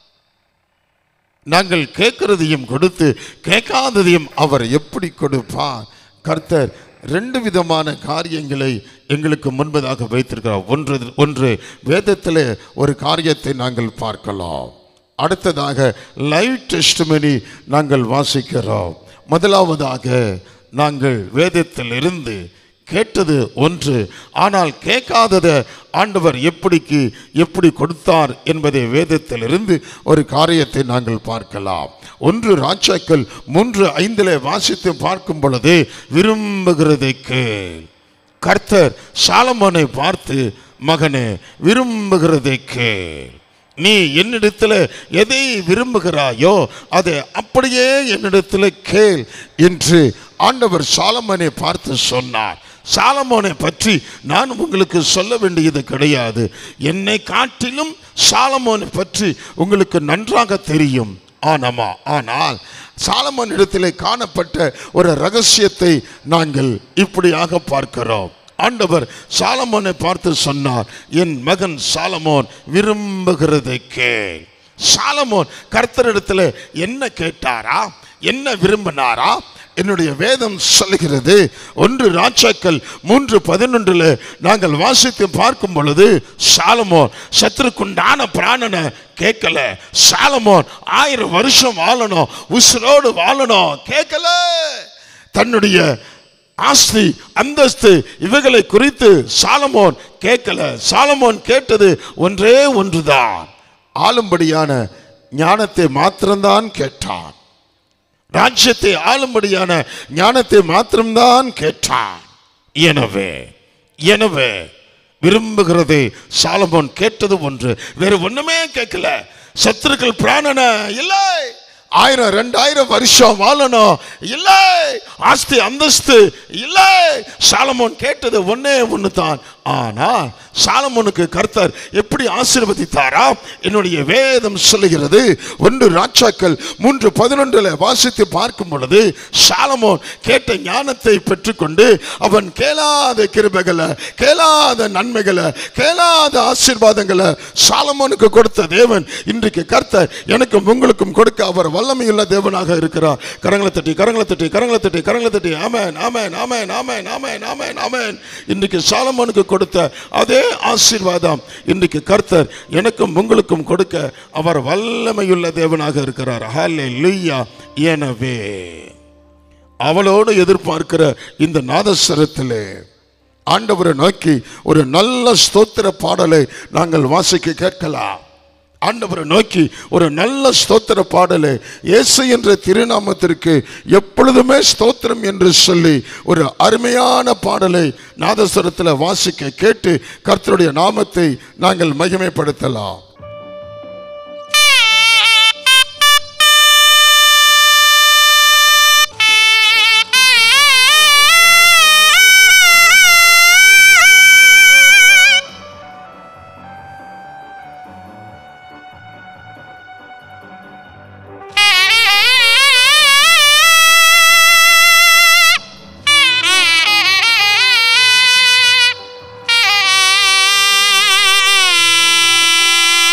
[SPEAKER 6] நாங்கள் கேட்கிறதையும் கொடுத்து கேட்காததையும் அவர் எப்படி கொடுப்பார்? கர்த்தர் ரெண்டு விதமான காரியங்களை எங்களுக்கு முன்பதாக வைத்திருக்கிறார். ஒன்று ஒன்று வேதத்தில் ஒரு காரியத்தை நாங்கள் பார்க்கலாம். அடுத்ததாக லைவ் டெஸ்டிமனி நாங்கள் வாசிக்கிறோம். முதலாவதாக நாங்கள் வேதத்தில் இருந்து கேட்டது ஒன்று, ஆனால் கேட்காததை ஆண்டவர் எப்படிக்கு எப்படி கொடுத்தார் என்பதை வேதத்திலிருந்து ஒரு காரியத்தை நாங்கள் பார்க்கலாம். ஒன்று ராஜாக்கள் மூன்று ஐந்தில் வாசித்து பார்க்கும் பொழுது, விரும்புகிறதை கேள். கர்த்தர் சாலமோனை பார்த்து, மகனே விரும்புகிறதை கேள், நீ என்னிடத்தில் எதை விரும்புகிறாயோ அதை அப்படியே என்னிடத்தில் கேள் என்று ஆண்டவர் சாலமோனை பார்த்து சொன்னார். சாலமோனை பற்றி நான் உங்களுக்கு சொல்ல வேண்டியது கிடையாது. என்னை காட்டிலும் சாலமோனை பற்றி உங்களுக்கு நன்றாக தெரியும். ஆனாமா ஆனால் சாலமோன் இடத்திலே காணப்பட்ட ஒரு ரகசியத்தை நாங்கள் இப்படியாக பார்க்கிறோம். ஆண்டவர் சாலமோனை பார்த்து சொன்னார், என் மகன் சாலமோன் விரும்புகிறதை கேள். சாலமோன் கர்த்தரிடத்தில் என்ன கேட்டாரா, என்ன விரும்பினாரா? என்னுடைய வேதம் சொல்லுகிறது, ஒன்று ராஜாக்கள் மூன்று பதினொன்றில் நாங்கள் வாசித்து பார்க்கும் பொழுது, சாலமோன் சத்துருக்குண்டான பிராணனை கேட்கல. சாலமோன் ஆயிரம் வருஷம் வாழணும், உசுரோடு வாழணும், கேட்கல. தன்னுடைய ஆஸ்தி அந்தஸ்து இவைகளை குறித்து சாலமோன் கேட்கல. சாலமோன் கேட்டது ஒன்றே ஒன்றுதான், ஆளும்படியான ஞானத்தை மாத்திரம்தான் கேட்டான். ராஜ்யத்தை ஆளும்படியான ஞானத்தை மாத்திரம்தான் கேட்டான். எனவே எனவே விரும்புகிறதை சாலமோன் கேட்டது ஒன்று, வேற ஒண்ணுமே கேட்கல. சத்துருக்கள் பிராணனை இல்லை, ஆயிரம் ரெண்டாயிரம் வருஷம் வாழணும் இல்லை, ஆஸ்தி அந்தஸ்து இல்லை. சாலமோன் கேட்டது ஒன்னே ஒன்று தான். ஆனால் சாலமோனுக்கு கர்த்தர் எப்படி ஆசீர்வதித்தாரா? என்னுடைய வேதம் சொல்லுகிறது. ஒன்று ராஜாக்கள் மூன்று பதினொன்றுல வாசித்து பார்க்கும் பொழுது சாலமோன் கேட்ட ஞானத்தை பெற்றுக்கொண்டு அவன் கேளாத கிருபைகளை, கேளாத நன்மைகளை, கேளாத ஆசீர்வாதங்களை சாலமோனுக்கு கொடுத்த தேவன் இன்றைக்கு கர்த்தர் எனக்கும் உங்களுக்கும் கொடுக்க அவர் வல்லமையுள்ள தேவனாக இருக்கிறார். கரங்களை தட்டி கரங்களை தட்டி கரங்களை தட்டி கரங்களை தட்டி ஆமென் ஆமென் ஆமென் ஆமென் ஆமென் ஆமென் ஆமென். இன்றைக்கு சாலமோனுக்கு கொடுத்த அதே ஆசீர்வாதம் இன்றைக்கு கர்த்தர் எனக்கும் உங்களுக்கும் கொடுக்க அவர் வல்லமையுள்ள தேவனாக இருக்கிறார். ஹல்லேலூயா. எனவே அவளோடு எதிர்பார்க்கிற இந்த நாதஸ்வரத்திலே ஆண்டவரை நோக்கி ஒரு நல்ல ஸ்தோத்திர பாடலை நாங்கள் வாசிக்க கேட்கலாம். ஆண்டவரை நோக்கி ஒரு நல்ல ஸ்தோத்திர பாடலை, இயேசு என்ற திருநாமத்திற்கு எப்பொழுதுமே ஸ்தோத்திரம் என்று சொல்லி ஒரு அருமையான பாடலை நாதஸ்வரத்தில் வாசிக்க கேட்டு கர்த்தருடைய நாமத்தை நாங்கள் மகிமைப்படுத்தலாம்.
[SPEAKER 7] Ah!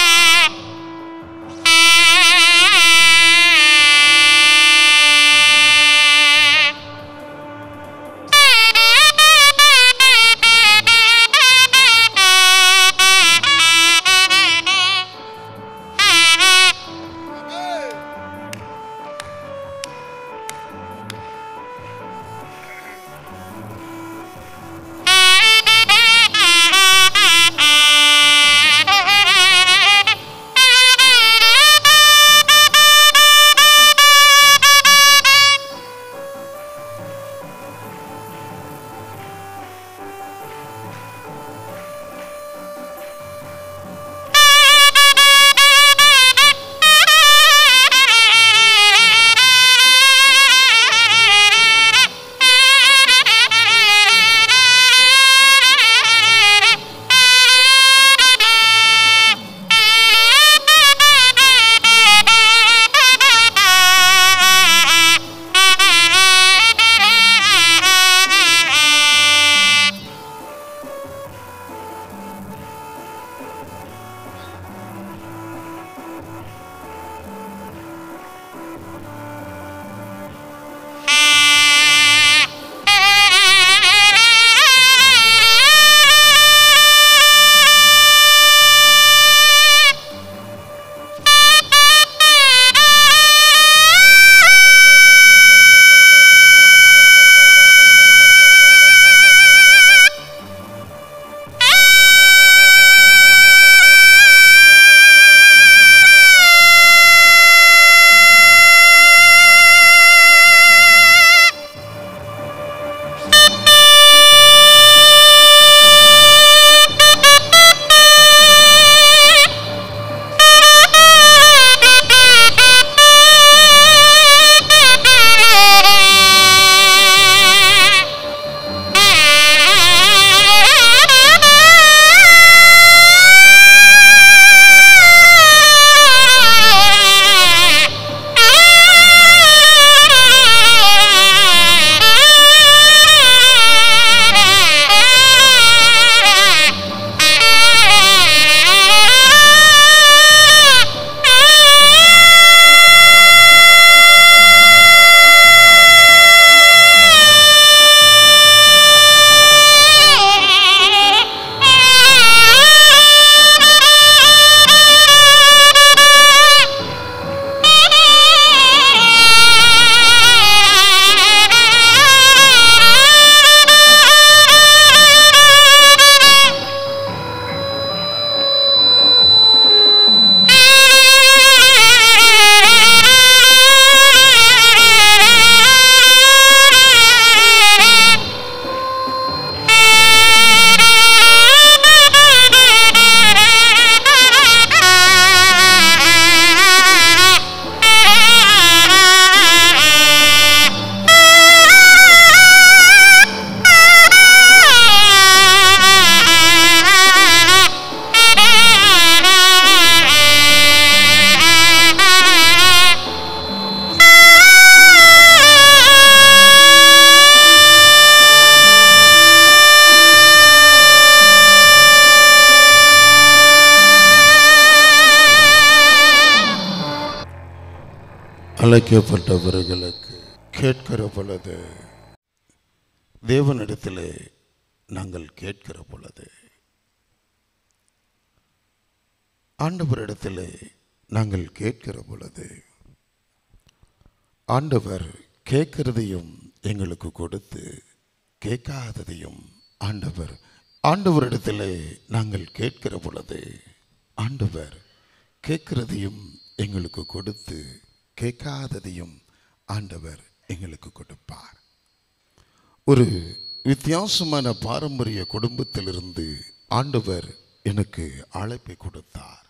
[SPEAKER 6] அழைக்கப்பட்டவர்களுக்கு கேட்கிற பொழுது, தேவனிடத்திலே நாங்கள் கேட்கிற பொழுது, ஆண்டவரிடத்திலே நாங்கள் கேட்கிற பொழுது, ஆண்டவர் கேட்கிறதையும் எங்களுக்கு கொடுத்து கேட்காததையும் ஆண்டவர் ஆண்டவரிடத்திலே நாங்கள் கேட்கிற பொழுது ஆண்டவர் கேட்கிறதையும் எங்களுக்கு கொடுத்து கேட்காததையும் ஆண்டவர் எங்களுக்கு கொடுப்பார். ஒரு வித்தியாசமான பாரம்பரிய குடும்பத்திலிருந்து ஆண்டவர் எனக்கு அழைப்பை கொடுத்தார்.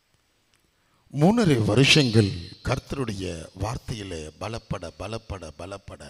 [SPEAKER 6] மூணரை வருஷங்கள் கர்த்தருடைய வார்த்தையிலே பலப்பட பலப்பட பலப்பட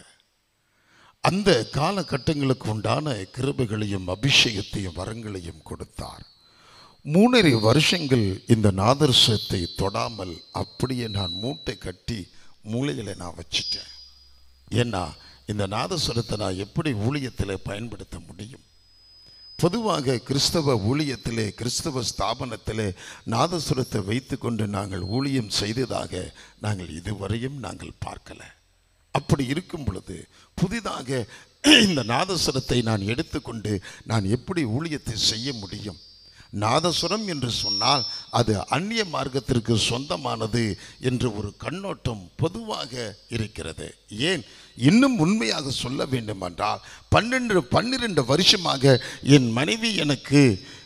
[SPEAKER 6] அந்த காலகட்டங்களுக்கு உண்டான கிருபைகளையும் அபிஷேகத்தையும் வரங்களையும் கொடுத்தார். மூணரை வருஷங்கள் இந்த நாதர்சத்தை தொடாமல் அப்படியே நான் மூட்டை கட்டி மூளையில் நான் வச்சிட்டேன். ஏன்னா இந்த நாதஸ்வரத்தை நான் எப்படி ஊழியத்தில் பயன்படுத்த முடியும்? பொதுவாக கிறிஸ்தவ ஊழியத்திலே, கிறிஸ்தவ ஸ்தாபனத்திலே நாதஸ்வரத்தை வைத்து கொண்டு நாங்கள் ஊழியம் செய்ததாக நாங்கள் இதுவரையும் நாங்கள் பார்க்கலை. அப்படி இருக்கும் பொழுது புதிதாக இந்த நாதஸ்வரத்தை நான் எடுத்துக்கொண்டு நான் எப்படி ஊழியத்தை செய்ய முடியும்? நாதஸ்வரம் என்று சொன்னால் அது அந்நிய மார்க்கத்திற்கு சொந்தமானது என்று ஒரு கண்ணோட்டம் பொதுவாக இருக்கிறது. ஏன் இன்னும் உண்மையாக சொல்ல வேண்டுமென்றால் பன்னெண்டு பன்னிரெண்டு வருஷமாக என் மனைவி எனக்கு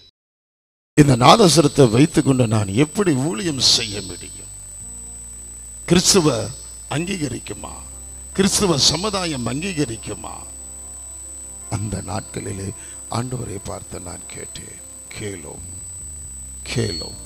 [SPEAKER 6] இந்த நாதஸ்வரத்தை வைத்துக்கொண்டு நான் எப்படி ஊழியம் செய்ய முடியும்? கிறிஸ்துவ அங்கீகரிக்குமா? கிறிஸ்துவ சமுதாயம் அங்கீகரிக்குமா? அந்த நாட்களிலே ஆண்டவரை பார்த்து நான் கேட்டேன், கேளோம் கேளோம்.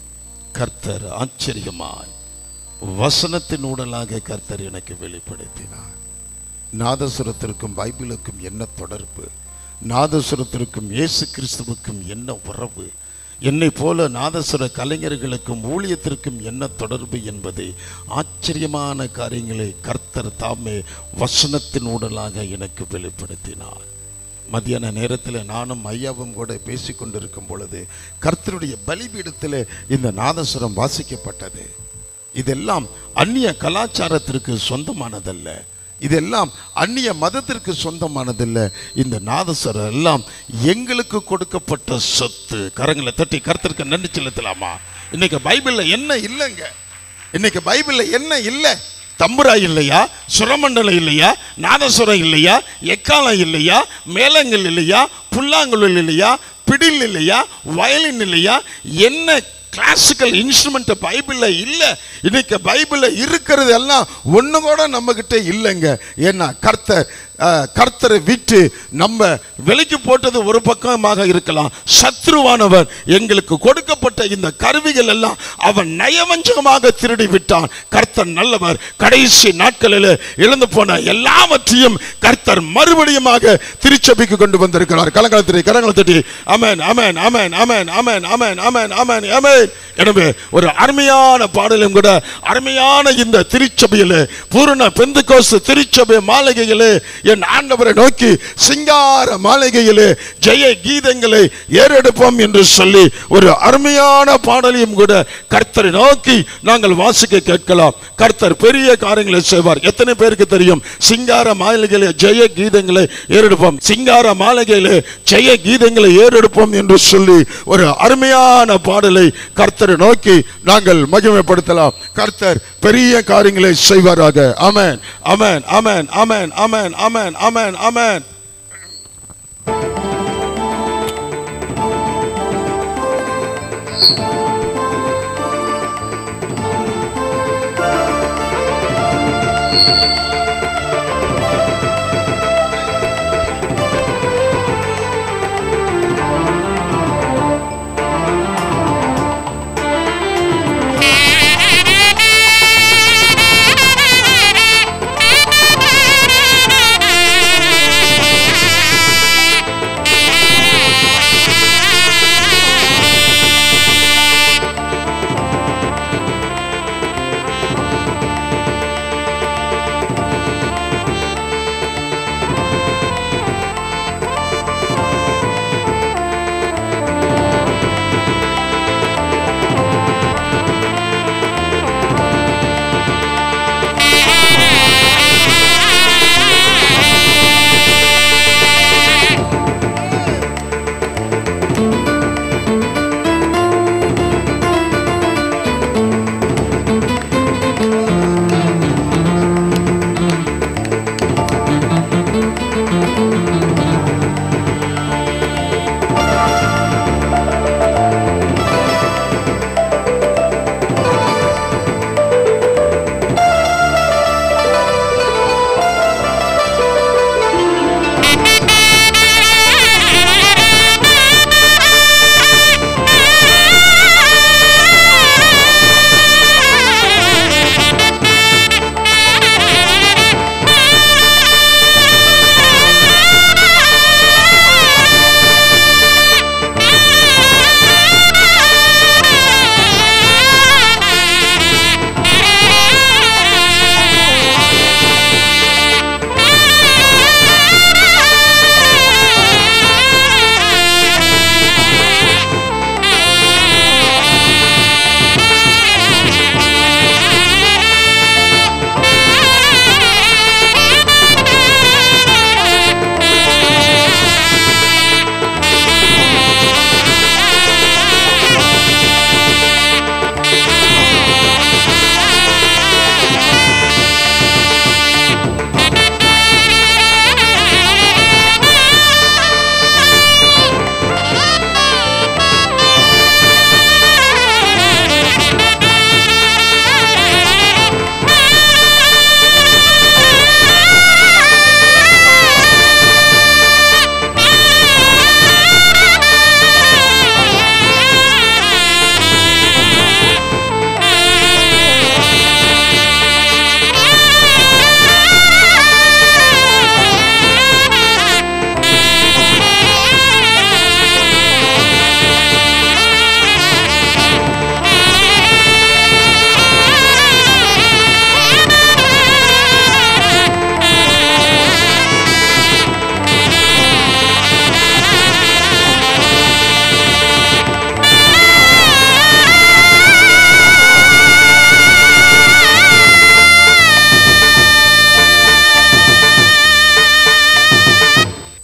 [SPEAKER 6] கர்த்தர் ஆச்சரியமாய் வசனத்தின் ஊடலாக கர்த்தர் எனக்கு வெளிப்படுத்தினார். நாதசுரத்திற்கும் பைபிளுக்கும் என்ன தொடர்பு? நாதசுரத்திற்கும் இயேசு கிறிஸ்துவுக்கும் என்ன உறவு? என்னை போல நாதசுர கலைஞர்களுக்கும் ஊழியத்திற்கும் என்ன தொடர்பு என்பதை ஆச்சரியமான காரியங்களை கர்த்தர் தாமே வசனத்தின் ஊடலாக எனக்கு வெளிப்படுத்தினார். மத்தியான நேரத்தில் நானும் ஐயாவும் கூட பேசி கொண்டிருக்கும் பொழுது கர்த்தருடைய பலிபீடத்தில் இந்த நாதசுரம் வாசிக்கப்பட்டது. இதெல்லாம் அந்நிய கலாச்சாரத்திற்கு சொந்தமானதல்ல, இதெல்லாம் அந்நிய மதத்திற்கு சொந்தமானதில்லை. இந்த நாதஸ்வரம் எல்லாம் எங்களுக்கு கொடுக்கப்பட்ட சொத்து. கரங்களை தட்டி கர்த்தருக்கு நன்றி செலுத்தலாமா? இன்னைக்கு பைபிளில் என்ன இல்லைங்க? இன்னைக்கு பைபிளில் என்ன இல்லை? தம்புரா இல்லையா? சுரமண்டலம் இல்லையா? நாதஸ்வரம் இல்லையா? எக்காலம் இல்லையா? மேளங்கள் இல்லையா? புல்லாங்குழல் இல்லையா? பிடில் இல்லையா? வயலின் இல்லையா? என்ன கிளாசிக்கல் இன்ஸ்ட்ருமெண்ட் பைபிளில் இல்லை? இன்னைக்கு பைபிளில் இருக்கிறது எல்லாம் ஒன்று கூட நம்மக்கிட்ட இல்லைங்க. ஏன்னா கர்த்தர் கர்த்தரை விட்டு நம்ம விலைக்கு போட்டது ஒரு பக்கமாக இருக்கலாம். சத்ருவானவர் எங்களுக்கு கொடுக்கப்பட்ட இந்த கருவிகள் எல்லாம் அவன் நயவஞ்சகமாக திருடி விட்டான். கர்த்தர் நல்லவர். கடைசி நாட்களில் இழந்து போன எல்லாவற்றையும் கர்த்தர் மறுபடியுமாக திருச்சபைக்கு கொண்டு வந்திருக்கிறார். கலங்களத்திரை கரங்களை தட்டி ஆமென் ஆமென் ஆமென் ஆமென் ஆமென் ஆமென் ஆமென் ஆமென் ஆமென். எனவே ஒரு அருமையான பாடலும் கூட அருமையான இந்த திருச்சபையிலே, பூரண பெந்தெகோஸ்து திருச்சபை மாளிகையிலே என் ஆண்டவரை நோக்கி சிங்கார மாளிகையிலே ஜெய கீதங்களை ஏறெடுப்போம் என்று சொல்லி ஒரு அருமையான பாடலையும் கூட கர்த்தரை நோக்கி நாங்கள் வாசிக்க கேட்கலாம். கர்த்தர் பெரிய காரியங்களை செய்வார். எத்தனை பேருக்கு தெரியும்? சிங்கார மாளிகையிலே ஜெய கீதங்களை ஏறெடுப்போம், சிங்கார மாளிகையிலே ஜெய கீதங்களை ஏறெடுப்போம் என்று சொல்லி ஒரு அருமையான பாடலை கர்த்தரை நோக்கி நாங்கள் மகிமைப்படுத்தலாம். கர்த்தர் பெரிய காரியங்களை செய்வாராக. ஆமென் ஆமென் ஆமென் ஆமென் ஆமென் ஆமென் ஆமென் ஆமென்.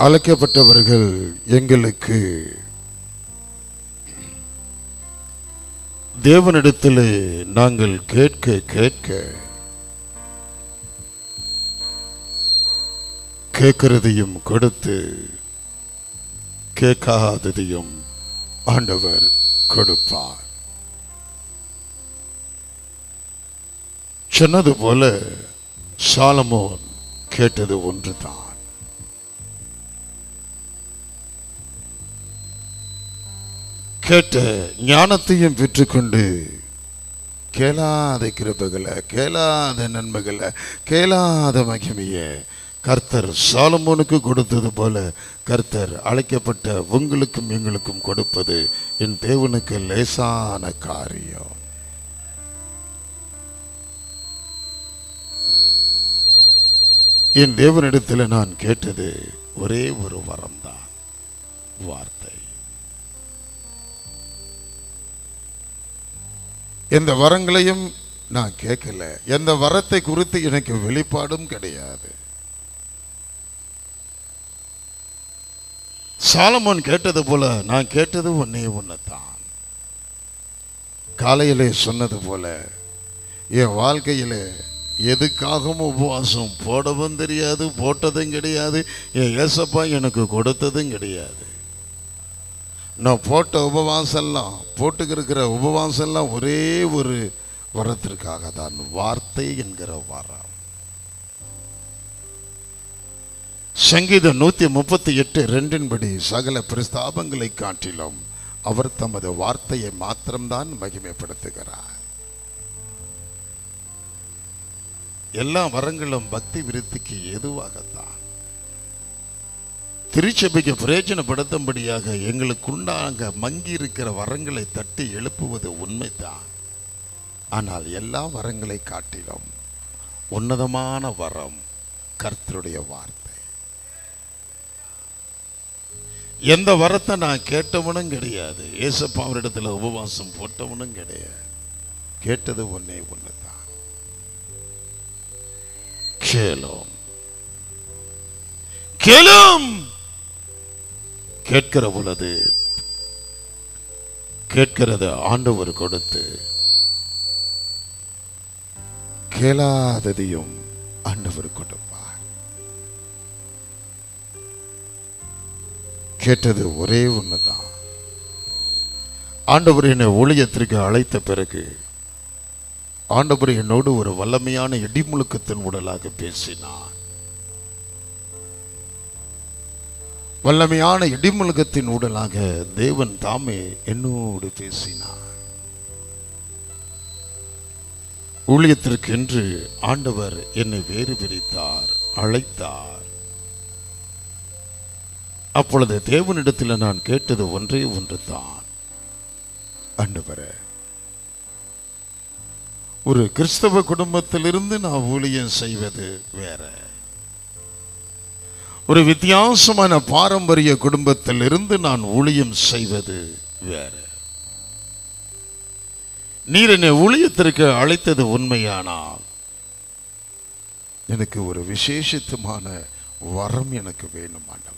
[SPEAKER 6] அழைக்கப்பட்டவர்கள் எங்களுக்கு தேவனிடத்திலே நாங்கள் கேட்க கேட்க கேட்கிறதையும் கொடுத்து கேட்காததையும் ஆண்டவர் கொடுப்பார். சொன்னது போல சாலமோன் கேட்டது ஒன்றுதான். கேட்ட ஞானத்தையும் பெற்றுக்கொண்டு கேளாத கிருபைகளை, கேளாத நன்மைகளை, கேளாத மகிமையை கர்த்தர் சாலமோனுக்கு கொடுத்தது போல கர்த்தர் அழைக்கப்பட்ட உங்களுக்கும் எங்களுக்கும் கொடுப்பது என் தேவனுக்கு லேசான காரியம். என் தேவனிடத்தில் நான் கேட்டது ஒரே ஒரு வரம்தான், வார்த்தை. எந்த வரங்களையும் நான் கேட்கல, எந்த வரத்தை குறித்து எனக்கு வெளிப்பாடும் கிடையாது. சாலமோன் கேட்டது போல நான் கேட்டது ஒன்னே ஒன்றுதான். காலையிலே சொன்னது போல என் வாழ்க்கையில எதுக்காகவும் உபவாசம் போடவும் தெரியாது, போட்டதும் கிடையாது. என் ஏசப்பா எனக்கு கொடுத்ததும் கிடையாது. நான் போட்ட உபவாசம்லாம், போட்டுக்கிற உபவாசம்லாம் ஒரே ஒரு வரத்திற்காக தான், வார்த்தை என்கிற வரம். சங்கீதம் நூத்தி முப்பத்தி எட்டு ரெண்டின் படி சகல பிரஸ்தாபங்களை காட்டிலும் அவர் தமது வார்த்தையை மாத்திரம்தான் மகிமைப்படுத்துகிறார். எல்லா வரங்களும் பக்தி விருத்திக்கு எதுவாகத்தான், திருச்சபைக்கு பிரயோஜனப்படுத்தும்படியாக எங்களுக்குண்டாக மங்கி இருக்கிற வரங்களை தட்டி எழுப்புவது உண்மைதான். ஆனால் எல்லா வரங்களை காட்டிலும் உன்னதமான வரம் கர்த்தருடைய வார்த்தை. எந்த வரத்தை நான் கேட்டவனும் கிடையாது, ஏசப்பா அவரிடத்துல உபவாசம் போட்டவனும் கிடையாது. கேட்டது ஒன்னே ஒண்ணுதான், கேளும் கேளும். கேட்கிற பொழுது கேட்கிறது ஆண்டவர் கொடுத்து, கேளாததையும் ஆண்டவர் கொடுப்பார். கேட்டது ஒரே ஒண்ணுதான். ஆண்டவர் என்னை ஊழியத்திற்கு அழைத்த பிறகு ஆண்டவர் என்னோடு ஒரு வல்லமையான இடிமுழுக்கத்தின் உடலாக பேசினார். வல்லமையான இடிமுழுக்கத்தின் உடலாக தேவன் தாமே என்னோடு பேசினார். ஊழியத்திற்கு என்று ஆண்டவர் என்னை வேறு பிரித்தார், அழைத்தார். அப்பொழுது தேவனிடத்தில் நான் கேட்டது ஒன்றே ஒன்று தான், ஆண்டவரே, ஒரு கிறிஸ்தவ குடும்பத்திலிருந்து நான் ஊழியம் செய்வது வேற, ஒரு வித்தியாசமான பாரம்பரிய குடும்பத்தில் இருந்து நான் ஊழியம் செய்வது வேற. நீர் என்னை ஊழியத்திற்கு அழைத்தது உண்மையானால் எனக்கு ஒரு விசேஷித்தமான வரம் எனக்கு வேணும் ஆண்டவரே.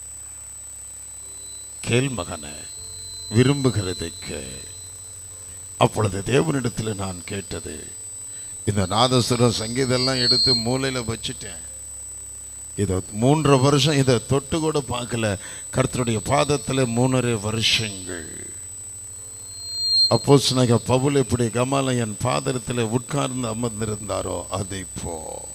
[SPEAKER 6] கேள் மகனே, விரும்புகிறதுக்கு. அப்பொழுது தேவனிடத்தில் நான் கேட்டது, இந்த நாதசுரம் சங்கீதெல்லாம் எடுத்து மூலையில் வச்சுட்டேன். இதை மூன்றரை வருஷம் இதை தொட்டு கூட பார்க்கல. கர்த்தருடைய பாதத்தில் மூணரை வருஷங்கள். அப்போஸ்தலனாகிய பவுல் எப்படி கமாலியன் பாதத்தில் உட்கார்ந்து அமர்ந்திருந்தாரோ அதை போ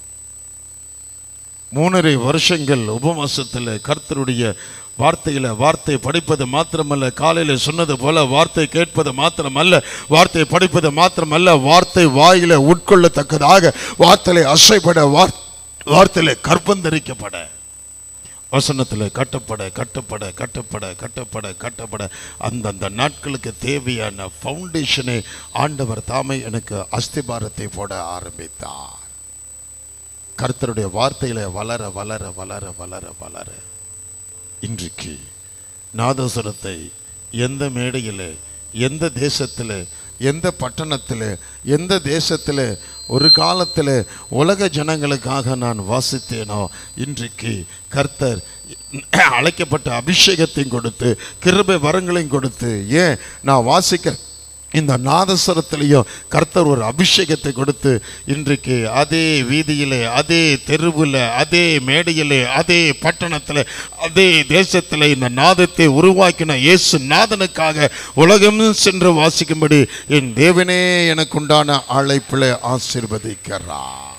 [SPEAKER 6] மூணரை வருஷங்கள் உபவாசத்தில் கர்த்தருடைய வார்த்தையில வார்த்தை படிப்பது மாத்திரமல்ல, காலையில் சொன்னது போல வார்த்தை கேட்பது மாத்திரமல்ல, வார்த்தை படிப்பது மாத்திரமல்ல, வார்த்தை வாயில உட்கொள்ளத்தக்கதாக வார்த்தையில அசைப்பட, வார்த்தையில கற்பந்தரிக்கப்பட, வசனத்தில் கட்டப்பட கட்டப்பட கட்டப்பட கட்டப்பட கட்டப்பட அந்தந்த நாட்களுக்கு தேவையான ஃபவுண்டேஷனை ஆண்டவர் தாமே எனக்கு அஸ்திபாரத்தை போட ஆரம்பித்தார். கர்த்தருடைய வார்த்தையில வளர வளர வளர வளர வளர இன்றைக்கு நாதசுரத்தை எந்த மேடையில், எந்த தேசத்தில், எந்த பட்டணத்தில், எந்த தேசத்தில் ஒரு காலத்தில் உலக ஜனங்களுக்காக நான் வாசித்தேனோ, இன்றைக்கு கர்த்தர் அழைக்கப்பட்ட அபிஷேகத்தையும் கொடுத்து கிருபை வரங்களையும் கொடுத்து, ஏன் நான் வாசிக்க இந்த நாதஸ்வரத்திலையும் கர்த்தர் ஒரு அபிஷேகத்தை கொடுத்து இன்றைக்கு அதே வீதியிலே, அதே தெருவில், அதே மேடையிலே, அதே பட்டணத்தில், அதே தேசத்தில் இந்த நாதத்தை உருவாக்கின இயேசு நாதனுக்காக உலகம் சென்று வாசிக்கும்படி என் தேவனே எனக்குண்டான அழைப்பில் ஆசீர்வதிக்கிறார்.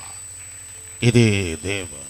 [SPEAKER 6] இதே தேவன்,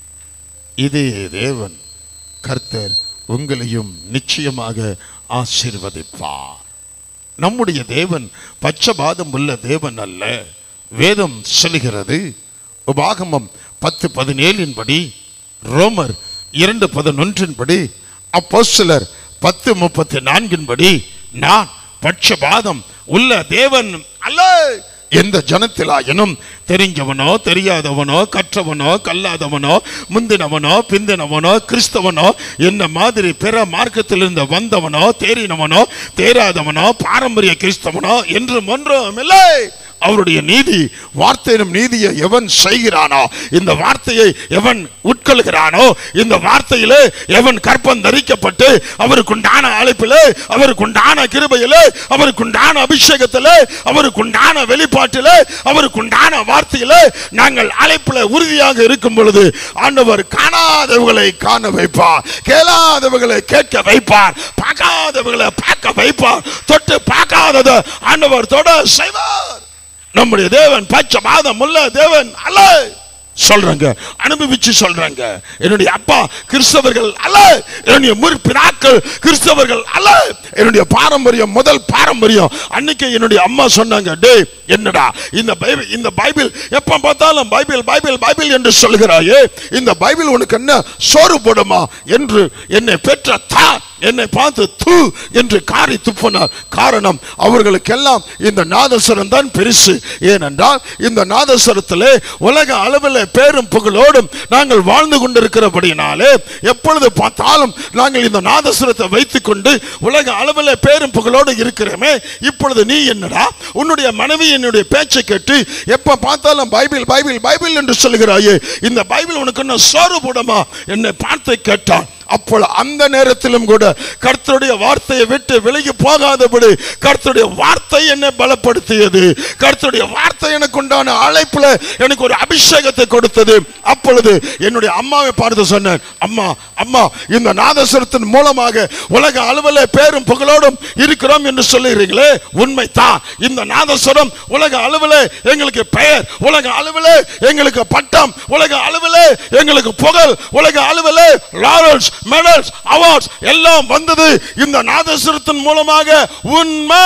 [SPEAKER 6] இதே தேவன் கர்த்தர் உங்களையும் நிச்சயமாக ஆசீர்வதிப்பார். நம்முடைய தேவன் பட்சபாதம் உள்ள தேவன் அல்ல. வேதம் சொல்லுகிறது, உபாகமம் பத்து பதினேழின் படி, ரோமர் இரண்டு பதினொன்றின் படி, அப்போஸ்தலர் பத்து முப்பத்தி நான்கின் படி, நான் பட்சபாதம் உள்ள தேவன் அல்ல. எந்த ஜனத்திலாயினும் தெரிஞ்சவனோ தெரியாதவனோ கற்றவனோ கல்லாதவனோ முந்தினவனோ பிந்தினவனோ கிறிஸ்தவனோ என்ன மாதிரி பிற மார்க்கத்திலிருந்து வந்தவனோ தேறினவனோ தேராதவனோ பாரம்பரிய கிறிஸ்தவனோ என்று ஒன்றும் இல்லை. அவருடைய நீதி வார்த்தையினும் நீதியை எவன் செய்கிறானோ, இந்த வார்த்தையை எவன் உட்கொள்கிறானோ, இந்த வார்த்தையிலே எவன் கற்பம் தரிக்கப்பட்டு அவருக்குண்டான அழைப்பிலே, அவருக்குண்டான கிருபையிலே, அவருக்குண்டான அபிஷேகத்திலே, அவருக்குண்டான வெளிப்பாட்டிலே, அவருக்குண்டான வார்த்தையிலே நாங்கள் அழைப்பிலே உறுதியாக இருக்கும் பொழுது ஆண்டவர் காணாதவர்களை காண வைப்பார், கேளாதவர்களை கேட்க வைப்பார், பார்க்காதவர்களை பார்க்க வைப்பார், தொட்டு பார்க்காததை ஆண்டவர் தொட செய்வார். நம்முடைய தேவன் பட்சபாதம் உள்ள தேவன் அல்ல. சொல்றாங்க, அனுபவிச்சு சொல்றாங்க. என்னுடைய அப்பா கிறிஸ்தவர்கள் அல்ல, என்னுடைய முற்பிதாக்கள் கிறிஸ்தவர்கள் அல்ல, என்னுடைய பாரம்பரியம் முதல் பாரம்பரியம். அன்னைக்கு என்னுடைய அம்மா சொன்னாங்க, டே என்னடா இந்த பைபிள், இந்த பைபிள் எப்ப பார்த்தாலும் பைபிள் பைபிள் பைபிள் என்று சொல்கிறாயே, இந்த பைபிள் உனக்கு என்ன சோறு போடுமா என்று என்னை பெற்ற தாய் என்னை பார்த்து தூ என்று காரி துப்பினார். காரணம், அவர்களுக்கெல்லாம் இந்த நாதஸ்வரம் தான் பெருசு. ஏனென்றால் இந்த நாதஸ்வரத்திலே உலக அளவில் பேரும் புகழோடும் நாங்கள் வாழ்ந்து கொண்டிருக்கிறபடினாலே எப்பொழுது பார்த்தாலும் நாங்கள் இந்த நாதஸ்வரத்தை வைத்துக் கொண்டு உலக அளவில் பேரும் புகழோடு இருக்கிறோமே. இப்பொழுது நீ என்னடா உன்னுடைய மனைவி என்னுடைய பேச்சை கேட்டு எப்ப பார்த்தாலும் பைபிள் பைபிள் பைபிள் என்று சொல்கிறாயே, இந்த பைபிள் உனக்கு என்ன சோறு போடுமா என்னை பார்த்து கேட்டான். அப்பொழுது அந்த நேரத்திலும் கூட கர்த்தருடைய வார்த்தையை விட்டு விலகி போகாதபடி கர்த்தருடைய வார்த்தை என்னை பலப்படுத்தியது. கர்த்தருடைய வார்த்தை எனக்கு உண்டான அழைப்புல எனக்கு ஒரு அபிஷேகத்தை கொடுத்தது. அப்பொழுது என்னுடைய அம்மாவை பார்த்து சொன்னேன், அம்மா அம்மா இந்த நாதஸ்வரத்தின் மூலமாக உலக அளவில் பேரும் புகழோடும் இருக்கிறோம் என்று சொல்லுகிறீங்களே, உண்மைதான். இந்த நாதஸ்வரம் உலக அளவில் எங்களுக்கு பெயர், உலக அளவில் எங்களுக்கு பட்டம், உலக அளவில் எங்களுக்கு புகழ், உலக அளவில் லாரல்ஸ் மெடல்ஸ் அவார்ட்ஸ் எல்லாம் வந்தது இந்த நாதஸ்வரத்தின் மூலமாக. உண்மை.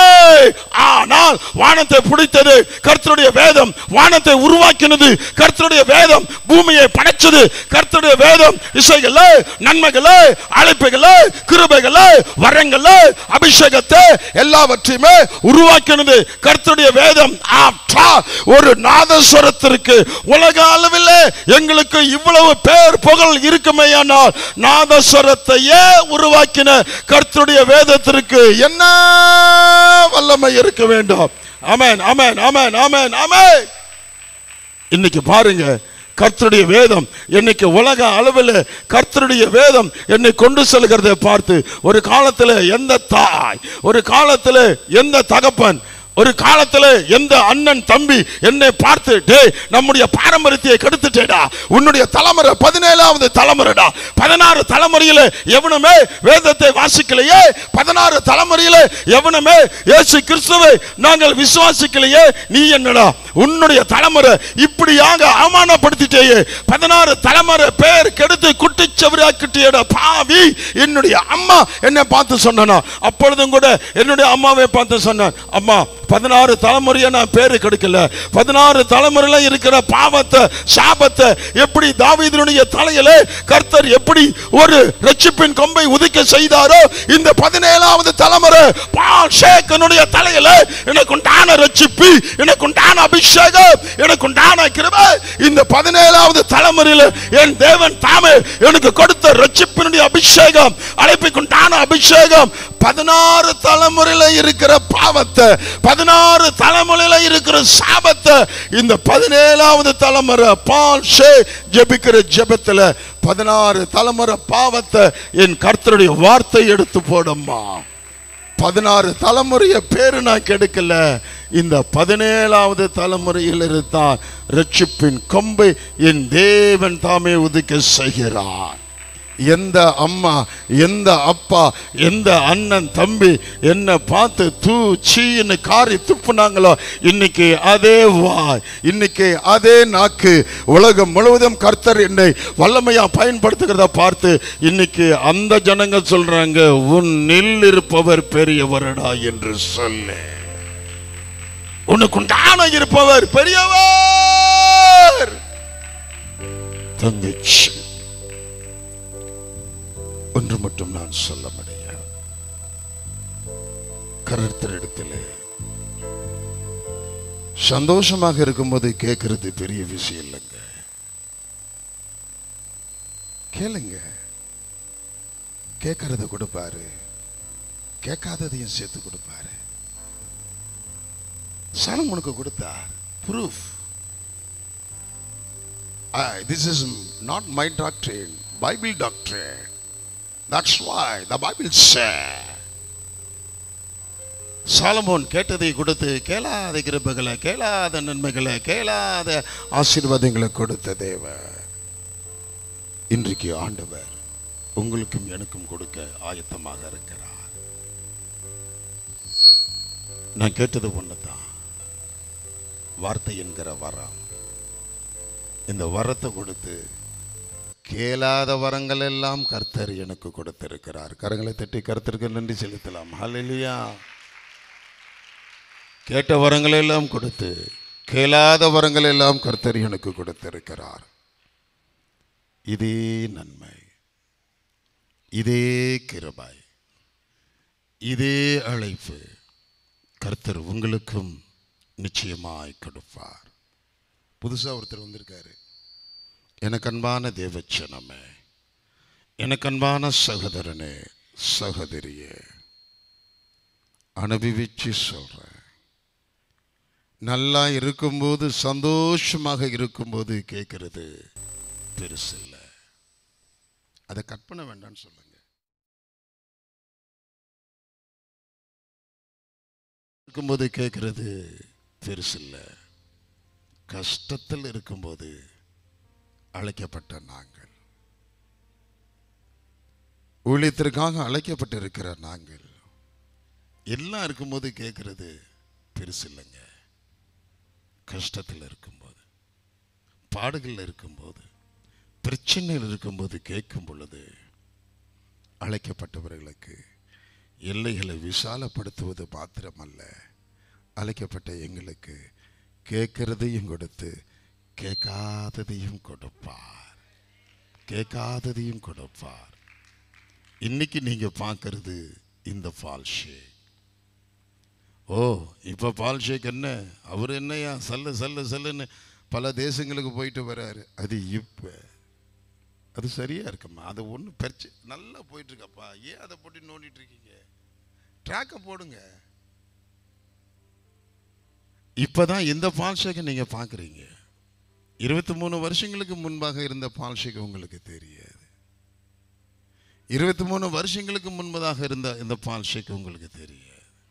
[SPEAKER 6] ஆனால் வானத்தை பிடித்தது கர்த்தருடைய வேதம், வானத்தை உருவாக்கினது கர்த்தருடைய வேதம், பூமியை படைச்சது கர்த்தருடைய வேதம். இசைகளே, நன்மைகளே, அழைப்புகளே, கிருபைகளே, வரங்களே, அபிஷேகத்தை எல்லாவற்றையுமே உருவாக்கினது கர்த்தருடைய வேதம். ஒரு நாதஸ்வரத்திற்கு உலக அளவில் எங்களுக்கு இவ்வளவு பேர் புகழ் இருக்குமேயானால் நாதஸ்வரத்தையே உருவாக்கின கர்த்தருடைய வேதத்திற்கு என்ன வல்லமை இருக்க வேண்டும். ஆமென் ஆமென் ஆமென் ஆமென் ஆமென். இன்னைக்கு பாருங்க, கர்த்தருடைய வேதம் என்னைக்கு உலக அளவில் கர்த்தருடைய வேதம் என்னை கொண்டு செல்கிறதை பார்த்து ஒரு காலத்தில் எந்த தாய், ஒரு காலத்தில் எந்த தகப்பன், ஒரு காலத்தில் எந்த அண்ணன் தம்பி என்னை பார்த்து, டே நம்முடைய பாரம்பரியத்தை கெடுத்துட்டேடா, உன்னுடைய தலைமுறை பதினேழாவது தலைமுறைடா, பதினாறு தலைமுறையில எவனுமே வேதத்தை வாசிக்கலையே, பதினாறு தலைமுறையில எவனுமே இயேசு கிறிஸ்துவை நாங்கள் விசுவாசிக்கலையே, நீ என்னடா உன்னுடைய தலைமுறை இப்படியாக அவமானப்படுத்திட்டேயே, பதினாறு தலைமுறை பேர் கெடுத்து குட்டிச்சவராக்கிட்டேடா பாவி. என்னுடைய அம்மா என்னை பார்த்து சொன்னா, அப்பொழுதும் கூட என்னுடைய அம்மாவை பார்த்து சொன்னான், அம்மா பதினாறு தலைமுறையை நான் பேரு கெடுக்கல, பதினாறு தலைமுறையில இருக்கிற பாவத்தை சாபத்தை எப்படி தாவீதுடைய தலையில கர்த்தர் எப்படி ஒரு ரட்சிப்பின் கொம்பை உதிக்க செய்தாரோ, இந்த பதினேழாவது தலைமுறை பாஷேக்கனுடைய தலையில எனக்கு உண்டான ரட்சிப்பு, எனக்கு உண்டான அபிஷேகம், எனக்கு உண்டான கிருபை, இந்த பதினேழாவது தலைமுறையில என் தேவன் தாமே எனக்கு கொடுத்த ரட்சிப்பினுடைய அபிஷேகம், அழைப்புக்கு உண்டான அபிஷேகம் பதினாறு தலைமுறையில இருக்கிற பாவத்தை பதினாறு தலைமுறையில இருக்கிற சாபத்தை இந்த பதினேழாவது தலைமுறை பால் ஷே ஜெபிக்கிற ஜெபத்துல பதினாறு தலைமுறை பாவத்தை என் கர்த்தருடைய வார்த்தை எடுத்து போடம்மா. பதினாறு தலைமுறைய பேரு நான் கெடுக்கல, இந்த பதினேழாவது தலைமுறையில் இருந்தான் ரட்சிப்பின் கொம்பை என் தேவன் தாமே உதிக்க செய்கிறார். எந்த அம்மா, எந்த அப்பா, எந்த அண்ணன் தம்பி என்னை பார்த்து தூ சீன்னு காரி துப்புனாங்களோ, இன்னைக்கு அதே வாய், இன்னைக்கு அதே நாக்கு, உலகம் முழுவதும் கர்த்தர் என்னை வல்லமையா பயன்படுத்துகிறத பார்த்து இன்னைக்கு அந்த ஜனங்க சொல்றாங்க, உன்னில் இருப்பவர் பெரியவரடா என்று சொல்லு. உனக்குண்டான இருப்பவர் பெரியவர். தங்கச்சி, ஒன்று மட்டும் நான் சொல்ல முடியும், கர்த்தரிடத்தில் சந்தோஷமாக இருக்கும்போது கேட்கறது பெரிய விஷயம் இல்லைங்க. கேளுங்க, கேட்கறத கொடுப்பாரு, கேட்காததையும் சேர்த்து கொடுப்பாரு. சாலமோனுக்கு கொடுத்தார் proof. uh, this is not my doctrine, Bible doctrine. That's why the Bible said, சாலமோன் கேட்டதை கொடுத்து கேளாத கிருபைகளை, கேளாத நன்மைகளை, கேளாத ஆசீர்வாதங்களை கொடுத்த தேவன் இன்றைக்கு ஆண்டவர் உங்களுக்கும் எனக்கும் கொடுக்க ஆயத்தமாக இருக்கிறார். நான் கேட்டது ஒண்ணுதான், வார்த்தை என்கிற வரம். இந்த வரத்தை கொடுத்து கேளாத வரங்கள் எல்லாம் கர்த்தர் எனக்கு கொடுத்திருக்கிறார். கரங்களை தட்டி கர்த்தருக்கு நன்றி செலுத்தலாம். ஹல்லேலூயா. கேட்ட வரங்கள் எல்லாம் கொடுத்து கேளாத வரங்கள் எல்லாம் கர்த்தர் எனக்கு கொடுத்திருக்கிறார். இதே நன்மை, இதே கிருபை, இதே அழைப்பு கர்த்தர் உங்களுக்கும் நிச்சயமாய் கொடுப்பார். புதுசா ஒருத்தர் வந்திருக்காரு. எனக்கு அன்பான தேவச்சனமே, எனக்கு அன்பான சகோதரனே, சகோதரியே, அனுபவிச்சு சொல்றேன், நல்லா இருக்கும்போது, சந்தோஷமாக இருக்கும்போது கேட்கறது பெருசு இல்லை. அதை கட் பண்ண வேண்டாம்னு சொல்லுங்க. இருக்கும்போது கேட்கறது பெருசு இல்லை. கஷ்டத்தில் இருக்கும்போது அழைக்கப்பட்ட நாங்கள், ஊழியத்திற்காக அழைக்கப்பட்டிருக்கிற நாங்கள், எல்லாம் இருக்கும்போது கேட்கறது பெருசு இல்லைங்க. கஷ்டத்தில் இருக்கும்போது, பாடுகள் இருக்கும்போது, பிரச்சனைகள் இருக்கும்போது கேட்கும் பொழுது அழைக்கப்பட்டவர்களுக்கு எல்லைகளை விசாலப்படுத்துவது மாத்திரமல்ல, அழைக்கப்பட்ட எங்களுக்கு கேட்கிறதையும் கொடுத்து கேட்காததையும் கொடுப்பார், கேட்காததையும் கொடுப்பார். இன்னைக்கு நீங்க பார்க்கறது இந்த பால் ஷேக். ஓ, இப்ப பால் ஷேக் என்ன, அவர் என்னையா சல்ல சல்ல சல்லுன்னு பல தேசங்களுக்கு போயிட்டு வர்றாரு. அது இப்ப அது சரியா இருக்குமா? அது ஒன்றும் பிரச்சனை, நல்லா போயிட்டு இருக்கப்பா, ஏன் அதை போட்டு நோண்டிட்டு இருக்கீங்க? ட்ராக்கை போடுங்க. இப்பதான் இந்த பால் ஷேக்கை நீங்க பாக்குறீங்க. இருபத்தி மூணு வருஷங்களுக்கு முன்பாக இருந்த பால் ஷேக் உங்களுக்கு தெரியாது. இருபத்தி மூணு வருஷங்களுக்கு முன்பதாக இருந்த இந்த பால் ஷேக் உங்களுக்கு தெரியாது.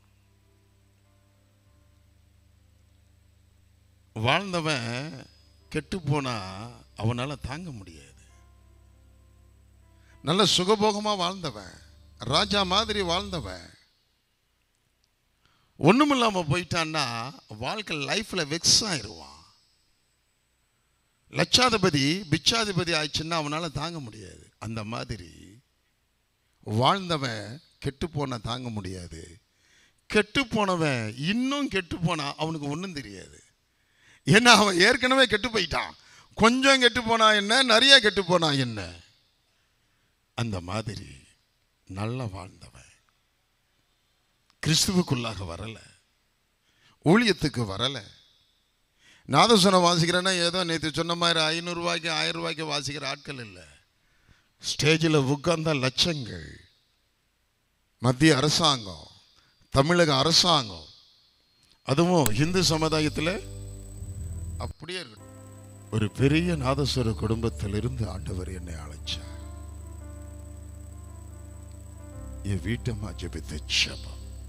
[SPEAKER 6] வாழ்ந்தவன் கெட்டு போனா அவனால தாங்க முடியாது. நல்ல சுகபோகமா வாழ்ந்தவன், ராஜா மாதிரி வாழ்ந்தவன், ஒண்ணுமில்லாம போயிட்டான்னா வாழ்க்கை லைஃப்ல வெக்ஸ் ஆயிடுவான். லட்சாதிபதி பிச்சாதிபதி ஆயிடுச்சுன்னா அவனால தாங்க முடியாது. அந்த மாதிரி வாழ்ந்தவன் கெட்டு போன தாங்க முடியாது. கெட்டு போனவன் இன்னும் கெட்டு போனா அவனுக்கு ஒன்றும் தெரியாது. ஏன்னா அவன் ஏற்கனவே கெட்டு போயிட்டான். கொஞ்சம் கெட்டு போனா என்ன, நிறைய கெட்டு போனா என்ன. அந்த மாதிரி நல்லா வாழ்ந்தவன் கிறிஸ்துவுக்குள்ளாக வரல, ஊழியத்துக்கு வரல. நாதஸ்வரம் வாசிக்கிறேன்னா ஏதோ நேற்று சொன்ன மாதிரி ஐநூறு ரூபாய்க்கு ஆயிரம் ரூபாய்க்கு வாசிக்கிற ஆட்கள் இல்லை. ஸ்டேஜில் உட்கார்ந்த லட்சங்கள். மத்திய அரசாங்கம், தமிழக அரசாங்கம் அதுவும் இந்து சமுதாயத்தில் அப்படியே இருக்கு. ஒரு பெரிய நாதஸ்வர குடும்பத்திலிருந்து ஆண்டவர் என்னை அழைச்சார். என் வீட்டம்மா ஜெபித்த ஜெபம்.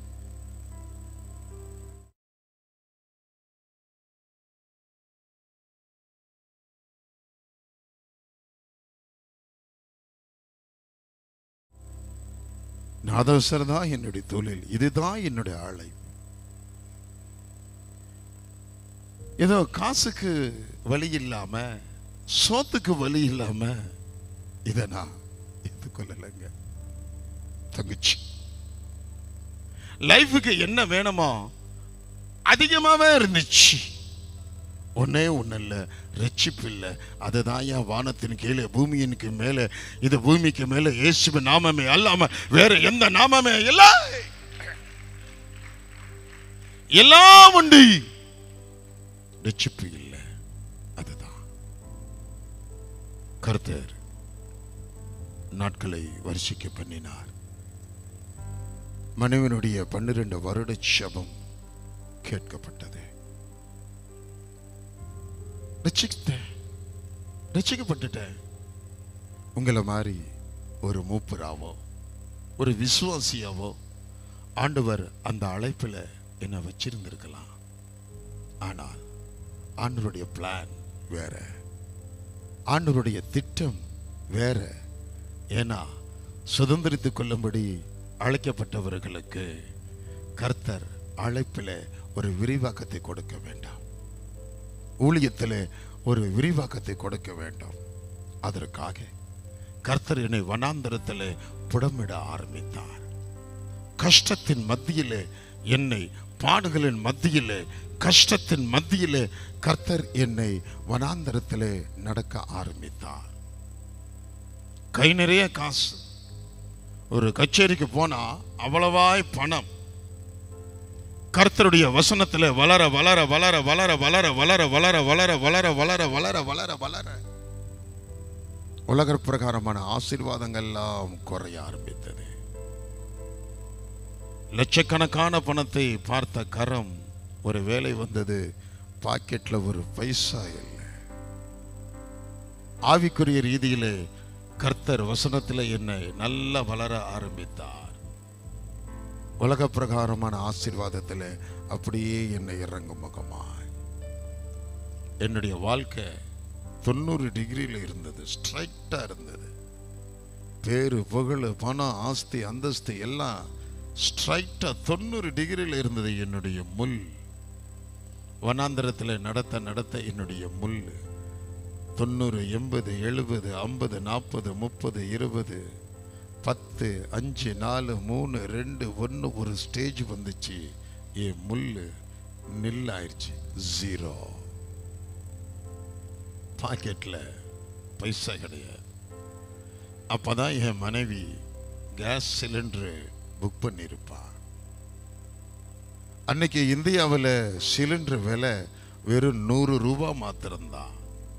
[SPEAKER 6] நாதஸ்வரம் தான் என்னுடைய தொழில், இதுதான் என்னுடைய ஆளை. ஏதோ காசுக்கு வழி இல்லாம, சோத்துக்கு வழி இல்லாம இதை நான் எதுக்கொள்ளலைங்க. தங்கச்சி லைஃபுக்கு என்ன வேணுமோ அதிகமாவே இருந்துச்சு. ஒன்னே ஒண்ணு இல்ல, ரட்சிப்பு இல்லை. அதுதான் என் வானத்தின் கீழே பூமியினுக்கு மேலே, இது பூமிக்கு மேலே இயேசுவின் நாமமே அல்லாம வேற எந்த நாமமே இல்லை. எல்லாம் உண்டு, ரட்சிப்பு இல்லை. அதுதான் கர்த்தர் நாட்களை வருஷிக்க பண்ணினார். மனைவனுடைய பன்னிரண்டு வருட ஜெபம் கேட்கப்பட்டது. ரட்சிக்கப்பட்டுட்டேன். உங்களை மாதிரி ஒரு மூப்பராவோ ஒரு விசுவாசியாவோ ஆண்டவர் அந்த அழைப்பில் என்ன வச்சிருந்திருக்கலாம். ஆனால் ஆண்டவருடைய பிளான் வேற, ஆண்டவருடைய திட்டம் வேற. ஏன்னா சுதந்திரித்துக் கொள்ளும்படி அழைக்கப்பட்டவர்களுக்கு கர்த்தர் அழைப்பில் ஒரு விரிவாக்கத்தை கொடுக்க வேண்டாம், ஊழியத்தில் ஒரு விரிவாக்கத்தை கொடுக்க வேண்டும். அதற்காக கர்த்தர் என்னை வனாந்தரத்தில் புடமிட ஆரம்பித்தார். கஷ்டத்தின் மத்தியிலே என்னை, பாடுகளின் மத்தியிலே, கஷ்டத்தின் மத்தியிலே கர்த்தர் என்னை வனாந்தரத்தில் நடக்க ஆரம்பித்தார். கை நிறைய காசு, ஒரு கச்சேரிக்கு போனா அவ்வளவாய் பணம். கர்த்தருடைய வசனத்தில் வளர வளர வளர வளர வளர வளர வளர வளர வளர வளர வளர வளர வளர உலக பிரகாரமான ஆசீர்வாதங்கள் எல்லாம் குறைய ஆரம்பித்தது. லட்சக்கணக்கான பணத்தை பார்த்த கரம் ஒரு வேலை வந்தது, பாக்கெட்ல ஒரு பைசா இல்லை. ஆவிக்குரிய ரீதியிலே கர்த்தர் வசனத்தில் என்னை நல்லா வளர ஆரம்பித்தார். உலக பிரகாரமான ஆசீர்வாதத்தில் அப்படியே என்னை இறங்கும் முகமாய் என்னுடைய வாழ்க்கை தொண்ணூறு டிகிரியில் இருந்தது, ஸ்ட்ரைட்டா இருந்தது. பேரு புகழ் பணம் ஆஸ்தி அந்தஸ்து எல்லாம் ஸ்ட்ரைட்டா தொண்ணூறு டிகிரியில் இருந்தது. என்னுடைய முள் வனாந்தரத்தில் நடத்த நடத்த என்னுடைய முள் தொண்ணூறு எண்பது எழுபது ஐம்பது நாற்பது முப்பது இருபது பத்து அஞ்சு நாலு மூணு ரெண்டு ஒன்று ஒரு ஸ்டேஜ் வந்துச்சு. என் முள்ளு நில் ஆயிடுச்சு, ஜீரோ. பாக்கெட்ல பைசா கிடையாது. அப்பதான் என் மனைவி கேஸ் சிலிண்டரு புக் பண்ணியிருப்பா. அன்னைக்கு இந்தியாவில் சிலிண்டர் விலை வெறும் நூறு ரூபா மாத்திரம்தான்.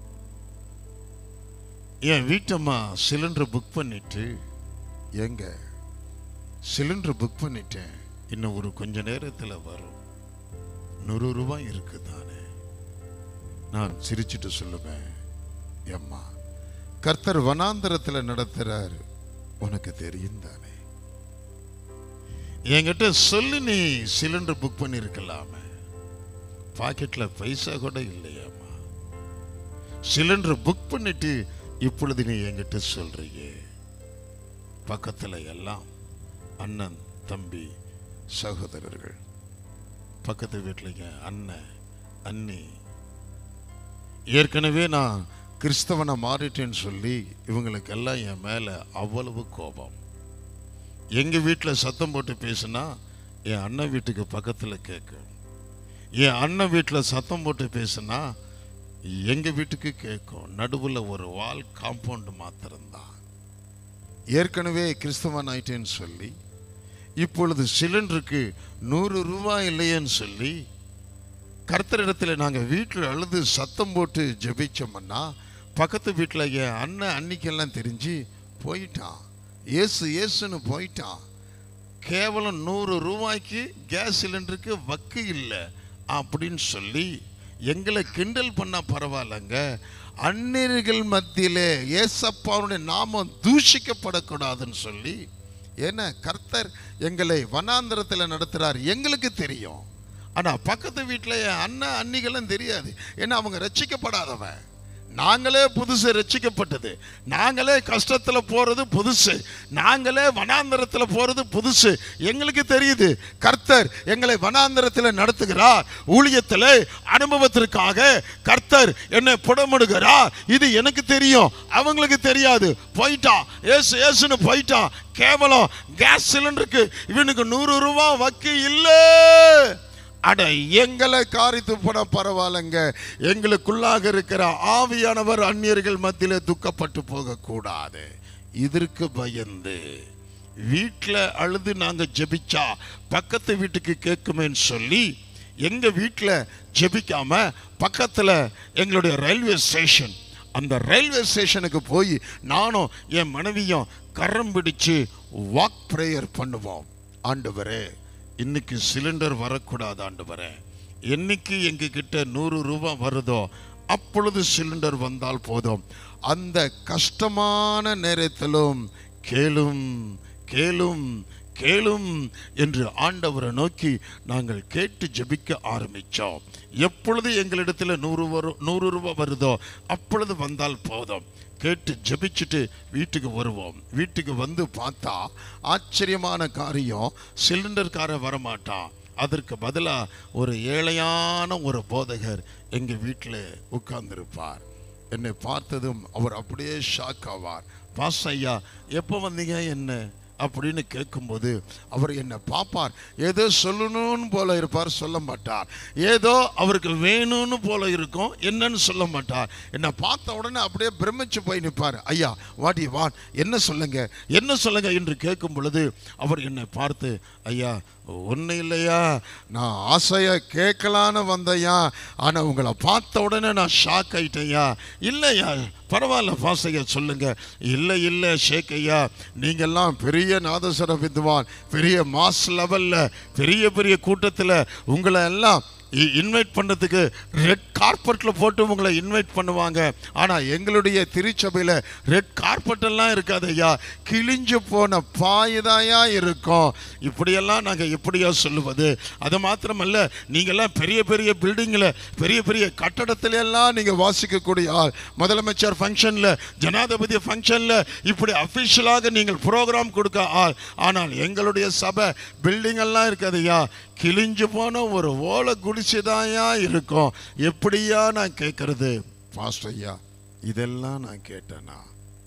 [SPEAKER 6] என் வீட்டம்மா சிலிண்டர் புக் பண்ணிட்டு, எங்க சிலிண்டர் புக் பண்ணிட்டேன், இன்னும் ஒரு கொஞ்ச நேரத்தில் வரும், நூறு ரூபாய் இருக்குதானே. நான் சிரிச்சுட்டு சொல்லுவேன், எம்மா கர்த்தர் வனாந்தரத்தில் நடத்துறார், உனக்கு தெரியும் தானே, என்கிட்ட சொல்லு, நீ சிலிண்டர் புக் பண்ணிருக்கலாமே, பாக்கெட்ல பைசா கூட இல்லையாம்மா, சிலிண்டர் புக் பண்ணிட்டு இப்பொழுது நீ என்கிட்ட சொல்றியே. பக்கத்துல எல்லாம் அண்ணன் தம்பி சகோதரர்கள், பக்கத்து வீட்டுல அண்ணன் அண்ணி, ஏற்கனவே நான் கிறிஸ்தவனை மாறிட்டேன்னு சொல்லி இவங்களுக்கெல்லாம் என் மேல அவ்வளவு கோபம். எங்க வீட்டில் சத்தம் போட்டு பேசுனா என் அண்ணன் வீட்டுக்கு பக்கத்தில் கேட்கும், என் அண்ணன் வீட்டில் சத்தம் போட்டு பேசுனா எங்க வீட்டுக்கு கேட்கும். நடுவில் ஒரு வால் காம்பவுண்ட் மாத்திரம்தான். ஏற்கனவே கிறிஸ்தவன் ஆயிட்டேன்னு சொல்லி இப்பொழுது சிலிண்டருக்கு நூறு ரூபாய் இல்லையேன்னு சொல்லி கர்த்தரிடத்தில் நாங்கள் வீட்டில் அழுது சத்தம் போட்டு ஜெபிச்சோம்னா பக்கத்து வீட்டில் என் அண்ணன் அன்னிக்கெல்லாம் தெரிஞ்சு போயிட்டான், ஏசு ஏசுன்னு போயிட்டான். கேவலம் நூறு ரூபாய்க்கு கேஸ் சிலிண்டருக்கு வக்கு இல்லை, அப்படின்னு சொல்லி எங்களை கிண்டல் பண்ண பரவாயில்லைங்க, அந்நியர்கள் மத்தியிலே ஏசப்பாவுடைய நாமம் தூஷிக்கப்படக்கூடாதுன்னு சொல்லி, ஏன்னா கர்த்தர் எங்களை வனாந்திரத்தில் நடத்துகிறார் எங்களுக்கு தெரியும். ஆனால் பக்கத்து வீட்டில் என் அண்ணன் அன்னிகளும் தெரியாது. ஏன்னா அவங்க ரட்சிக்கப்படாதவன். நாங்களே புதுசு ரட்சிக்கப்பட்டது, நாங்களே கஷ்டத்தில் போகிறது புதுசு, நாங்களே வனாந்திரத்தில் போகிறது புதுசு. எங்களுக்கு தெரியுது கர்த்தர் எங்களை வனாந்திரத்தில் நடத்துகிறார், ஊழியத்தில் அனுபவத்திற்காக கர்த்தர் என்னை புடமிடுகிறார். இது எனக்கு தெரியும், அவங்களுக்கு தெரியாது. போயிட்டான் ஏசு ஏசுன்னு போயிட்டான். கேவலம் கேஸ் சிலிண்டருக்கு இவனுக்கு நூறு ரூபா வக்கி இல்லை. அட எங்களை காரித்து போன பரவாயில்லைங்க, எங்களுக்குள்ளாக இருக்கிற ஆவியானவர் அந்நியர்கள் மத்தியிலே துக்கப்பட்டு போகக்கூடாது. இதற்கு பயந்து வீட்டில் அழுது நாங்கள் ஜெபிச்சா பக்கத்து வீட்டுக்கு கேட்குமேன்னு சொல்லி எங்கள் வீட்டில் ஜெபிக்காம பக்கத்தில் எங்களுடைய ரயில்வே ஸ்டேஷன், அந்த ரயில்வே ஸ்டேஷனுக்கு போய் நானும் என் மனைவியும் கரம் பிடிச்சு வாக் ப்ரேயர் பண்ணுவோம். ஆண்டவரே, இன்னைக்கு சிலிண்டர் வரக்கூடாது ஆண்டவரே, என்னைக்கு எங்ககிட்ட நூறு ரூபாய் வருதோ அப்பொழுது சிலிண்டர் வந்தால் போதும். அந்த கஷ்டமான நேரத்திலும் கேளும் கேளும் கேளும் என்று ஆண்டவரை நோக்கி நாங்கள் கேட்டு ஜெபிக்க ஆரம்பித்தோம். எப்பொழுது எங்களிடத்தில் நூறு வரும் நூறு ரூபாய் வருதோ அப்பொழுது வந்தால் போதும். கேட்டு ஜெபிச்சுட்டு வீட்டுக்கு வருவோம். வீட்டுக்கு வந்து பார்த்தா ஆச்சரியமான காரியம், சிலிண்டர்கார வரமாட்டான். அதற்கு பதிலாக ஒரு ஏழையான ஒரு போதகர் எங்கள் வீட்டில் உட்கார்ந்துருப்பார். என்னை பார்த்ததும் அவர் அப்படியே ஷாக் ஆவார். பாஸ் ஐயா எப்போ வந்தீங்க என்ன அப்படின்னு கேட்கும்போது அவர் என்னை பார்ப்பார். ஏதோ சொல்லணும்னு போல இருப்பார், சொல்ல மாட்டார். ஏதோ அவருக்கு வேணும்னு போல இருக்கும், என்னன்னு சொல்ல மாட்டார். என்னை பார்த்த உடனே அப்படியே பிரமிச்சு போய் நிற்பார். ஐயா வாடி வா, என்ன சொல்லுங்க என்ன சொல்லுங்க என்று கேட்கும் பொழுது அவர் என்னை பார்த்து, ஐயா ஒன்றும் இல்லையா, நான் ஆசையாக கேட்கலான்னு வந்தையா, ஆனால் உங்களை பார்த்த உடனே நான் ஷாக் ஆயிட்டேயா. இல்லையா பரவாயில்ல பாசையா சொல்லுங்க. இல்லை இல்லை ஷேக் ஐயா, நீங்கள்லாம் பெரிய நாதஸ்வர வித்வான், பெரிய மாஸ் லெவலில் பெரிய பெரிய கூட்டத்தில் உங்களை எல்லாம் இன்வைட் பண்ணுறதுக்கு ரெட் கார்பெட்டில் போட்டு உங்களை இன்வைட் பண்ணுவாங்க. ஆனால் எங்களுடைய திருச்சபையில் ரெட் கார்பெட்டெல்லாம் இருக்காது ஐயா, கிழிஞ்சு போன பாயுதாயா இருக்கும். இப்படியெல்லாம் நாங்கள் எப்படியா சொல்லுவது? அது மாத்திரமல்ல, நீங்கள்லாம் பெரிய பெரிய பில்டிங்கில் பெரிய பெரிய கட்டடத்திலெல்லாம் நீங்கள் வாசிக்கக்கூடிய ஆள். முதலமைச்சர் ஃபங்க்ஷனில், ஜனாதிபதி ஃபங்க்ஷனில் இப்படி அஃபிஷியலாக நீங்கள் ப்ரோக்ராம் கொடுக்க ஆள். ஆனால் எங்களுடைய சபை பில்டிங்கெல்லாம் இருக்காதுயா, கிழிஞ்சு போன ஒரு ஓலை குடிச்சுதாயா இருக்கும். எப்படியா நான் கேட்கறது? பாஸ்டர் ஐயா இதெல்லாம் நான் கேட்டேனா,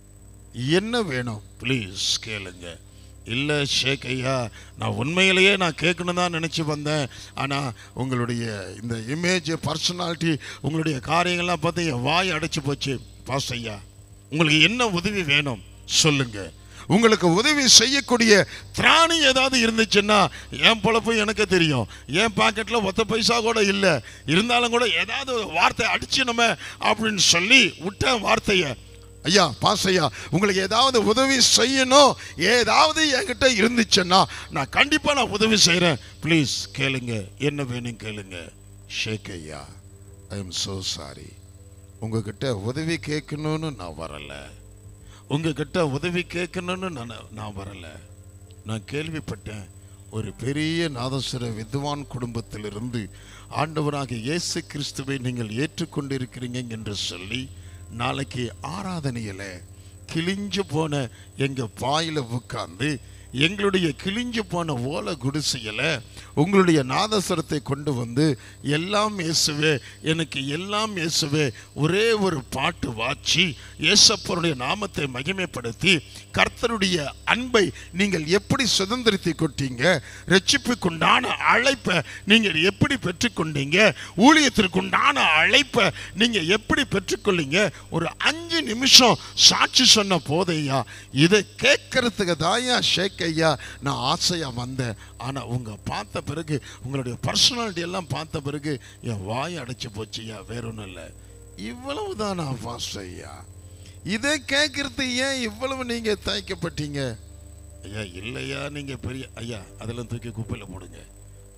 [SPEAKER 6] என்ன வேணும் ப்ளீஸ் கேளுங்க. இல்லை ஷேக் ஐயா, நான் உண்மையிலேயே நான் கேட்கணும் தான் நினச்சி வந்தேன். ஆனால் உங்களுடைய இந்த இமேஜ், பர்சனாலிட்டி, உங்களுடைய காரியங்கள்லாம் பார்த்து என் வாய் அடைச்சி போச்சு. பாஸ்டர் ஐயா உங்களுக்கு என்ன உதவி வேணும் சொல்லுங்க. உங்களுக்கு உதவி செய்யக்கூடிய திராணி ஏதாவது இருந்துச்சுன்னா, என் பொழப்பு எனக்கு தெரியும், என் பாக்கெட்டில் ஒத்த பைசா கூட இல்லை, இருந்தாலும் கூட ஏதாவது வார்த்தை அடிச்சிடணுமே அப்படின்னு சொல்லி விட்டேன் வார்த்தையை. ஐயா பாஸ் ஐயா உங்களுக்கு ஏதாவது உதவி செய்யணும் ஏதாவது என்கிட்ட இருந்துச்சுன்னா நான் கண்டிப்பாக நான் உதவி செய்கிறேன். ப்ளீஸ் கேளுங்க, என்ன வேணும் கேளுங்க. ஷேக் ஐயா ஐ எம் ஸோ சாரி, உங்ககிட்ட உதவி கேட்கணும்னு நான் வரலை, உங்ககிட்ட உதவி கேட்கணும்னு நான் நான் வரலை. நான் கேள்விப்பட்டேன் ஒரு பெரிய நாதஸ்வர வித்வான் குடும்பத்திலிருந்து ஆண்டவராக இயேசு கிறிஸ்துவை நீங்கள் ஏற்றுக்கொண்டிருக்கிறீங்க என்று சொல்லி நாளைக்கு ஆராதனையில் கிழிஞ்சு போன எங்கள் பாயில் உட்கார்ந்து எங்களுடைய கிழிஞ்சு போன ஓலை குடிசையில் உங்களுடைய நாதஸ்வரத்தை கொண்டு வந்து எல்லாம் இயேசுவே எனக்கு எல்லாம் இயேசுவே ஒரே ஒரு பாட்டு வாச்சி இயேசப்பருடைய நாமத்தை மகிமைப்படுத்தி கர்த்தருடைய அன்பை நீங்கள் எப்படி சுதந்திரத்தை கொட்டீங்க, ரட்சிப்புக்குண்டான அழைப்பை நீங்கள் எப்படி பெற்றுக்கொண்டீங்க, ஊழியத்திற்குண்டான அழைப்பை நீங்கள் எப்படி பெற்றுக்கொள்ளீங்க, ஒரு அஞ்சு நிமிஷம் சாட்சி சொன்ன போதையா இதை கேட்கறதுக்கு தாயா ஷேக் ஐயா நான் ஆசையா வந்தேன். ஆனா உங்க பார்த்த பிறகு உங்களுடைய பர்சனாலிட்டி எல்லாம் பார்த்த பிறகு என் வாய் அடைச்சு போச்சுயா, வேற ஒன்றும் இல்லை. இவ்வளவுதான் நான் பாஸ்டர் ஐயா, இதை கேட்கறது ஏன் இவ்வளவு நீங்க தயக்கப்பட்டீங்க? ஐயா இல்லையா, நீங்க பெரிய ஐயா அதெல்லாம் தூக்கி குப்பையில் போடுங்க.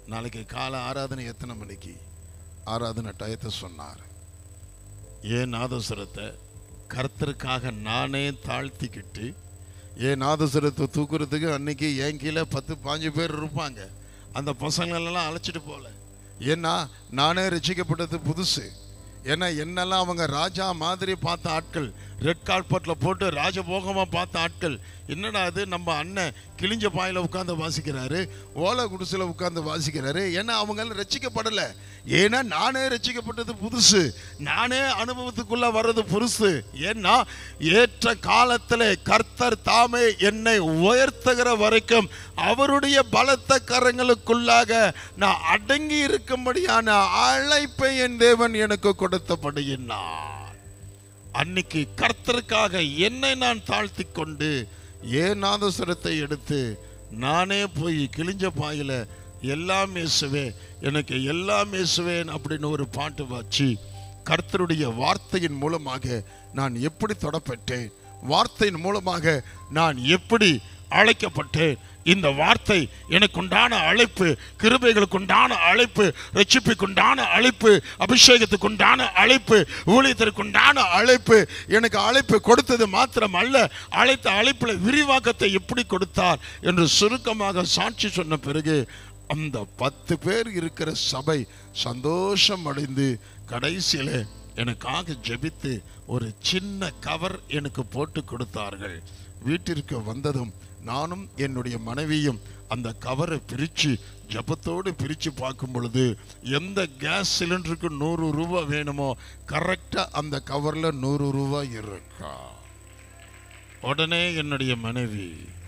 [SPEAKER 6] நாளைக்கு காலை ஆராதனை எத்தனை மணிக்கு? ஆராதனை டயத்தை சொன்னார். ஏன் நாதஸ்வரத்தை கர்த்தருக்காக நானே தாழ்த்திக்கிட்டு, ஏன் நாதஸ்வரத்தை தூக்குறதுக்கு அன்னைக்கு என் கீழே பத்து பாஞ்சு பேர் இருப்பாங்க. அந்த பசங்களெல்லாம் அழைச்சிட்டு போகல. ஏன்னா நானே ரசிக்கப்பட்டது புதுசு. ஏன்னா என்னெல்லாம் அவங்க ராஜா மாதிரி பார்த்த ஆட்கள், ரெட் கார்பெட்டில் போட்டு ராஜபோகமாக பார்த்த ஆட்கள். என்னடா அது, நம்ம அண்ணன் கிழிஞ்ச பாயில் உட்காந்து வாசிக்கிறாரு, ஓலை குடிசில் உட்காந்து வாசிக்கிறாரு. ஏன்னா அவங்க ரசிக்கப்படலை. ஏன்னா நானே ரசிக்கப்பட்டது புதுசு, நானே அனுபவத்துக்குள்ள வர்றது புதுசு. ஏன்னா ஏற்ற காலத்தில் கர்த்தர் தாமே என்னை உயர்த்துகிற வரைக்கும் அவருடைய பலத்த கரங்களுக்குள்ளாக நான் அடங்கி இருக்கும்படியான அழைப்பை என் தேவன் எனக்கு கொடுத்தபடியினார். அன்னைக்கு கர்த்தருக்காக என்னை நான் தாழ்த்தி கொண்டு ஏன் நாதஸ்வரத்தை எடுத்து நானே போய் கிழிஞ்ச பாயில எல்லாம் இயேசுவே, எனக்கு எல்லாம் இயேசுவேன் அப்படின்னு ஒரு பாட்டு வச்சு கர்த்தருடைய வார்த்தையின் மூலமாக நான் எப்படி தொடப்பட்டேன், வார்த்தையின் மூலமாக நான் எப்படி அழைக்கப்பட்டேன். இந்த வார்த்தை எனக்கு உண்டான அழைப்பு, கிருபைகளுக்கு உண்டான அழைப்பு, ரட்சிப்புக்கு உண்டான அழைப்பு, அபிஷேகத்துக்கு உண்டான அழைப்பு, ஊழியத்திற்கு உண்டான அழைப்பு. எனக்கு அழைப்பு கொடுத்தது மாத்திரம் அல்ல, அழைத்த அழைப்புல விரிவாக்கத்தை எப்படி கொடுத்தார் என்று சுருக்கமாக சாட்சி சொன்ன பிறகு அந்த பத்து பேர் இருக்கிற சபை சந்தோஷம் அடைந்து கடைசியில் எனக்காக ஜெபித்து ஒரு சின்ன கவர் எனக்கு போட்டு கொடுத்தார்கள். வீட்டிற்கு வந்ததும் நானும் என்னுடைய மனைவியும் அந்த கவரை பிரித்து ஜபத்தோடு பிரித்து பார்க்கும் பொழுது எந்த கேஸ் சிலிண்டருக்கு நூறு ரூபாய் வேணுமோ கரெக்டாக அந்த கவரில் நூறு ரூபாய் இருக்கா. உடனே என்னுடைய மனைவி,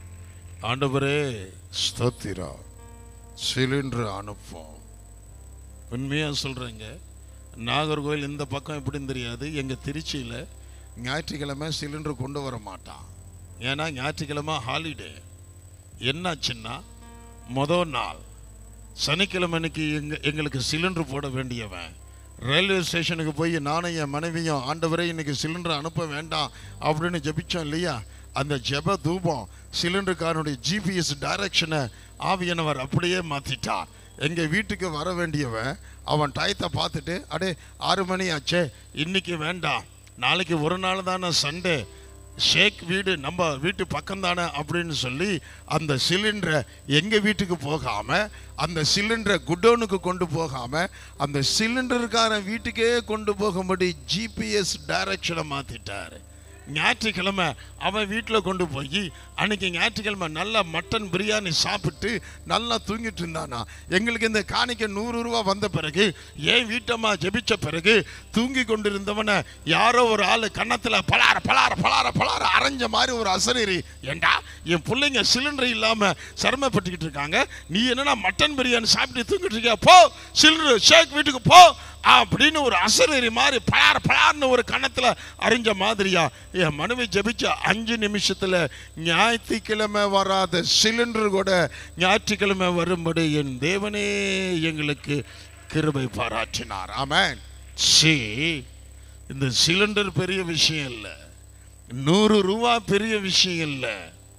[SPEAKER 6] ஆண்டவரே ஸ்தோத்திரா, சிலிண்டர் அனுப்போம். உண்மையாக சொல்கிறேங்க, நாகர்கோவில் இந்த பக்கம் எப்படின்னு தெரியாது, எங்கள் திருச்சியில் ஞாயிற்றுக்கிழமை சிலிண்டர் கொண்டு வர மாட்டான். ஏன்னா ஞாயிற்றுக்கிழமை ஹாலிடே. என்னாச்சுன்னா மொதல் நாள் சனிக்கிழமைக்கு எங்க எங்களுக்கு சிலிண்டர் போட வேண்டியவன் ரயில்வே ஸ்டேஷனுக்கு போய் நானும் என் மனைவியும் ஆண்டவரே இன்னைக்கு சிலிண்டர் அனுப்ப வேண்டாம் அப்படின்னு ஜெபிச்சோம் இல்லையா. அந்த ஜெப தூபம் சிலிண்டருக்காரனுடைய ஜிபிஎஸ் டைரக்ஷனை ஆவியானவர் அப்படியே மாற்றிட்டார். எங்கள் வீட்டுக்கு வர வேண்டியவன் அவன் டயத்தை பார்த்துட்டு, அடே ஆறு மணி ஆச்சே, இன்னைக்கு வேண்டாம், நாளைக்கு ஒரு நாள் தானே சண்டே, ஷேக் வீடு நம்ம வீட்டு பக்கம் தானே அப்படின்னு சொல்லி அந்த சிலிண்டரை எங்கள் வீட்டுக்கு போகாமல், அந்த சிலிண்டரை குடோனுக்கு கொண்டு போகாமல் அந்த சிலிண்டருக்காரன் வீட்டுக்கே கொண்டு போகும்படி ஜிபிஎஸ் டைரக்ஷனை மாற்றிட்டார். ஞாயிற்றுக்கிழமை அவன் வீட்டில் கொண்டு போய் அன்னைக்கு ஞாயிற்றுக்கிழமை நல்லா மட்டன் பிரியாணி சாப்பிட்டு நல்லா தூங்கிட்டு இருந்தானா. எங்களுக்கு இந்த காணிக்க நூறு ரூபா வந்த பிறகு ஏன் வீட்டம்மா ஜெபிச்ச பிறகு தூங்கி கொண்டு இருந்தவனை யாரோ ஒரு ஆள் கன்னத்தில் பலார பலார பலார பலார அரைஞ்ச மாதிரி ஒரு அசரீரி, ஏண்டா என் பிள்ளைங்க சிலிண்டர் இல்லாமல் சிரமப்பட்டுக்கிட்டு இருக்காங்க, நீ என்னன்னா மட்டன் பிரியாணி சாப்பிட்டு தூங்கிட்டு இருக்கியா, போ சிலிண்டர் ஷேக் வீட்டுக்கு போ அப்படின்னு ஒரு அசரீரி மாதிரி பலார பலார்னு ஒரு கன்னத்தில் அறிஞ்ச மாதிரியா. என் மனைவி ஜெபிச்ச அஞ்சு நிமிஷத்தில் ஞாயிற்றுக்கிழமை வராத சிலிண்டர் கூட ஞாயிற்றுக்கிழமை வரும்படி என் தேவனே எங்களுக்கு கிருபை பாராட்டினார். ஆமென். சி இந்த சிலிண்டர் பெரிய விஷயம் இல்லை, நூறு ரூபா பெரிய விஷயம் இல்லை,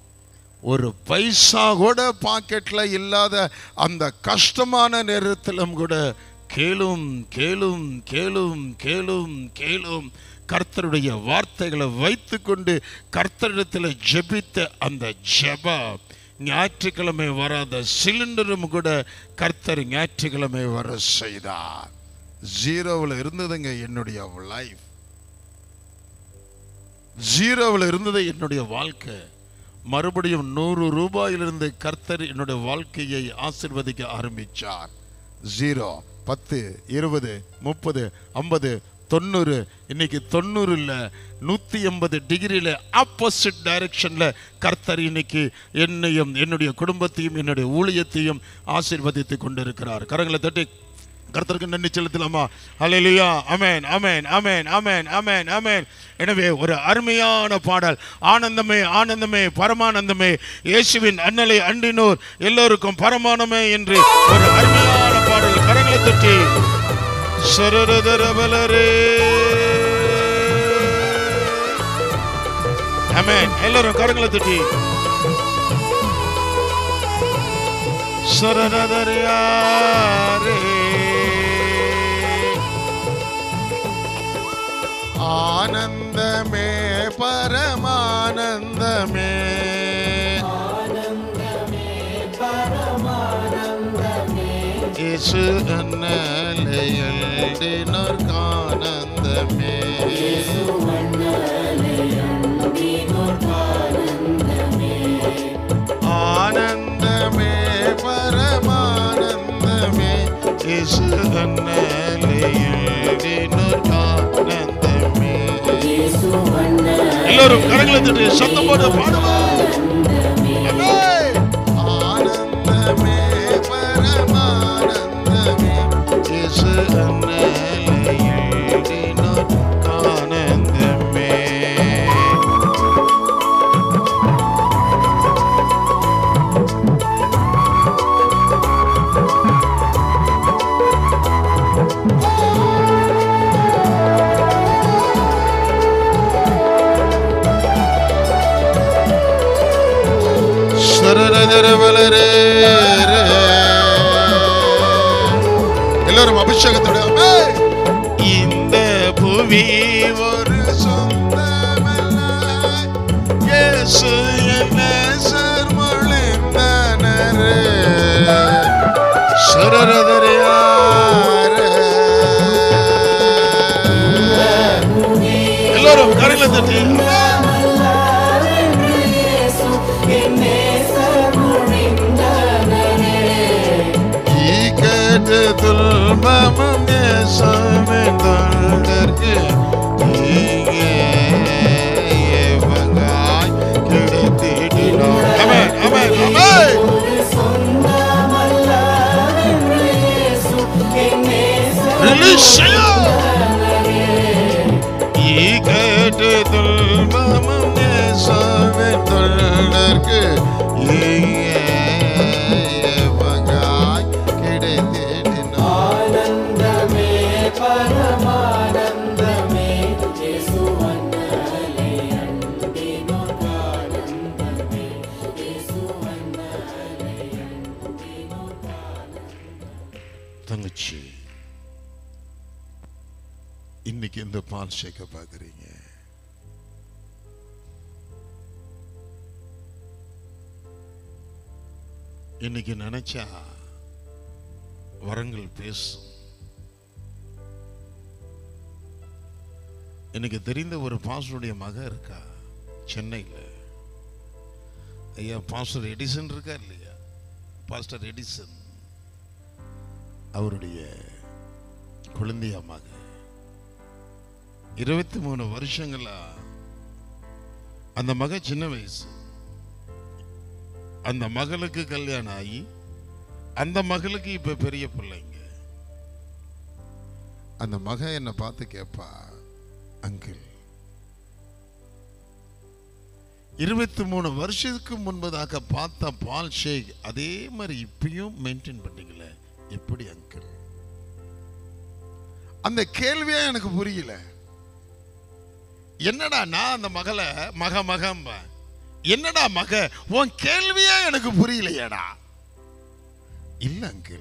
[SPEAKER 6] ஒரு பைசா கூட பாக்கெட்ல இல்லாத அந்த கஷ்டமான நேரத்திலும் கூட கேளும் கேளும் கேளும் கேளும் கேளும் கர்த்தருடைய வார்த்தைகளை வைத்து கொண்டு கர்த்தரிடத்தில் ஜெபித்த அந்த ஜெபம் ஞாயிற்றுக்கிழமை வராத சிலிண்டரும் கூட கர்த்தர் ஞாயிற்றுக்கிழமை வர செய்தார். ஜீரோவில் இருந்ததுங்க என்னுடைய லைஃப், ஜீரோவில் இருந்தது என்னுடைய வாழ்க்கை. மறுபடியும் நூறு ரூபாயிலிருந்து கர்த்தர் என்னுடைய வாழ்க்கையை ஆசீர்வதிக்க ஆரம்பித்தார். ஜீரோ, பத்து, இருபது, முப்பது, ஐம்பது, தொண்ணூறு, இன்னைக்கு தொண்ணூறு இல்லை நூற்றி எண்பது டிகிரியில் ஆப்போசிட் டைரக்ஷனில் கர்த்தர் இன்னைக்கு என்னையும் என்னுடைய குடும்பத்தையும் என்னுடைய ஊழியத்தையும் ஆசீர்வதித்து கொண்டிருக்கிறார். கரங்களை தட்டி கர்த்தருக்கு நன்றி செலுத்தலாமா? ஹல்லேலூயா. ஆமென் ஆமென் ஆமென் ஆமென் ஆமென் ஆமென். எனவே ஒரு அருமையான பாடல், ஆனந்தமே ஆனந்தமே பரமானந்தமே இயேசுவின் அண்ணலை அண்டினோர் எல்லோருக்கும் பரமானமே என்று ஒரு அருமையான பாடல். கரங்களை தட்டி சரரதரவலரே. ஆமென். எல்லாரும் கரங்களை தட்டி சரணதரியாரே ஆனந்தமே பரமானந்தமே இயேசு அன்னலையல்டினோர்கானந்தமே ஆனந்தமே பரமானந்தமே இயேசு அன்னலையல்டினோர்கானந்தமே. எல்லோரும் கரங்களை தட்டி சத்தம் போட்டு பாடுவோம். ஆனந்தமே பரமானந்தமே இயேசு அன்னலையல்டினோர்கானந்தமே. எல்லாரும் அபிஷேகத்தோட இந்த புவி ஒரு சொந்தமல்ல இயேசு என்ன சர்மொழிந்தனரே சரரதரியாரே. எல்லாரும் கரங்களை தட்டி துன்பமும் நேசமும் தொண்டர்க்கு ஏவகாய் கிடைத்திடினோம். ஆமென் ஆமென் ஆமென். ரிலீஸ் செய்யும். ஈகட்டு துன்பமும் நேசமும் தொண்டர்க்கு ஏவகாய் கிடைத்திடினோம். ஆனந்தமே பரமானந்தமே இயேசு அன்னலையல்டினோர்கானந்தமே இயேசு அன்னலையல்டினோர்கானந்தமே. தங்கச்சி, இன்னைக்கு இந்த பால் ஷேக்க பாக்குறீங்க. இன்னைக்கு நினைச்சா வரங்கள் பேசும். எனக்கு தெரிந்த ஒரு பாஸ்டருடைய மக இருக்கா சென்னையில். ஐயா பாஸ்டர் எடிசன் இருக்கா இல்லையா, பாஸ்டர் எடிசன் அவருடைய குழந்தைய மக இருபத்தி மூணு வருஷங்களா அந்த மக சின்ன வயசு. அந்த மகளுக்கு கல்யாணம் ஆகி அந்த மகளுக்கு இப்ப பெரிய பிள்ளைங்க. அந்த மக என்னை பார்த்து கேட்பா, அங்கிள் இருபத்தி மூணு வருஷத்துக்கு முன்பதாக பார்த்த பால் ஷேக் அதே மாதிரி இப்பயும் மெயின்டைன் பண்ணீங்களே, எப்படி அங்கிள்? அந்த கேள்வியா எனக்கு புரியல. என்னடா நான் அந்த மகளை மக மகம்ப என்னடா மக, உன் கேள்வியா எனக்கு புரியலையடா. இல்ல அங்கிள்,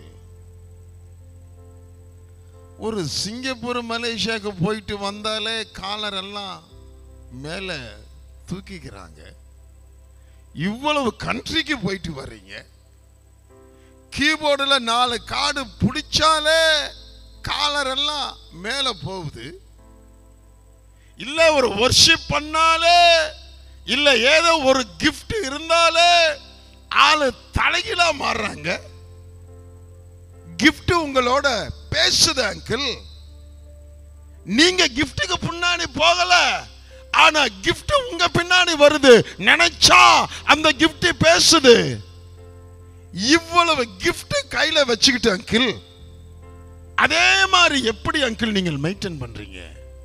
[SPEAKER 6] ஒரு சிங்கப்பூர் மலேசியாவுக்கு போயிட்டு வந்தாலே காலர் எல்லாம் மேல தூக்கிக்கிறாங்க. இவ்வளவு கண்ட்ரிக்கு போயிட்டு வர்றீங்க, கீபோர்டுல நாலு கார்டு பிடிச்சாலே காலர் எல்லாம் மேல போகுது. இல்ல ஒரு வர்ஷிப் பண்ணாலே, இல்ல ஏதோ ஒரு கிஃப்ட் இருந்தாலே ஆளு தலைகீழா மாறுறாங்க. கிஃப்ட் உங்களோட பேசுது அங்கிள். நீங்க கிஃப்ட்டுக்கு பின்னாடி போகல, ஆனா கிஃப்ட் உங்க பின்னாடி வருது. நினைச்சா அந்த கிஃப்ட் பேசுது. இவ்வளவு கிஃப்ட் கையில வச்சுக்கிட்டு அங்கிள், அதே மாதிரி எப்படி அங்கிள் நீங்கள் மெயின்டைன் பண்றீங்க?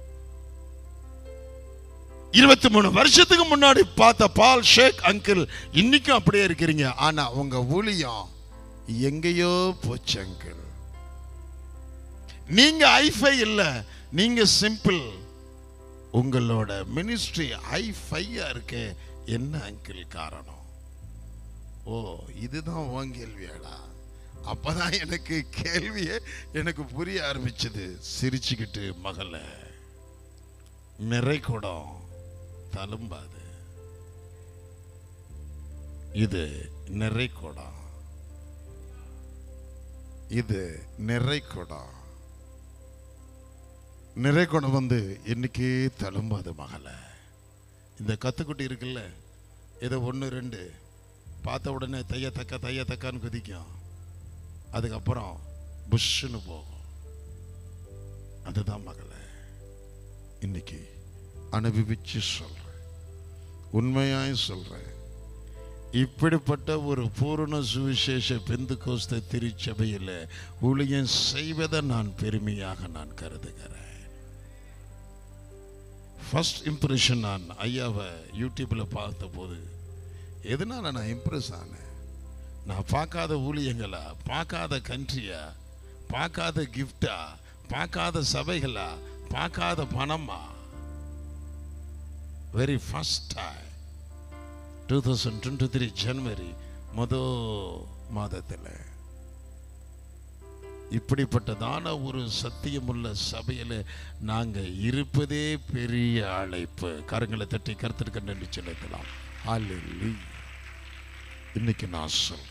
[SPEAKER 6] இருபத்தி மூணு வருஷத்துக்கு முன்னாடி பார்த்த பால் ஷேக் அங்கிள் இன்னைக்கும் அப்படியே இருக்கிறீங்க. ஆனா உங்க ஊழியம் எங்கேயோ போச்சு அங்கிள். நீங்க ஐஃபை இல்ல, நீங்க சிம்பிள். உங்களோட மினிஸ்ட்ரி ஐஃபையா இருக்கு. என்ன அங்கிள் காரணம்? ஓ, இதுதான் உன் கேள்வியாடா? அப்பதான் எனக்கு கேள்வியே எனக்கு புரிய ஆரம்பிச்சது. சிரிச்சுக்கிட்டு, மகள நிறை குடம் தழும்பாது, இது நிறை குடம், இது நிறை குடம். நிறை குடம் வந்து இன்னைக்கு தழும்பாது மகள. இந்த கத்துக்குட்டி இருக்குல்ல, ஏதோ ஒன்று ரெண்டு பார்த்த உடனே தைய தக்க தைய தக்கான்னு குதிக்கும், அதுக்கப்புறம் புஷ்ஷுன்னு போகும். அதுதான் மகளே இன்னைக்கு அனுபவிச்சு சொல்றேன், உண்மையாய் சொல்றேன். இப்படிப்பட்ட ஒரு பூரண சுவிசேஷ பெந்தெகோஸ்தே திருச்சபையில் ஊழியம் செய்வதை நான் பெருமையாக நான் கருதுகிறேன். ஃபர்ஸ்ட் இம்ப்ரெஷன், நான் ஐயாவை யூடியூப்பில் பார்த்த போது எதனால நான் இம்ப்ரெஸ் ஆனேன்? நான் பார்க்காத ஊழியங்களா, பார்க்காத கண்ட்ரியா, பார்க்காத கிஃப்டா, பார்க்காத சபைகளா, பார்க்காத பணமா, very first time two thousand twenty three ஜனவரி முதல் மாதத்தில் இப்படிப்பட்டதான ஒரு சத்தியமுள்ள சபையில் நாங்கள் இருப்பதே பெரிய அழைப்பு. கரங்களை தட்டி கருத்திற்கு நன்றி செலுத்தலாம். ஹல்லேலூயா. இன்னைக்கு நான் சொல்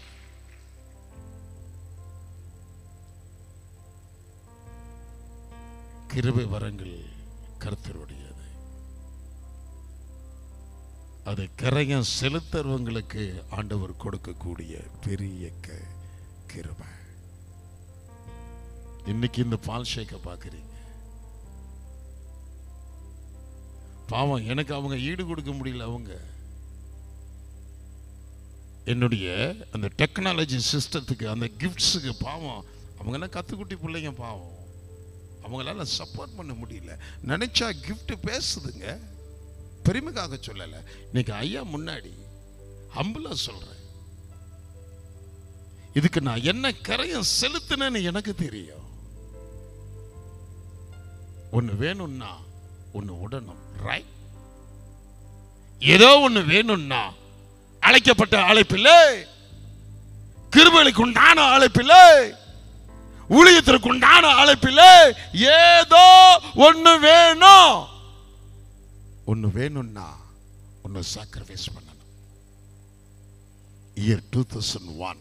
[SPEAKER 6] கிருபை வரங்கள் கர்த்தருடையது. அதை கரையம் செலுத்துறவங்களுக்கு ஆண்டவர் கொடுக்கக்கூடிய பெரிய கிருபை. இன்னைக்கு இந்த பால் ஷேக்க பார்க்குறீங்க, பாவம் எனக்கு அவங்க ஈடு கொடுக்க முடியல. அவங்க என்னுடைய அந்த டெக்னாலஜி சிஸ்டத்துக்கு, அந்த கிஃப்ட்ஸுக்கு பாவம் அவங்கெல்லாம் கத்துக்குட்டி பிள்ளைங்க, பாவம் அவங்களால சப்போர்ட் பண்ண முடியல. நினைச்சா கிஃப்ட் பேசுதுங்க, பெருமைக்காக சொல்லலை. இன்னைக்கு ஐயா முன்னாடி ஹம்பிளா சொல்றேன், இதுக்கு நான் என்ன கரையம் செலுத்தினேன்னு எனக்கு தெரியும். ஒன்று வேணும்னா ஒன்று உடனும், ரைட்? ஏதோ ஒன்று வேணும்னா அழைக்கப்பட்ட அழைப்பில்லை, கிருபைக்கு உண்டான அழைப்பில்லை, ஊழியத்திற்கு உண்டான அழைப்பில்லை, ஏதோ ஒன்று வேணும். ஒன்று வேணும்னா ஒன்று சாக்ரிஃபைஸ் பண்ணணும். இயர் டூ தௌசண்ட் ஒன்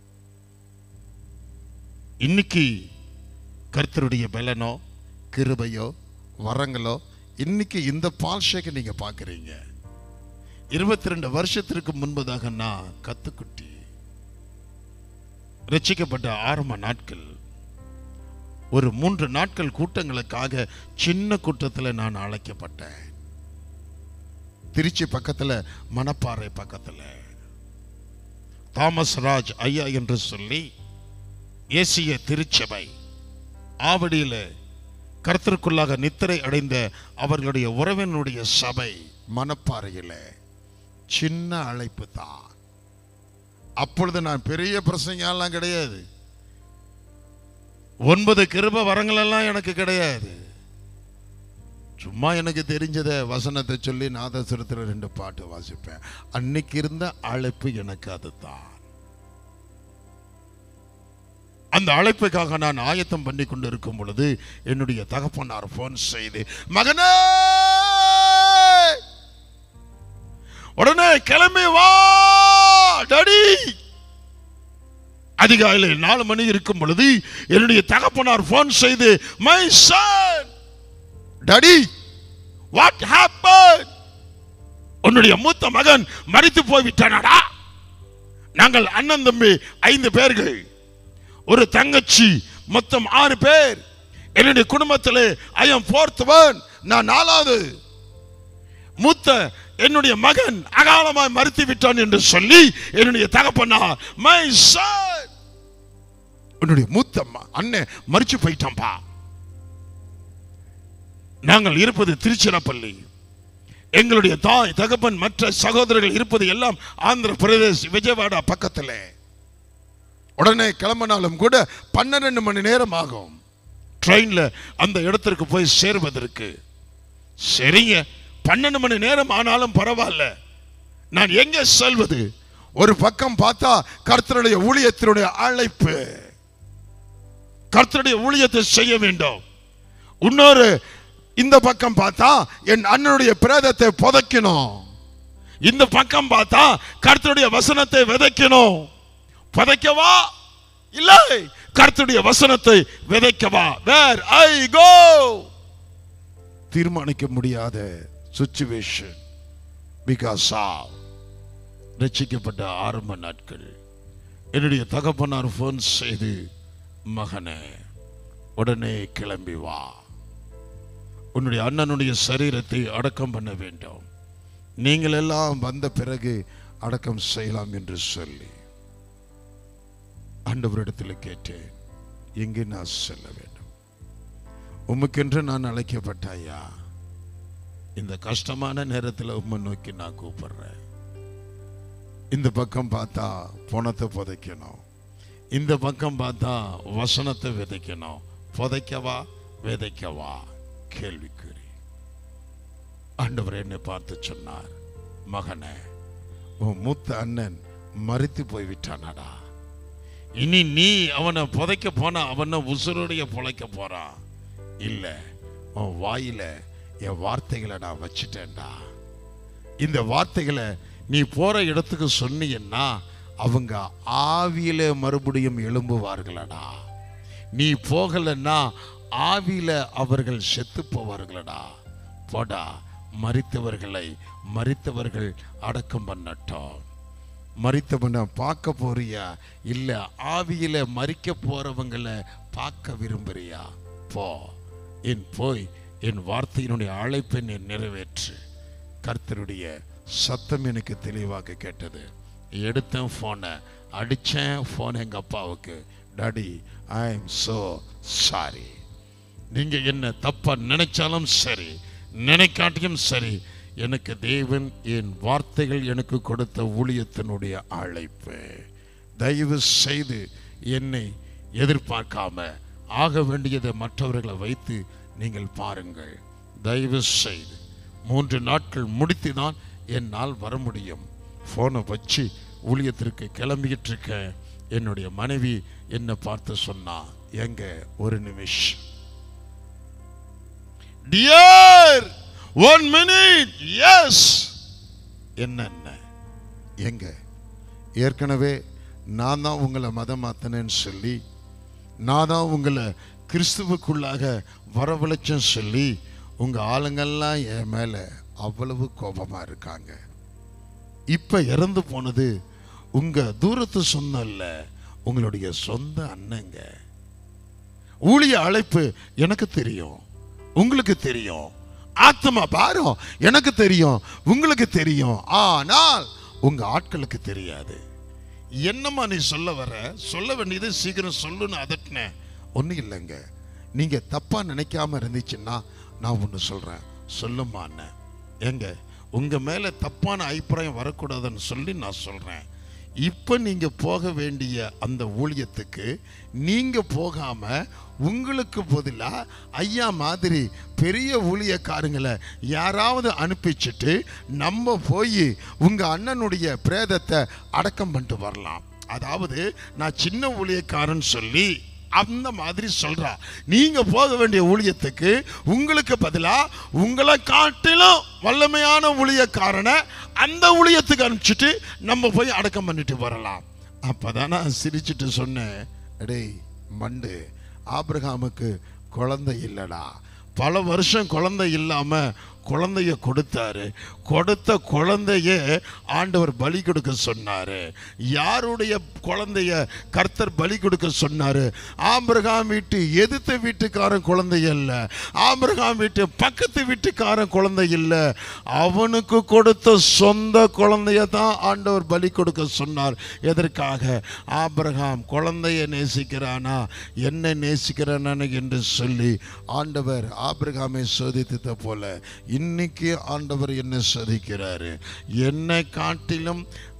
[SPEAKER 6] இன்னைக்கு கர்த்தருடைய பலனோ கிருபையோ வரங்களோ இன்னைக்கு இந்த பால் ஷேக்கை நீங்க பார்க்குறீங்க. இருபத்தி ரெண்டு வருஷத்திற்கு முன்பதாக நான் கத்துக்குட்டி ரட்சிக்கப்பட்ட ஆரம்ப நாட்கள் ஒரு மூன்று நாட்கள் கூட்டங்களுக்காக சின்ன கூட்டத்தில் நான் அழைக்கப்பட்டேன். திருச்சி பக்கத்தில், மணப்பாறை பக்கத்தில் தாமஸ் ராஜ் ஐயா என்று சொல்லி ஏசிய திருச்சபை ஆவடியில் கர்த்தருக்குள்ளாக நித்திரை அடைந்த அவர்களுடைய உறவினுடைய சபை மணப்பாறையில் சின்ன அழைப்பு தான். அப்பொழுது நான் பெரிய பிரசங்கெல்லாம் கிடையாது, ஒன்பது கிருபை வரங்கள் எல்லாம் எனக்கு கிடையாது. சும்மா எனக்கு தெரிஞ்சத வசனத்தை சொல்லி நாதசுரத்தில் ரெண்டு பாட்டு வாசிப்பேன். அன்னைக்கு இருந்த அழைப்பு எனக்கு அதுதான். அந்த அழைப்புக்காக நான் ஆயத்தம் பண்ணி கொண்டு இருக்கும் பொழுது என்னுடைய தகப்பனார் போன் செய்து, மகனே உடனே கிளம்பி வா டாடி. அதிகாலையில் நாலு மணி இருக்கும் பொழுது என்னுடைய தகப்பனார் போன் செய்து, my son daddy what happen, உன்னுடைய மூத்த மகன் மரித்து போய்விட்டானடா. நாங்கள் அண்ணன் தம்பி ஐந்து பேர்கள், ஒரு தங்கச்சி, மொத்தம் ஆறு பேர். என்னுடைய குடும்பத்தில் ஐ எம் ஃபோர்த் ஒன், நான் நாலாவது. மூத்த என்னுடைய மகன் அகாலமாய் மரித்து விட்டான் என்று சொல்லி என்னுடைய தகப்பனார், மை சன், என்னுடைய மூத்த அண்ணன் மரிச்சு போயிட்டான்பா. நாங்கள் இருப்பது திருச்சிராப்பள்ளி, எங்களுடைய தாய் தகப்பன் மற்ற சகோதரர்கள் இருப்பது எல்லாம் ஆந்திர பிரதேஷ் விஜயவாடா பக்கத்தில். உடனே கிளம்பினாலும் கூட பன்னிரண்டு மணி நேரம் ஆகும் ட்ரெயின்ல அந்த இடத்திற்கு போய் சேருவதற்கு. சரிங்க, பன்னெண்டு மணி நேரம் ஆனாலும் பரவாயில்ல, நான் எங்கே செல்வது? ஒரு பக்கம் பார்த்தா கர்த்தருடைய ஊழியத்தினுடைய அழைப்பு, கர்த்தருடைய ஊழியத்தை செய்ய வேண்டும். இன்னொரு இந்த பக்கம் பார்த்தா என் அண்ணனுடைய பிரேதத்தை புதைக்கணும். இந்த பக்கம் பார்த்தா கர்த்தருடைய வசனத்தை விதைக்கணும். புதைக்கவா இல்லை, கர்த்தருடைய வசனத்தை விதைக்கவா? வேர் ஐ கோ, தீர்மானிக்க முடியாத சிச்சுவேஷன். பிகாஸ் ஆஃப் ரட்சிக்கப்பட்ட ஆரம்ப நாட்கள். என்னுடைய தகப்பனார் போன் செய்து, மகனே உடனே கிளம்பி வா, உன்னுடைய அண்ணனுடைய சரீரத்தை அடக்கம் பண்ண வேண்டும், நீங்கள் எல்லாம் வந்த பிறகு அடக்கம் செய்யலாம் என்று சொல்லி ஆண்டவரிடத்தில் கேட்டேன், எங்கே நான் செல்ல வேண்டும்? உமக்கென்று நான் அழைக்கப்பட்டாயா? இந்த கஷ்டமான நேரத்தில் உம்மை நோக்கி நான் கூப்பிடுறேன். இந்த பக்கம் பார்த்தா பணத்தை புதைக்கணும், இந்த பக்கம் பார்த்தா வசனத்தை விதைக்கணும். புதைக்கவா விதைக்கவா? கேள்விக்குறி. ஆண்டவர் என்னை பார்த்து சொன்னார், மகனே உன் மூத்த அண்ணன் மரித்து போய்விட்டானடா. இனி நீ அவனை புதைக்க போனா அவனை உசுரோடைய புழைக்க போறான். இல்ல, உன் வாயில என் வார்த்தைகளை நான் வச்சுட்டேன்டா. இந்த வார்த்தைகளை நீ போற இடத்துக்கு சொன்னீன்னா அவங்க ஆவியில மறுபடியும் எழும்புவார்களடா. நீ போகலன்னா ஆவியில அவர்கள் செத்து போவார்களடா. போடா, மரித்தவர்களை மரித்தவர்கள் அடக்கம் பண்ணட்டும். மரித்தவனை பார்க்க போறியா? இல்ல ஆவியில மரிக்க போறவங்களை பார்க்க விரும்புறியா? போ, என் போய் என் வார்த்தையினுடைய அழைப்பை நீ நிறைவேற்று. கர்த்தருடைய சத்தம் எனக்கு தெளிவாக கேட்டது. எடுத்தேன் போனை, அடித்தேன் போன் எங்கள் அப்பாவுக்கு. Daddy, I am so sorry. நீங்கள் என்ன தப்பாக நினைச்சாலும் சரி, நினைக்காட்டியும் சரி, எனக்கு தேவன் என் வார்த்தைகள் எனக்கு கொடுத்த ஊழியத்தினுடைய அழைப்பு. தயவு செய்து என்னை எதிர்பார்க்காம ஆக வேண்டியதை மற்றவர்களை வைத்து நீங்கள் பாருங்கள். தயவு செய்து மூன்று நாட்கள் முடித்து தான் என்னால் வர முடியும். ஃபோனை வச்சு ஊழியத்திற்கு கிளம்பிக்கிட்டு இருக்க என்னுடைய மனைவி என்னை பார்த்து சொன்னா, எங்க ஒரு நிமிஷம், டியர் ஒன் மினிட், எஸ். என்ன எங்க? ஏற்கனவே நான் தான் உங்களை மதம் மாத்தினேன்னு சொல்லி, நான் தான் உங்களை கிறிஸ்துவுக்குள்ளாக வரவழைச்சேன்னு சொல்லி உங்க ஆளுங்கள்லாம் என் மேல அவ்வளவு கோபமா இருக்காங்க. இப்ப இறந்து போனது உங்க தூரத்து சொந்தம் இல்ல, உங்களுடைய சொந்த அண்ணங்க. ஊழிய அழைப்பு எனக்கு தெரியும், உங்களுக்கு தெரியும். ஆத்மா பாரம் எனக்கு தெரியும், உங்களுக்கு தெரியும். ஆனால் உங்க ஆட்களுக்கு தெரியாது. என்னம்மா நீ சொல்ல வர? சொல்ல வேண்டியது சீக்கிரம் சொல்லுன்னு அதட்டின. ஒன்றும் இல்லைங்க, நீங்க தப்பா நினைக்காம இருந்துச்சுன்னா நான் ஒன்று சொல்றேன், சொல்லுமா அண்ணன். எங்க உங்க மேல தப்பான அபிப்பிராயம் வரக்கூடாதுன்னு சொல்லி நான் சொல்றேன். இப்ப நீங்க போக வேண்டிய அந்த ஊழியத்துக்கு நீங்க போகாம உங்களுக்கு பதிலா ஐயா மாதிரி பெரிய ஊழியக்காரங்களை யாராவது அனுப்பிச்சுட்டு நம்ம போய் உங்க அண்ணனுடைய பிரேதத்தை அடக்கம் பண்ணிட்டு வரலாம். அதாவது நான் சின்ன ஊழியக்காரன் சொல்லி அந்த மாதிரி சொல்றா. நீங்க போக வேண்டிய ஊழியத்துக்கு உங்களுக்கு பதிலா உங்களை காட்டிலும் வல்லமையான ஊழியக்காரனை அந்த ஊழியத்துக்கு அனுப்பிச்சுட்டு நம்ம போய் அடக்கம் பண்ணிட்டு வரலாம். அப்பதான் நான் சிரிச்சுட்டு சொன்னேன், டேய் மண்டு, ஆபிரகாமுக்கு குழந்தை இல்லடா, பல வருஷம் குழந்தை இல்லாம குழந்தைய கொடுத்தாரு. கொடுத்த குழந்தைய ஆண்டவர் பலி கொடுக்க சொன்னாரு. யாருடைய குழந்தைய கர்த்தர் பலி கொடுக்க சொன்னாரு? ஆபிரகாம் வீட்டு எதிர்த்த வீட்டுக்காரன் குழந்தை இல்ல, ஆபிரகாம் வீட்டு பக்கத்து வீட்டுக்காரன் குழந்தை இல்ல, அவனுக்கு கொடுத்த சொந்த குழந்தைய தான் ஆண்டவர் பலி கொடுக்க சொன்னார். எதற்காக? ஆபிரகாம் குழந்தைய நேசிக்கிறானா என்ன நேசிக்கிறானா என்று சொல்லி ஆண்டவர் ஆபிரகாமை சோதித்தது போல இன்னைக்கு ஆண்டவர் என்ன சோதிக்கிறாரு. என்னை காட்டிலும்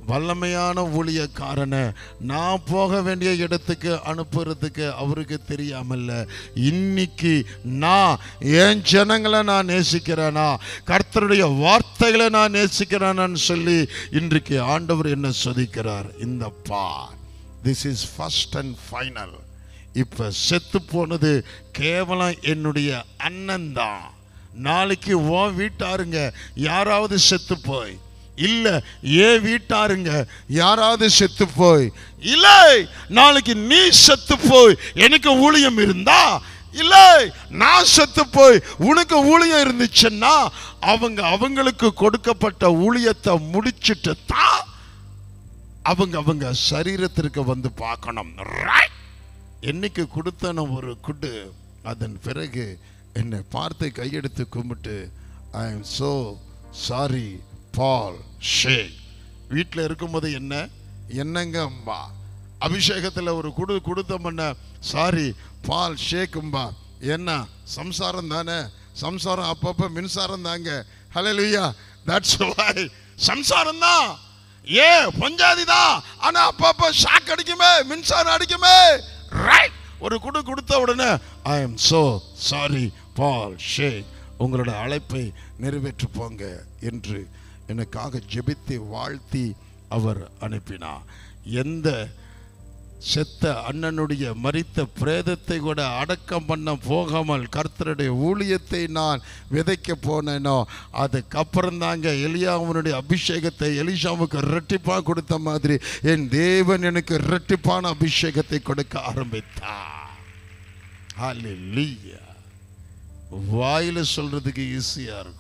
[SPEAKER 6] வல்லமையான ஊழியக்காரனை நான் போக வேண்டிய இடத்துக்கு அனுப்புறதுக்கு அவருக்கு தெரியாமல்ல, இன்னைக்கு நான் என் ஜனங்களை நான் நேசிக்கிறேனா, கர்த்தருடைய வார்த்தைகளை நான் நேசிக்கிறேனான்னு சொல்லி இன்றைக்கு ஆண்டவர் என்ன சோதிக்கிறார். இந்த பார், this is first and final. இப்ப செத்து போனது கேவலம் என்னுடைய அண்ணன் தான். நாளைக்கு உன் வீட்டாருங்க யாராவது செத்து போய், இல்ல ஏன் வீட்டாருங்க யாராவது செத்து போய், இல்லை நாளைக்கு நீ செத்து போய் எனக்கு ஊழியம் இருந்தா, இல்லை நான் செத்து போய் உனக்கு ஊழியம் இருந்துச்சுன்னா அவங்க அவங்களுக்கு கொடுக்கப்பட்ட ஊழியத்தை முடிச்சுட்டு தான் அவங்க அவங்க சரீரத்திற்கு வந்து பார்க்கணும். என்னைக்கு கொடுத்தன ஒரு குடு, அதன் பிறகு என்னை பார்த்து கையெடுத்து கும்பிட்டு ஐ எம் சோ சாரி பால் ஷேக். வீட்டில் இருக்கும்போது என்ன என்னங்க அம்பா, அபிஷேகத்தில் ஒரு குடு கொடுத்தோம்ன சாரி பால் ஷேக்கும்பா. என்ன சம்சாரம் தானே, சம்சாரம் அப்பப்போ மின்சாரம் தாங்க. ஹல்லேலூயா. தட்ஸ் வை சம்சாரம் தான், ஏ பஞ்சாதி தான், ஆனா அப்பப்போ ஷாக் அடிக்குமே, மின்சாரம் அடிக்குமே. ரைட், ஒரு குடு கொடுத்த உடனே ஐ எம் சோ சாரி பால் ஷேக், உங்களோட அழைப்பை நிறைவேற்று போங்க என்று எனக்காக ஜெபித்து வாழ்த்தி அவர் அனுப்பினார். எந்த செத்த அண்ணனுடைய மரித்த பிரேதத்தை கூட அடக்கம் பண்ண போகாமல் கர்த்தருடைய ஊழியத்தை நான் விதைக்க போனேனோ, அதுக்கப்புறம் தாங்க எலியாவுடைய அபிஷேகத்தை எலிஷாவுக்கு இரட்டிப்பா கொடுத்த மாதிரி என் தேவன் எனக்கு இரட்டிப்பான அபிஷேகத்தை கொடுக்க ஆரம்பித்தார். ஹல்லேலூயா. வாயில சொல்றதுக்கு ஈஸியா இருக்கும்,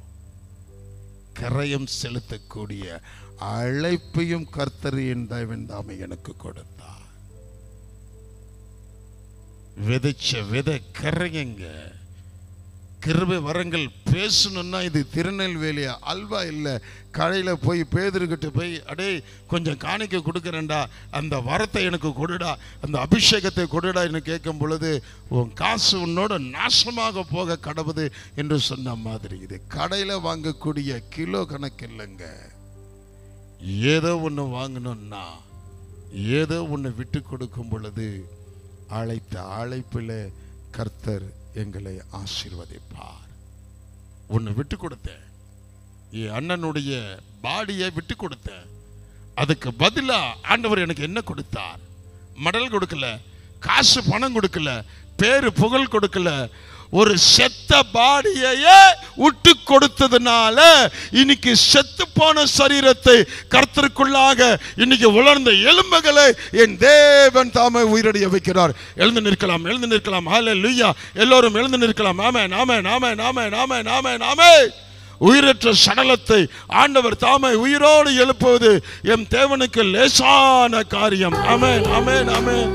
[SPEAKER 6] கரையம் செலுத்தக்கூடிய அழைப்பையும் கர்த்தர் என் தேவன் தாமே எனக்கு கொடுத்தார். விதைச்ச விதை கரையங்க. கிருபை வரங்கள் பேசணும்னா இது திருநெல்வேலி அல்வா இல்லை. கடையில் போய் பேதர்கிட்ட போய் அடே கொஞ்சம் காணிக்க கொடுக்குறேன்டா, அந்த வரத்தை எனக்கு கொடுடா, அந்த அபிஷேகத்தை கொடுடா என்று கேட்கும் பொழுது உன் காசு உன்னோட நாசமாக போக கடவுது என்று சொன்ன மாதிரி இது கடையில் வாங்கக்கூடிய கிலோ கணக்கு இல்லைங்க. ஏதோ ஒன்று வாங்கணும்னா ஏதோ ஒன்று விட்டு கொடுக்கும் பொழுது அழைத்த அழைப்பில் கர்த்தர் எங்களை ஆசீர்வதிப்பார். ஒன்று விட்டு கொடுத்தேன், என் அண்ணனுடைய பாடியை விட்டு கொடுத்தேன். அதுக்கு பதிலா ஆண்டவர் எனக்கு என்ன கொடுத்தார்? மடல் கொடுக்கல, காசு பணம் கொடுக்கல, பேரு புகழ் கொடுக்கல, ஒரு செத்த பாடியையே விட்டு கொடுத்ததுனால இன்னைக்கு செத்து போன சரீரத்தை கர்த்தருக்குள்ளாக இன்னைக்கு உலர்ந்த எலும்புகளை என் தேவன் தாமே உயிரடைய வைக்கிறார். எழுந்து நிற்கலாம், எழுந்து நிற்கலாம். ஹல்லேலூயா. எல்லோரும் எழுந்து நிற்கலாம். ஆமென், ஆமென், ஆமென், ஆமென், ஆமென், ஆமென், ஆமென். உயிரற்ற சடலத்தை ஆண்டவர் தாமே உயிரோடு எழுப்புவது எம் தேவனுக்கு லேசான காரியம். ஆமென், ஆமென், ஆமென்.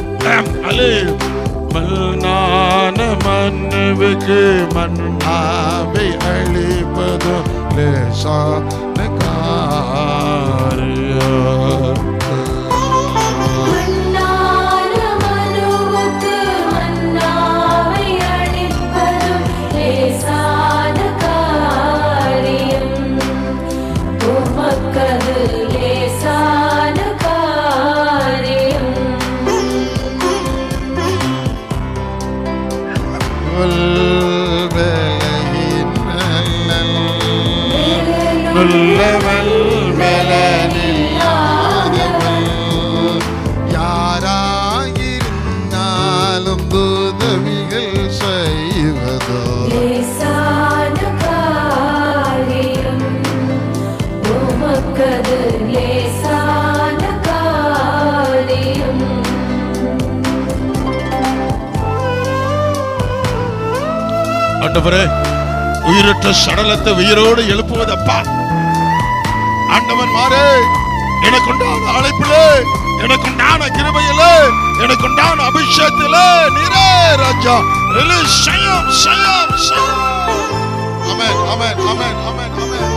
[SPEAKER 6] மன்னான மன்னவுக்கு மன்னாவை அளிப்பதும் லேசான காரியம். யாராயிருந்தாலும் உதவிகள் செய்வதோ லேசான காரியம், உமக்கது லேசான காரியம். ஆண்டவரே, உயிரற்ற சடலத்தை உயிரோடு எழுப்புவதப்பா. ஆண்டவன் மாறே, எனக்குண்டான அழைப்பிலே, எனக்குண்டான கிருபையிலே, எனக்குண்டான அபிஷேகத்திலே நீரே ராஜா ரிலீஸ் செய்யும், செய்யும், செய்யும். ஆமென், ஆமென், ஆமென், ஆமென், ஆமென்.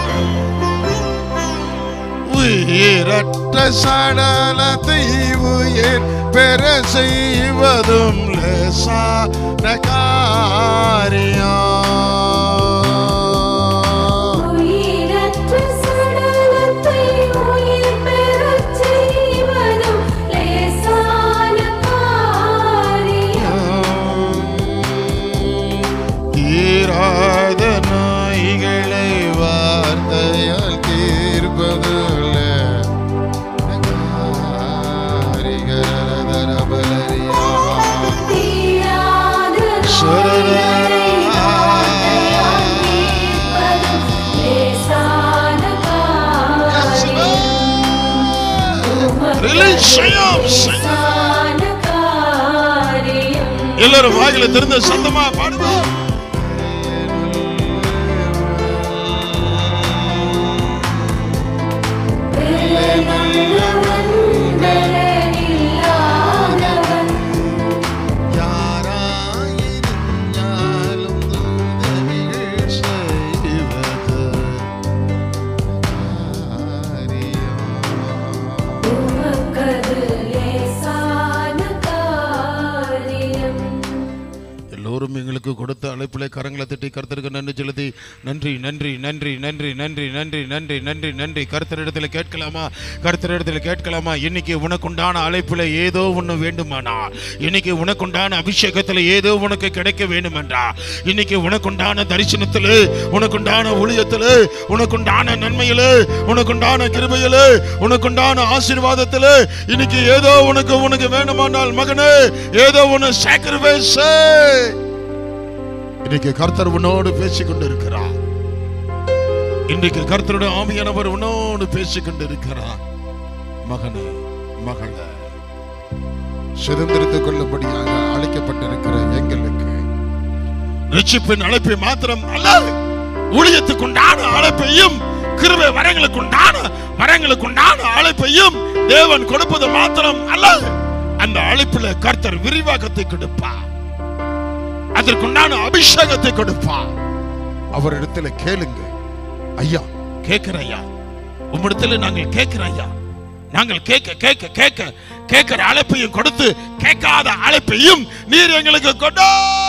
[SPEAKER 6] உயிரற்ற சடலத்தை உயிர் பெற செய்வதும் லேசான காரியம். உயிரற்ற சடலத்தை உயிர் செய்யும்
[SPEAKER 7] லேசான காரியம்.
[SPEAKER 6] எல்லாரும் வாயில திறந்து சத்தமா பாடுவோம். எங்களுக்கு கொடுத்த அழைப்பிலே கரங்களை தட்டி கர்த்தருக்கு நன்றி செலுத்தி நன்றி நன்றி நன்றி நன்றி நன்றி நன்றி நன்றி நன்றி நன்றி கர்த்தரிடத்தில் கேட்கலாமா? கர்த்தரிடத்தில் கேட்கலாமா? இன்னைக்கு உனக்குண்டான அழைப்பில் ஏதோ ஒன்று வேண்டுமானா, இன்னைக்கு உனக்குண்டான அபிஷேகத்தில் ஏதோ உனக்கு கிடைக்க வேண்டுமென்றா, இன்னைக்கு உனக்குண்டான தரிசனத்தில், உனக்குண்டான ஊழியத்தில், உனக்குண்டான நன்மையில், உனக்குண்டான கிருபையில், உனக்குண்டான ஆசீர்வாதத்தில் இன்னைக்கு ஏதோ உனக்கு உனக்கு வேண்டுமானால் மகனே, ஏதோ ஒன்று சாக்ரிஃபைஸ். இன்னைக்கு கர்த்தர் உன்னோடு பேசிக் கொண்டிருக்கிறார். இன்றைக்கு கர்த்தருடைய ஆவியானவர் உன்னோடு பேசிக் கொண்டிருக்கிறார். மகனே, மகளே, சுதந்திரத்துக் கொள்ளும்படியாக அழைக்கப்பட்டிருக்கிற எங்களுக்கு ரட்சிப்பின் அழைப்பை மாத்திரம் அல்ல, ஊழியத்துக்குண்டான அழைப்பையும் கிருபை வரங்களுக்குண்டான வரங்களுக்குண்டான அழைப்பையும் தேவன் கொடுப்பது மாத்திரம் அல்ல, அந்த அழைப்புல கர்த்தர் விரிவாக்கத்தை கொடுப்பார், அதற்குண்டான அபிஷேகத்தை கொடுப்பார். அவரிடத்துல கேளுங்க. ஐயா, கேட்கிற ஐயா, உம்மிடத்துல நாங்கள் கேட்கிற ஐயா, நாங்கள் கேட்க கேட்க கேட்க கேட்கிற அழைப்பையும் கொடுத்து கேட்காத அழைப்பையும் நீர் எங்களுக்கு கொண்டு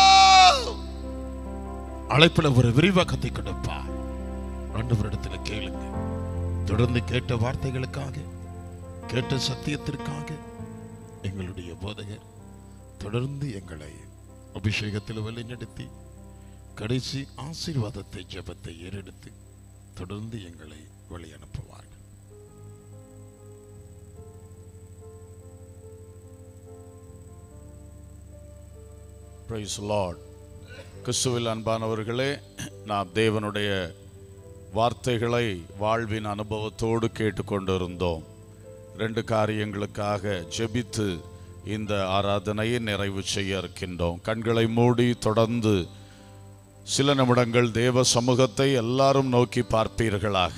[SPEAKER 6] அழைப்புல ஒரு விரிவாக்கத்தை கொடுப்பார். ஆண்டவரிடத்துல கேளுங்க. தொடர்ந்து கேட்ட வார்த்தைகளுக்காக, கேட்ட சத்தியத்திற்காக எங்களுடைய போதகர் தொடர்ந்து எங்களை அபிஷேகத்தில் வழிநடத்தி கடைசி ஆசீர்வாதத்தை ஜெபத்தை ஏறெடுத்து தொடர்ந்து எங்களை வழி அனுப்புவார்கள்.
[SPEAKER 5] Praise the Lord. கிறிஸ்துவில் அன்பானவர்களே, நாம் தேவனுடைய வார்த்தைகளை வாழ்வின் அனுபவத்தோடு கேட்டுக்கொண்டிருந்தோம். ரெண்டு காரியங்களுக்காக ஜெபித்து இந்த ஆராதனையை நிறைவு செய்ய இருக்கின்றோம். கண்களை மூடி தொடர்ந்து சில நிமிடங்கள் தேவ சமூகத்தை எல்லாரும் நோக்கி பார்ப்பீர்களாக.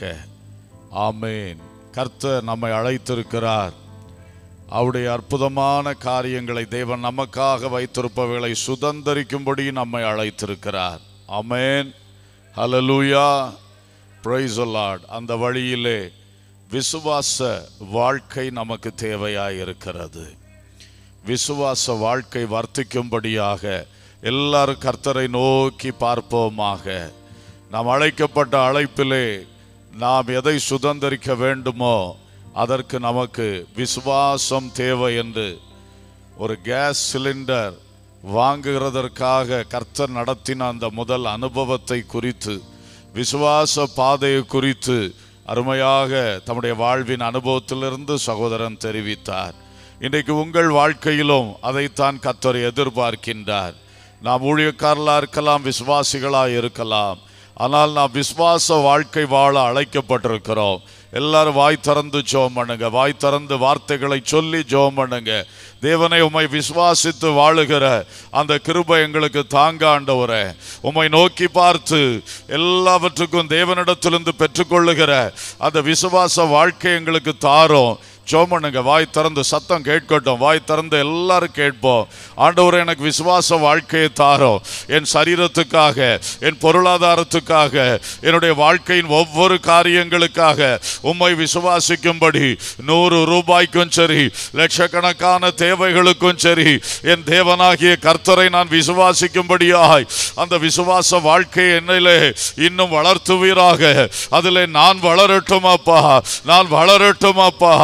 [SPEAKER 5] ஆமேன். கர்த்தர் நம்மை அழைத்திருக்கிறார். அவருடைய அற்புதமான காரியங்களை தேவன் நமக்காக வைத்திருப்பவர்களை சுதந்தரிக்கும்படி நம்மை அழைத்திருக்கிறார். ஆமேன். ஹல்லேலூயா. Praise the Lord. அந்த வழியிலே விசுவாச வாழ்க்கை நமக்கு தேவையாய் இருக்கிறது. விசுவாச வாழ்க்கை வர்த்திக்கும்படியாக எல்லாரும் கர்த்தரை நோக்கி பார்ப்போமாக. நாம் அழைக்கப்பட்ட அழைப்பிலே நாம் எதை சுதந்தரிக்க வேண்டுமோ அதற்கு நமக்கு விசுவாசம் தேவை என்று ஒரு கேஸ் சிலிண்டர் வாங்குகிறதற்காக கர்த்தர் நடத்தின அந்த முதல் அனுபவத்தை குறித்து, விசுவாச பாதையை குறித்து அருமையாக தம்முடைய வாழ்வின் அனுபவத்திலிருந்து சகோதரன் தெரிவித்தார். இன்றைக்கு உங்கள் வாழ்க்கையிலும் அதைத்தான் கர்த்தர் எதிர்பார்க்கின்றார். நாம் ஊழியக்காரர்களாக இருக்கலாம், விசுவாசிகளாக இருக்கலாம், ஆனால் நாம் விசுவாச வாழ்க்கை வாழ அழைக்கப்பட்டிருக்கிறோம். எல்லாரும் வாய் திறந்து ஜெபம் பண்ணுங்க. வாய் திறந்து வார்த்தைகளை சொல்லி ஜெபம் பண்ணுங்க. தேவனை உம்மை விசுவாசித்து வாழுகிற அந்த கிருபை எங்களுக்கு தாங்க ஆண்டவரே. உம்மை நோக்கி பார்த்து எல்லாவற்றுக்கும் தேவனிடத்திலிருந்து பெற்றுக்கொள்ளுகிற அந்த விசுவாச வாழ்க்கை எங்களுக்கு தாரும். ஜெபம் வாய் திறந்து சத்தம் கேட்கட்டும். வாய் திறந்து எல்லாரும் கேட்போம். ஆண்டவரே, எனக்கு விசுவாச வாழ்க்கையை தாரும். என் சரீரத்துக்காக, என் பொருளாதாரத்துக்காக, என்னுடைய வாழ்க்கையின் ஒவ்வொரு காரியங்களுக்காக உம்மை விசுவாசிக்கும்படி, நூறு ரூபாய்க்கும் சரி, லட்சக்கணக்கான தேவைகளுக்கும் சரி, என் தேவனாகிய கர்த்தரை நான் விசுவாசிக்கும்படியாய் அந்த விசுவாச வாழ்க்கை என்னிலே இன்னும் வளர்த்துவீராக. அதிலே நான் வளரட்டும் அப்பா, நான் வளரட்டும் அப்பா.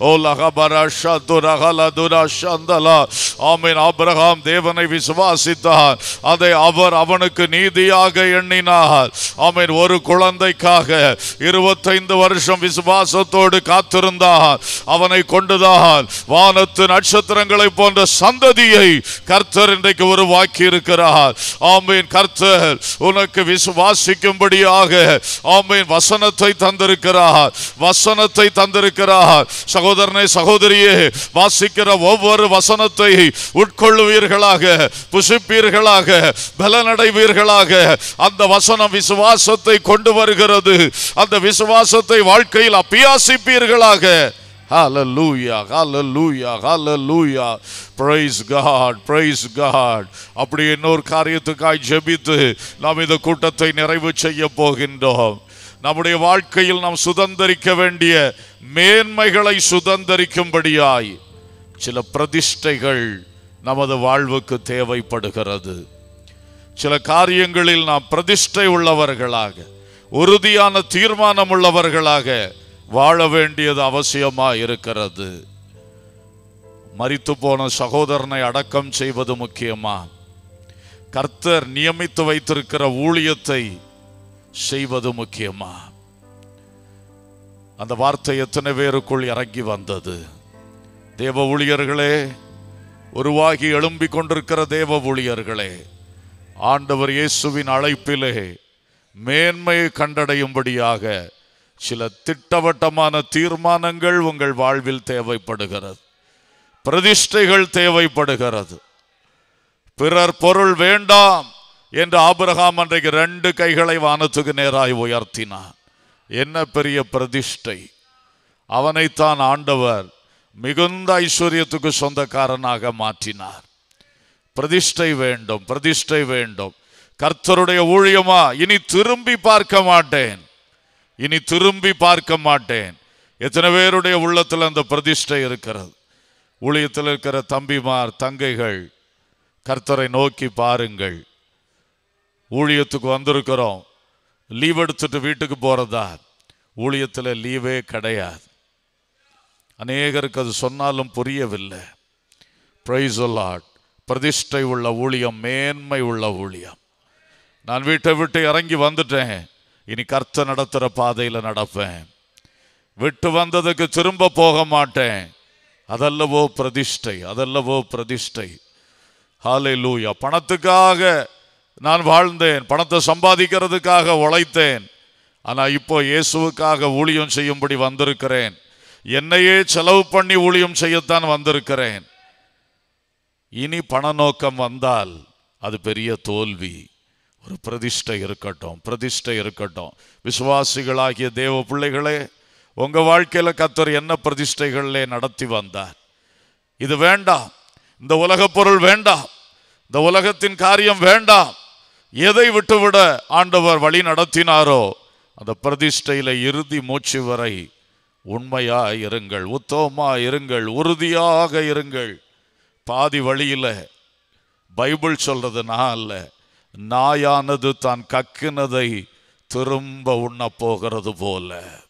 [SPEAKER 5] ஆபிரகாம் தேவனை விசுவாசித்தார், அதை அவர் அவனுக்கு நீதியாக எண்ணினார். ஆமென். ஒரு குழந்தைக்காக இருபத்தைந்து வருஷம் விசுவாசத்தோடு காத்திருந்தார். அவனை கொண்டுதான் வானத்து நட்சத்திரங்களை போன்ற சந்ததியை கர்த்தர் இன்றைக்கு உருவாக்கி இருக்கிறார். ஆமென். கர்த்தர் உனக்கு விசுவாசிக்கும்படியாக ஆமென் வசனத்தை தந்திருக்கிறார். வசனத்தை தந்திருக்கிறார். சகோதரர் சகோதரனை சகோதரியே, வாசிக்கிற ஒவ்வொரு வசனத்தை உட்கொள்ளுவீர்களாக, புசிப்பீர்களாக, பலனடைவீர்களாக. அந்த வசனம் விசுவாசத்தை கொண்டு வருகிறது. அந்த விசுவாசத்தை வாழ்க்கையில் அபியாசிப்பீர்களாக. Hallelujah, hallelujah, hallelujah. Praise God, praise God. அப்படி இன்னொரு காரியத்துக்காய் ஜெபித்து நாம் இந்த கூட்டத்தை நிறைவு செய்ய போகின்றோம். நம்முடைய வாழ்க்கையில் நாம் சுதந்தரிக்க வேண்டிய மேன்மைகளை சுதந்தரிக்கும்படியாய் சில பிரதிஷ்டைகள் நமது வாழ்வுக்கு தேவைப்படுகிறது. சில காரியங்களில் நாம் பிரதிஷ்டை உள்ளவர்களாக, உறுதியான தீர்மானம் உள்ளவர்களாக வாழ வேண்டியது அவசியமா இருக்கிறது. மரித்து போன சகோதரனை அடக்கம் செய்வது முக்கியமா? கர்த்தர் நியமித்து வைத்திருக்கிற ஊழியத்தை செய்வது முக்கியமா? அந்த வார்த்தை எத்தனை பேருக்குள் இறங்கி வந்தது? தேவ ஊழியர்களே, உருவாகி எழும்பிக் கொண்டிருக்கிற தேவ ஊழியர்களே, ஆண்டவர் இயேசுவின் அழைப்பிலே மேன்மையை கண்டடையும்படியாக சில திட்டவட்டமான தீர்மானங்கள் உங்கள் வாழ்வில் தேவைப்படுகிறது. பிரதிஷ்டைகள் தேவைப்படுகிறது. பிறர் பொருள் வேண்டாம் என்று ஆபிரகாம் அன்றைக்கு ரெண்டு கைகளை வானத்துக்கு நேராய் உயர்த்தினான். என்ன பெரிய பிரதிஷ்டை! அவனைத்தான் ஆண்டவர் மிகுந்த ஐஸ்வர்யத்துக்கு சொந்தக்காரனாக மாற்றினார். பிரதிஷ்டை வேண்டும், பிரதிஷ்டை வேண்டும். கர்த்தருடைய ஊழியமா? இனி திரும்பி பார்க்க மாட்டேன், இனி திரும்பி பார்க்க மாட்டேன். எத்தனை பேருடைய உள்ளத்தில் அந்த பிரதிஷ்டை இருக்கிறது? ஊழியத்தில் இருக்கிற தம்பிமார், தங்கைகள், கர்த்தரை நோக்கி பாருங்கள். ஊழியத்துக்கு வந்திருக்கிறோம், லீவ் எடுத்துட்டு வீட்டுக்கு போறதா? ஊழியத்தில் லீவே கிடையாது. அநேகருக்கு அது சொன்னாலும் புரியவில்லை. Praise the Lord. பிரதிஷ்டை உள்ள ஊழியம், மேன்மை உள்ள ஊழியம். நான் வீட்டை விட்டு இறங்கி வந்துட்டேன், இனி கர்த்தர் நடத்துகிற பாதையில் நடப்பேன். விட்டு வந்ததுக்கு திரும்ப போக மாட்டேன். அதல்லவோ பிரதிஷ்டை, அதல்லவோ பிரதிஷ்டை. ஹல்லேலூயா. பணத்துக்காக நான் வாழ்ந்தேன், பணத்தை சம்பாதிக்கிறதுக்காக உழைத்தேன். ஆனால் இப்போ இயேசுவுக்காக ஊழியம் செய்யும்படி வந்திருக்கிறேன். என்னையே செலவு பண்ணி ஊழியம் செய்யத்தான் வந்திருக்கிறேன். இனி பண நோக்கம் வந்தால் அது பெரிய தோல்வி. ஒரு பிரதிஷ்டை இருக்கட்டும், பிரதிஷ்டை இருக்கட்டும். விசுவாசிகளாகிய தேவ பிள்ளைகளே, உங்க வாழ்க்கையில கர்த்தர் என்ன பிரதிஷ்டைகளிலே நடத்தி வந்தார்? இது வேண்டாம், இந்த உலக பொருள் வேண்டாம், இந்த உலகத்தின் காரியம் வேண்டாம். எதை விட்டுவிட ஆண்டவர் வழி நடத்தினாரோ அந்த பிரதிஷ்டையில இறுதி மூச்சு வரை உண்மையா இருங்கள், உத்தமமா இருங்கள், உறுதியாக இருங்கள். பாதி வழியில பைபிள் சொல்றது நான் அல்ல, நாயானது தான் கக்கினதை திரும்ப உண்ண போகிறது போல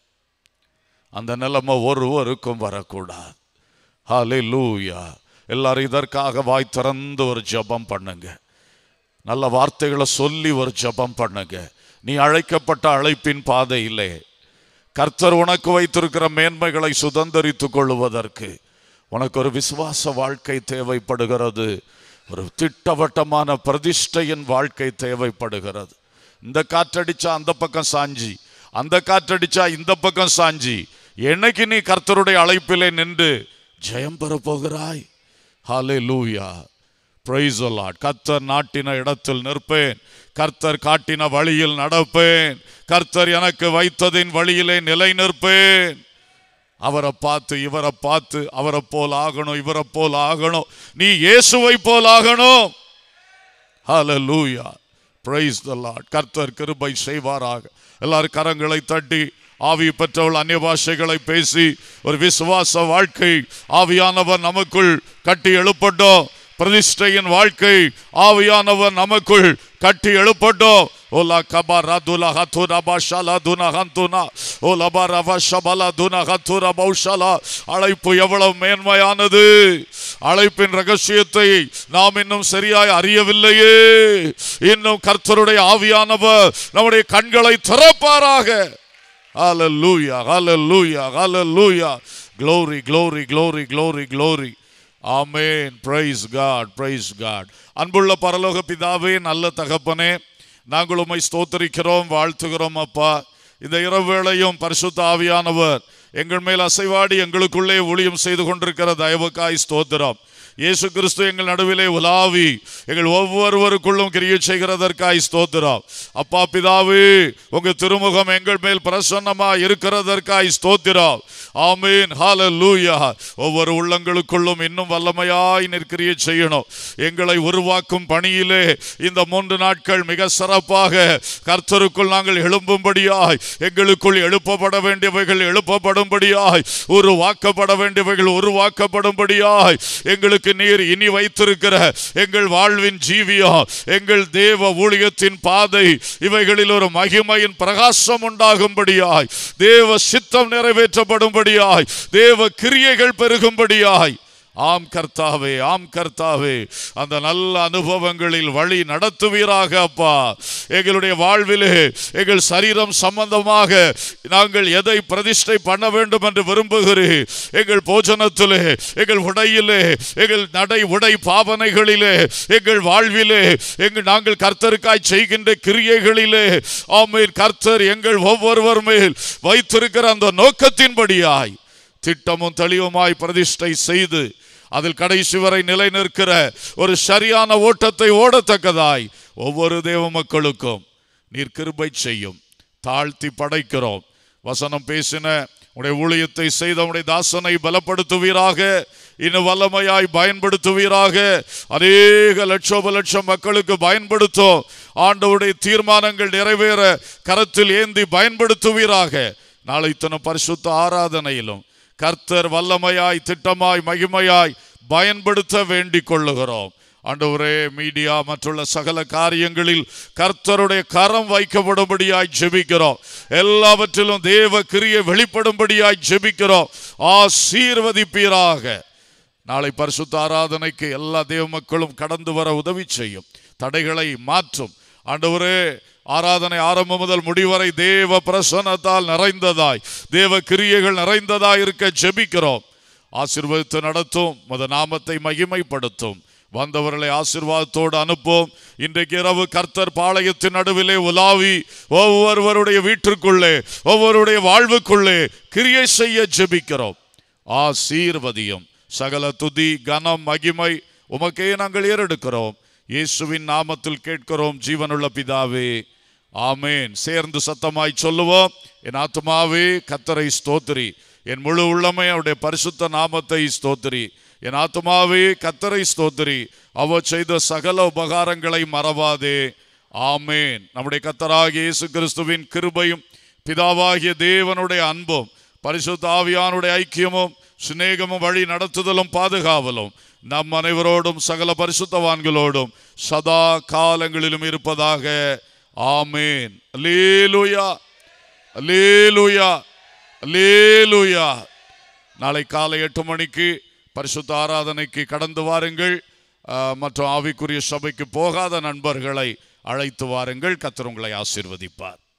[SPEAKER 5] அந்த நிலைமை ஒருவருக்கும் வரக்கூடாது. ஹல்லேலூயா. எல்லாரும் இதற்காக வாய் திறந்து ஒரு ஜெபம் பண்ணுங்க. நல்ல வார்த்தைகளை சொல்லி ஒரு ஜெபம் பண்ணுங்க. நீ அழைக்கப்பட்ட அழைப்பின் பாதையிலே கர்த்தர் உனக்கு வைத்திருக்கிற மேன்மைகளை சுதந்தரித்துக் கொள்வதற்கு உனக்கு ஒரு விசுவாச வாழ்க்கை தேவைப்படுகிறது. ஒரு திட்டவட்டமான பிரதிஷ்டையின் வாழ்க்கை தேவைப்படுகிறது. இந்த காற்றடிச்சா அந்த பக்கம் சாஞ்சி, அந்த காற்றடிச்சா இந்த பக்கம் சாஞ்சி, என்னைக்கு நீ கர்த்தருடைய அழைப்பிலே நின்று ஜெயம் பெற போகிறாய்? ஹல்லேலூயா. Praise the Lord. கர்த்தர் நாட்டின இடத்தில் நிற்பேன், கர்த்தர் காட்டின வழியில் நடப்பேன், கர்த்தர் எனக்கு வைத்ததின் வழியிலே நிலை நிற்பேன். அவரை பார்த்து இவரை பார்த்து அவரை போல் ஆகணும், இவரை போல் ஆகணும், நீ இயேசுவை போல் ஆகணும். ஹல்லேலூயா. Praise the Lord. கர்த்தர் கிருபை செய்வாராக. எல்லாரும் கரங்களை தட்டி ஆவி பெற்றவள் அந்நிய பாஷைகளை பேசி ஒரு விசுவாச வாழ்க்கை ஆவியானவர் நமக்குள் கட்டி எழுப்பட்டோம். பிரதிஷ்டையின் வாழ்க்கை ஆவியானவர் நமக்குள் கட்டி எழுப்பட்டோம். ஓலா கபாரா துலா ஹத்துரா பாஷாலா துனா ஹந்துனா ஓலா பாரவா ஷபலா துனா ஹத்துரா பௌஷாலா. அழைப்பு எவ்வளவு மேன்மையானது! அழைப்பின் ரகசியத்தை நாம் இன்னும் சரியாய் அறியவில்லையே. இன்னும் கர்த்தருடைய ஆவியானவர் நம்முடைய கண்களை திறப்பாராக. Hallelujah, hallelujah, hallelujah. glory, glory, glory, glory, glory. ஆமென். Praise God, praise God. அன்புள்ள பரலோக பிதாவே, நல்ல தகப்பனே, நாங்கள் உம்மை ஸ்தோத்திரிக்கிறோம், வாழ்த்துகிறோம். அப்பா, இந்த இரவு வேளையும் பரிசுத்த ஆவியானவர் எங்கள் மேல் அசைவாடி எங்களுக்குள்ளே ஊழியம் செய்து கொண்டிருக்கிற தயவுக்காய் ஸ்தோத்திரம். இயேசு கிறிஸ்து எங்கள் நடுவிலே உலாவி எங்கள் ஒவ்வொருவருக்குள்ளும் கிரியை செய்கிறதற்காய் ஸ்தோத்திரம். அப்பா பிதாவே, உங்க திருமுகம் எங்கள் மேல் பிரசன்னமா இருக்கிறதற்காய் ஸ்தோத்திரம். ஆமீன், ஹல்லேலூயா. ஒவ்வொரு உள்ளங்களுக்குள்ளும் இன்னும் வல்லமையாய் நிற்கிரியை செய்யணும். எங்களை உருவாக்கும் பணியிலே இந்த மூன்று நாட்கள் மிக சிறப்பாக கர்த்தருக்குள் நாங்கள் எழும்பும்படியாய், எங்களுக்குள் எழுப்பப்பட வேண்டியவைகள் எழுப்பப்படும்படியாய், உருவாக்கப்பட வேண்டியவைகள் உருவாக்கப்படும்படியாய் எங்களுக்கு நீர் இனி வைத்திருக்கிற எங்கள் வாழ்வின் ஜீவியம், எங்கள் தேவ ஊழியத்தின் பாதை, இவைகளில் ஒரு மகிமையின் பிரகாசம் உண்டாகும்படியாய், தேவ சித்தம் நிறைவேற்றப்படும்படியாய், தேவ கிரியைகள் பெருகும்படியாய், ஆம் கர்த்தாவே, ஆம் கர்த்தாவே, அந்த நல்ல அனுபவங்களில் வழி நடத்துவீராக. அப்பா, எங்களுடைய வாழ்விலே எங்கள் சரீரம் சம்பந்தமாக நாங்கள் எதை பிரதிஷ்டை பண்ண வேண்டும் என்று விரும்புகிறீர், எங்கள் போஜனத்திலே, எங்கள் உடையிலே, எங்கள் நடை உடை பாவனைகளிலே, எங்கள் வாழ்விலே, எங்கள் நாங்கள் கர்த்தருக்காய் செய்கின்ற கிரியைகளிலே, ஆமென், கர்த்தர் எங்கள் ஒவ்வொருவர் மேல் வைத்திருக்கிற அந்த நோக்கத்தின்படியாய் திட்டமும் தெளிவுமாய் பிரதிஷ்டை செய்து அதில் கடைசி வரை நிலை நிற்கிற ஒரு சரியான ஓட்டத்தை ஓடத்தக்கதாய் ஒவ்வொரு தேவ மக்களுக்கும் நீர் கிருபை செய்யும். தாழ்த்தி படைக்கிறோம். வசனம் பேசின உடைய ஊழியத்தை செய்த உடைய தாசனை பலப்படுத்துவீராக, இன்னும் வல்லமையாய் பயன்படுத்துவீராக. அநேக லட்சோப லட்சம் மக்களுக்கு பயன்படுத்தும் ஆண்டவருடைய தீர்மானங்கள் நிறைவேற கரத்தில் ஏந்தி பயன்படுத்துவீராக. நாளை தினம் பரிசுத்த ஆராதனையிலும் கர்த்தர் வல்லமையாய் திட்டமாய் மகிமையாய் பயன்படுத்த வேண்டிக் கொள்ளுகிறோம். ஆண்டவரே, மீடியா மற்றுள்ள சகல காரியங்களில் கர்த்தருடைய கரம் வைக்கப்படும்படியாய் ஜெபிக்கிறோம். எல்லாவற்றிலும் தேவ கிரியை வெளிப்படும்படியாய் ஜெபிக்கிறோம். ஆசீர்வதிப்பீராக. நாளை பரிசுத்த ஆராதனைக்கு எல்லா தேவ மக்களும் கடந்து வர உதவி செய்யும். தடைகளை மாற்றும். ஆண்டவரே, ஆராதனை ஆரம்பம் முதல் முடிவரை தேவ பிரசன்னத்தால் நிறைந்ததாய், தேவ கிரியைகள் நிறைந்ததாய் இருக்க ஜெபிக்கிறோம். ஆசீர்வதித்து நடத்தும், மத நாமத்தை மகிமைப்படுத்தும். வந்தவர்களை ஆசீர்வாதத்தோடு அனுப்பும். இன்றைக்கு இரவு கர்த்தர் பாளையத்தின் நடுவிலே உலாவி ஒவ்வொருவருடைய வீட்டிற்குள்ளே, ஒவ்வொருடைய வாழ்வுக்குள்ளே கிரியை செய்ய ஜெபிக்கிறோம். ஆசீர்வதியும். சகல துதி கனம் மகிமை உமக்கே நாங்கள் ஏறெடுக்கிறோம். இயேசுவின் நாமத்தில் கேட்கிறோம் ஜீவனுள்ள பிதாவே, ஆமேன். சேர்ந்து சத்தமாய் சொல்லுவோம். என் ஆத்துமாவே கர்த்தரை ஸ்தோத்திரி, என் முழு உள்ளமே அவருடைய பரிசுத்த நாமத்தை ஸ்தோத்திரி. என் ஆத்துமாவே கர்த்தரை ஸ்தோத்திரி, அவர் செய்த சகல உபகாரங்களை மறவாதே. ஆமேன். நம்முடைய கர்த்தராகிய இயேசு கிறிஸ்துவின் கிருபையும் பிதாவாகிய தேவனுடைய அன்பும் பரிசுத்த ஆவியானுடைய ஐக்கியமும் சிநேகமும் வழி நடத்துதலும் பாதுகாவலும் நம் அனைவரோடும் சகல பரிசுத்தவான்களோடும் சதா காலங்களிலும் இருப்பதாக. ஆமேன். அல்லேலூயா, அல்லேலூயா, அல்லேலூயா. நாளை காலை எட்டு மணிக்கு பரிசுத்த ஆராதனைக்கு கடந்து வாருங்கள். மற்றும் ஆவிக்குரிய சபைக்கு போகாத நண்பர்களை அழைத்து வாருங்கள். கர்த்தர் உங்களை ஆசீர்வதிப்பார்.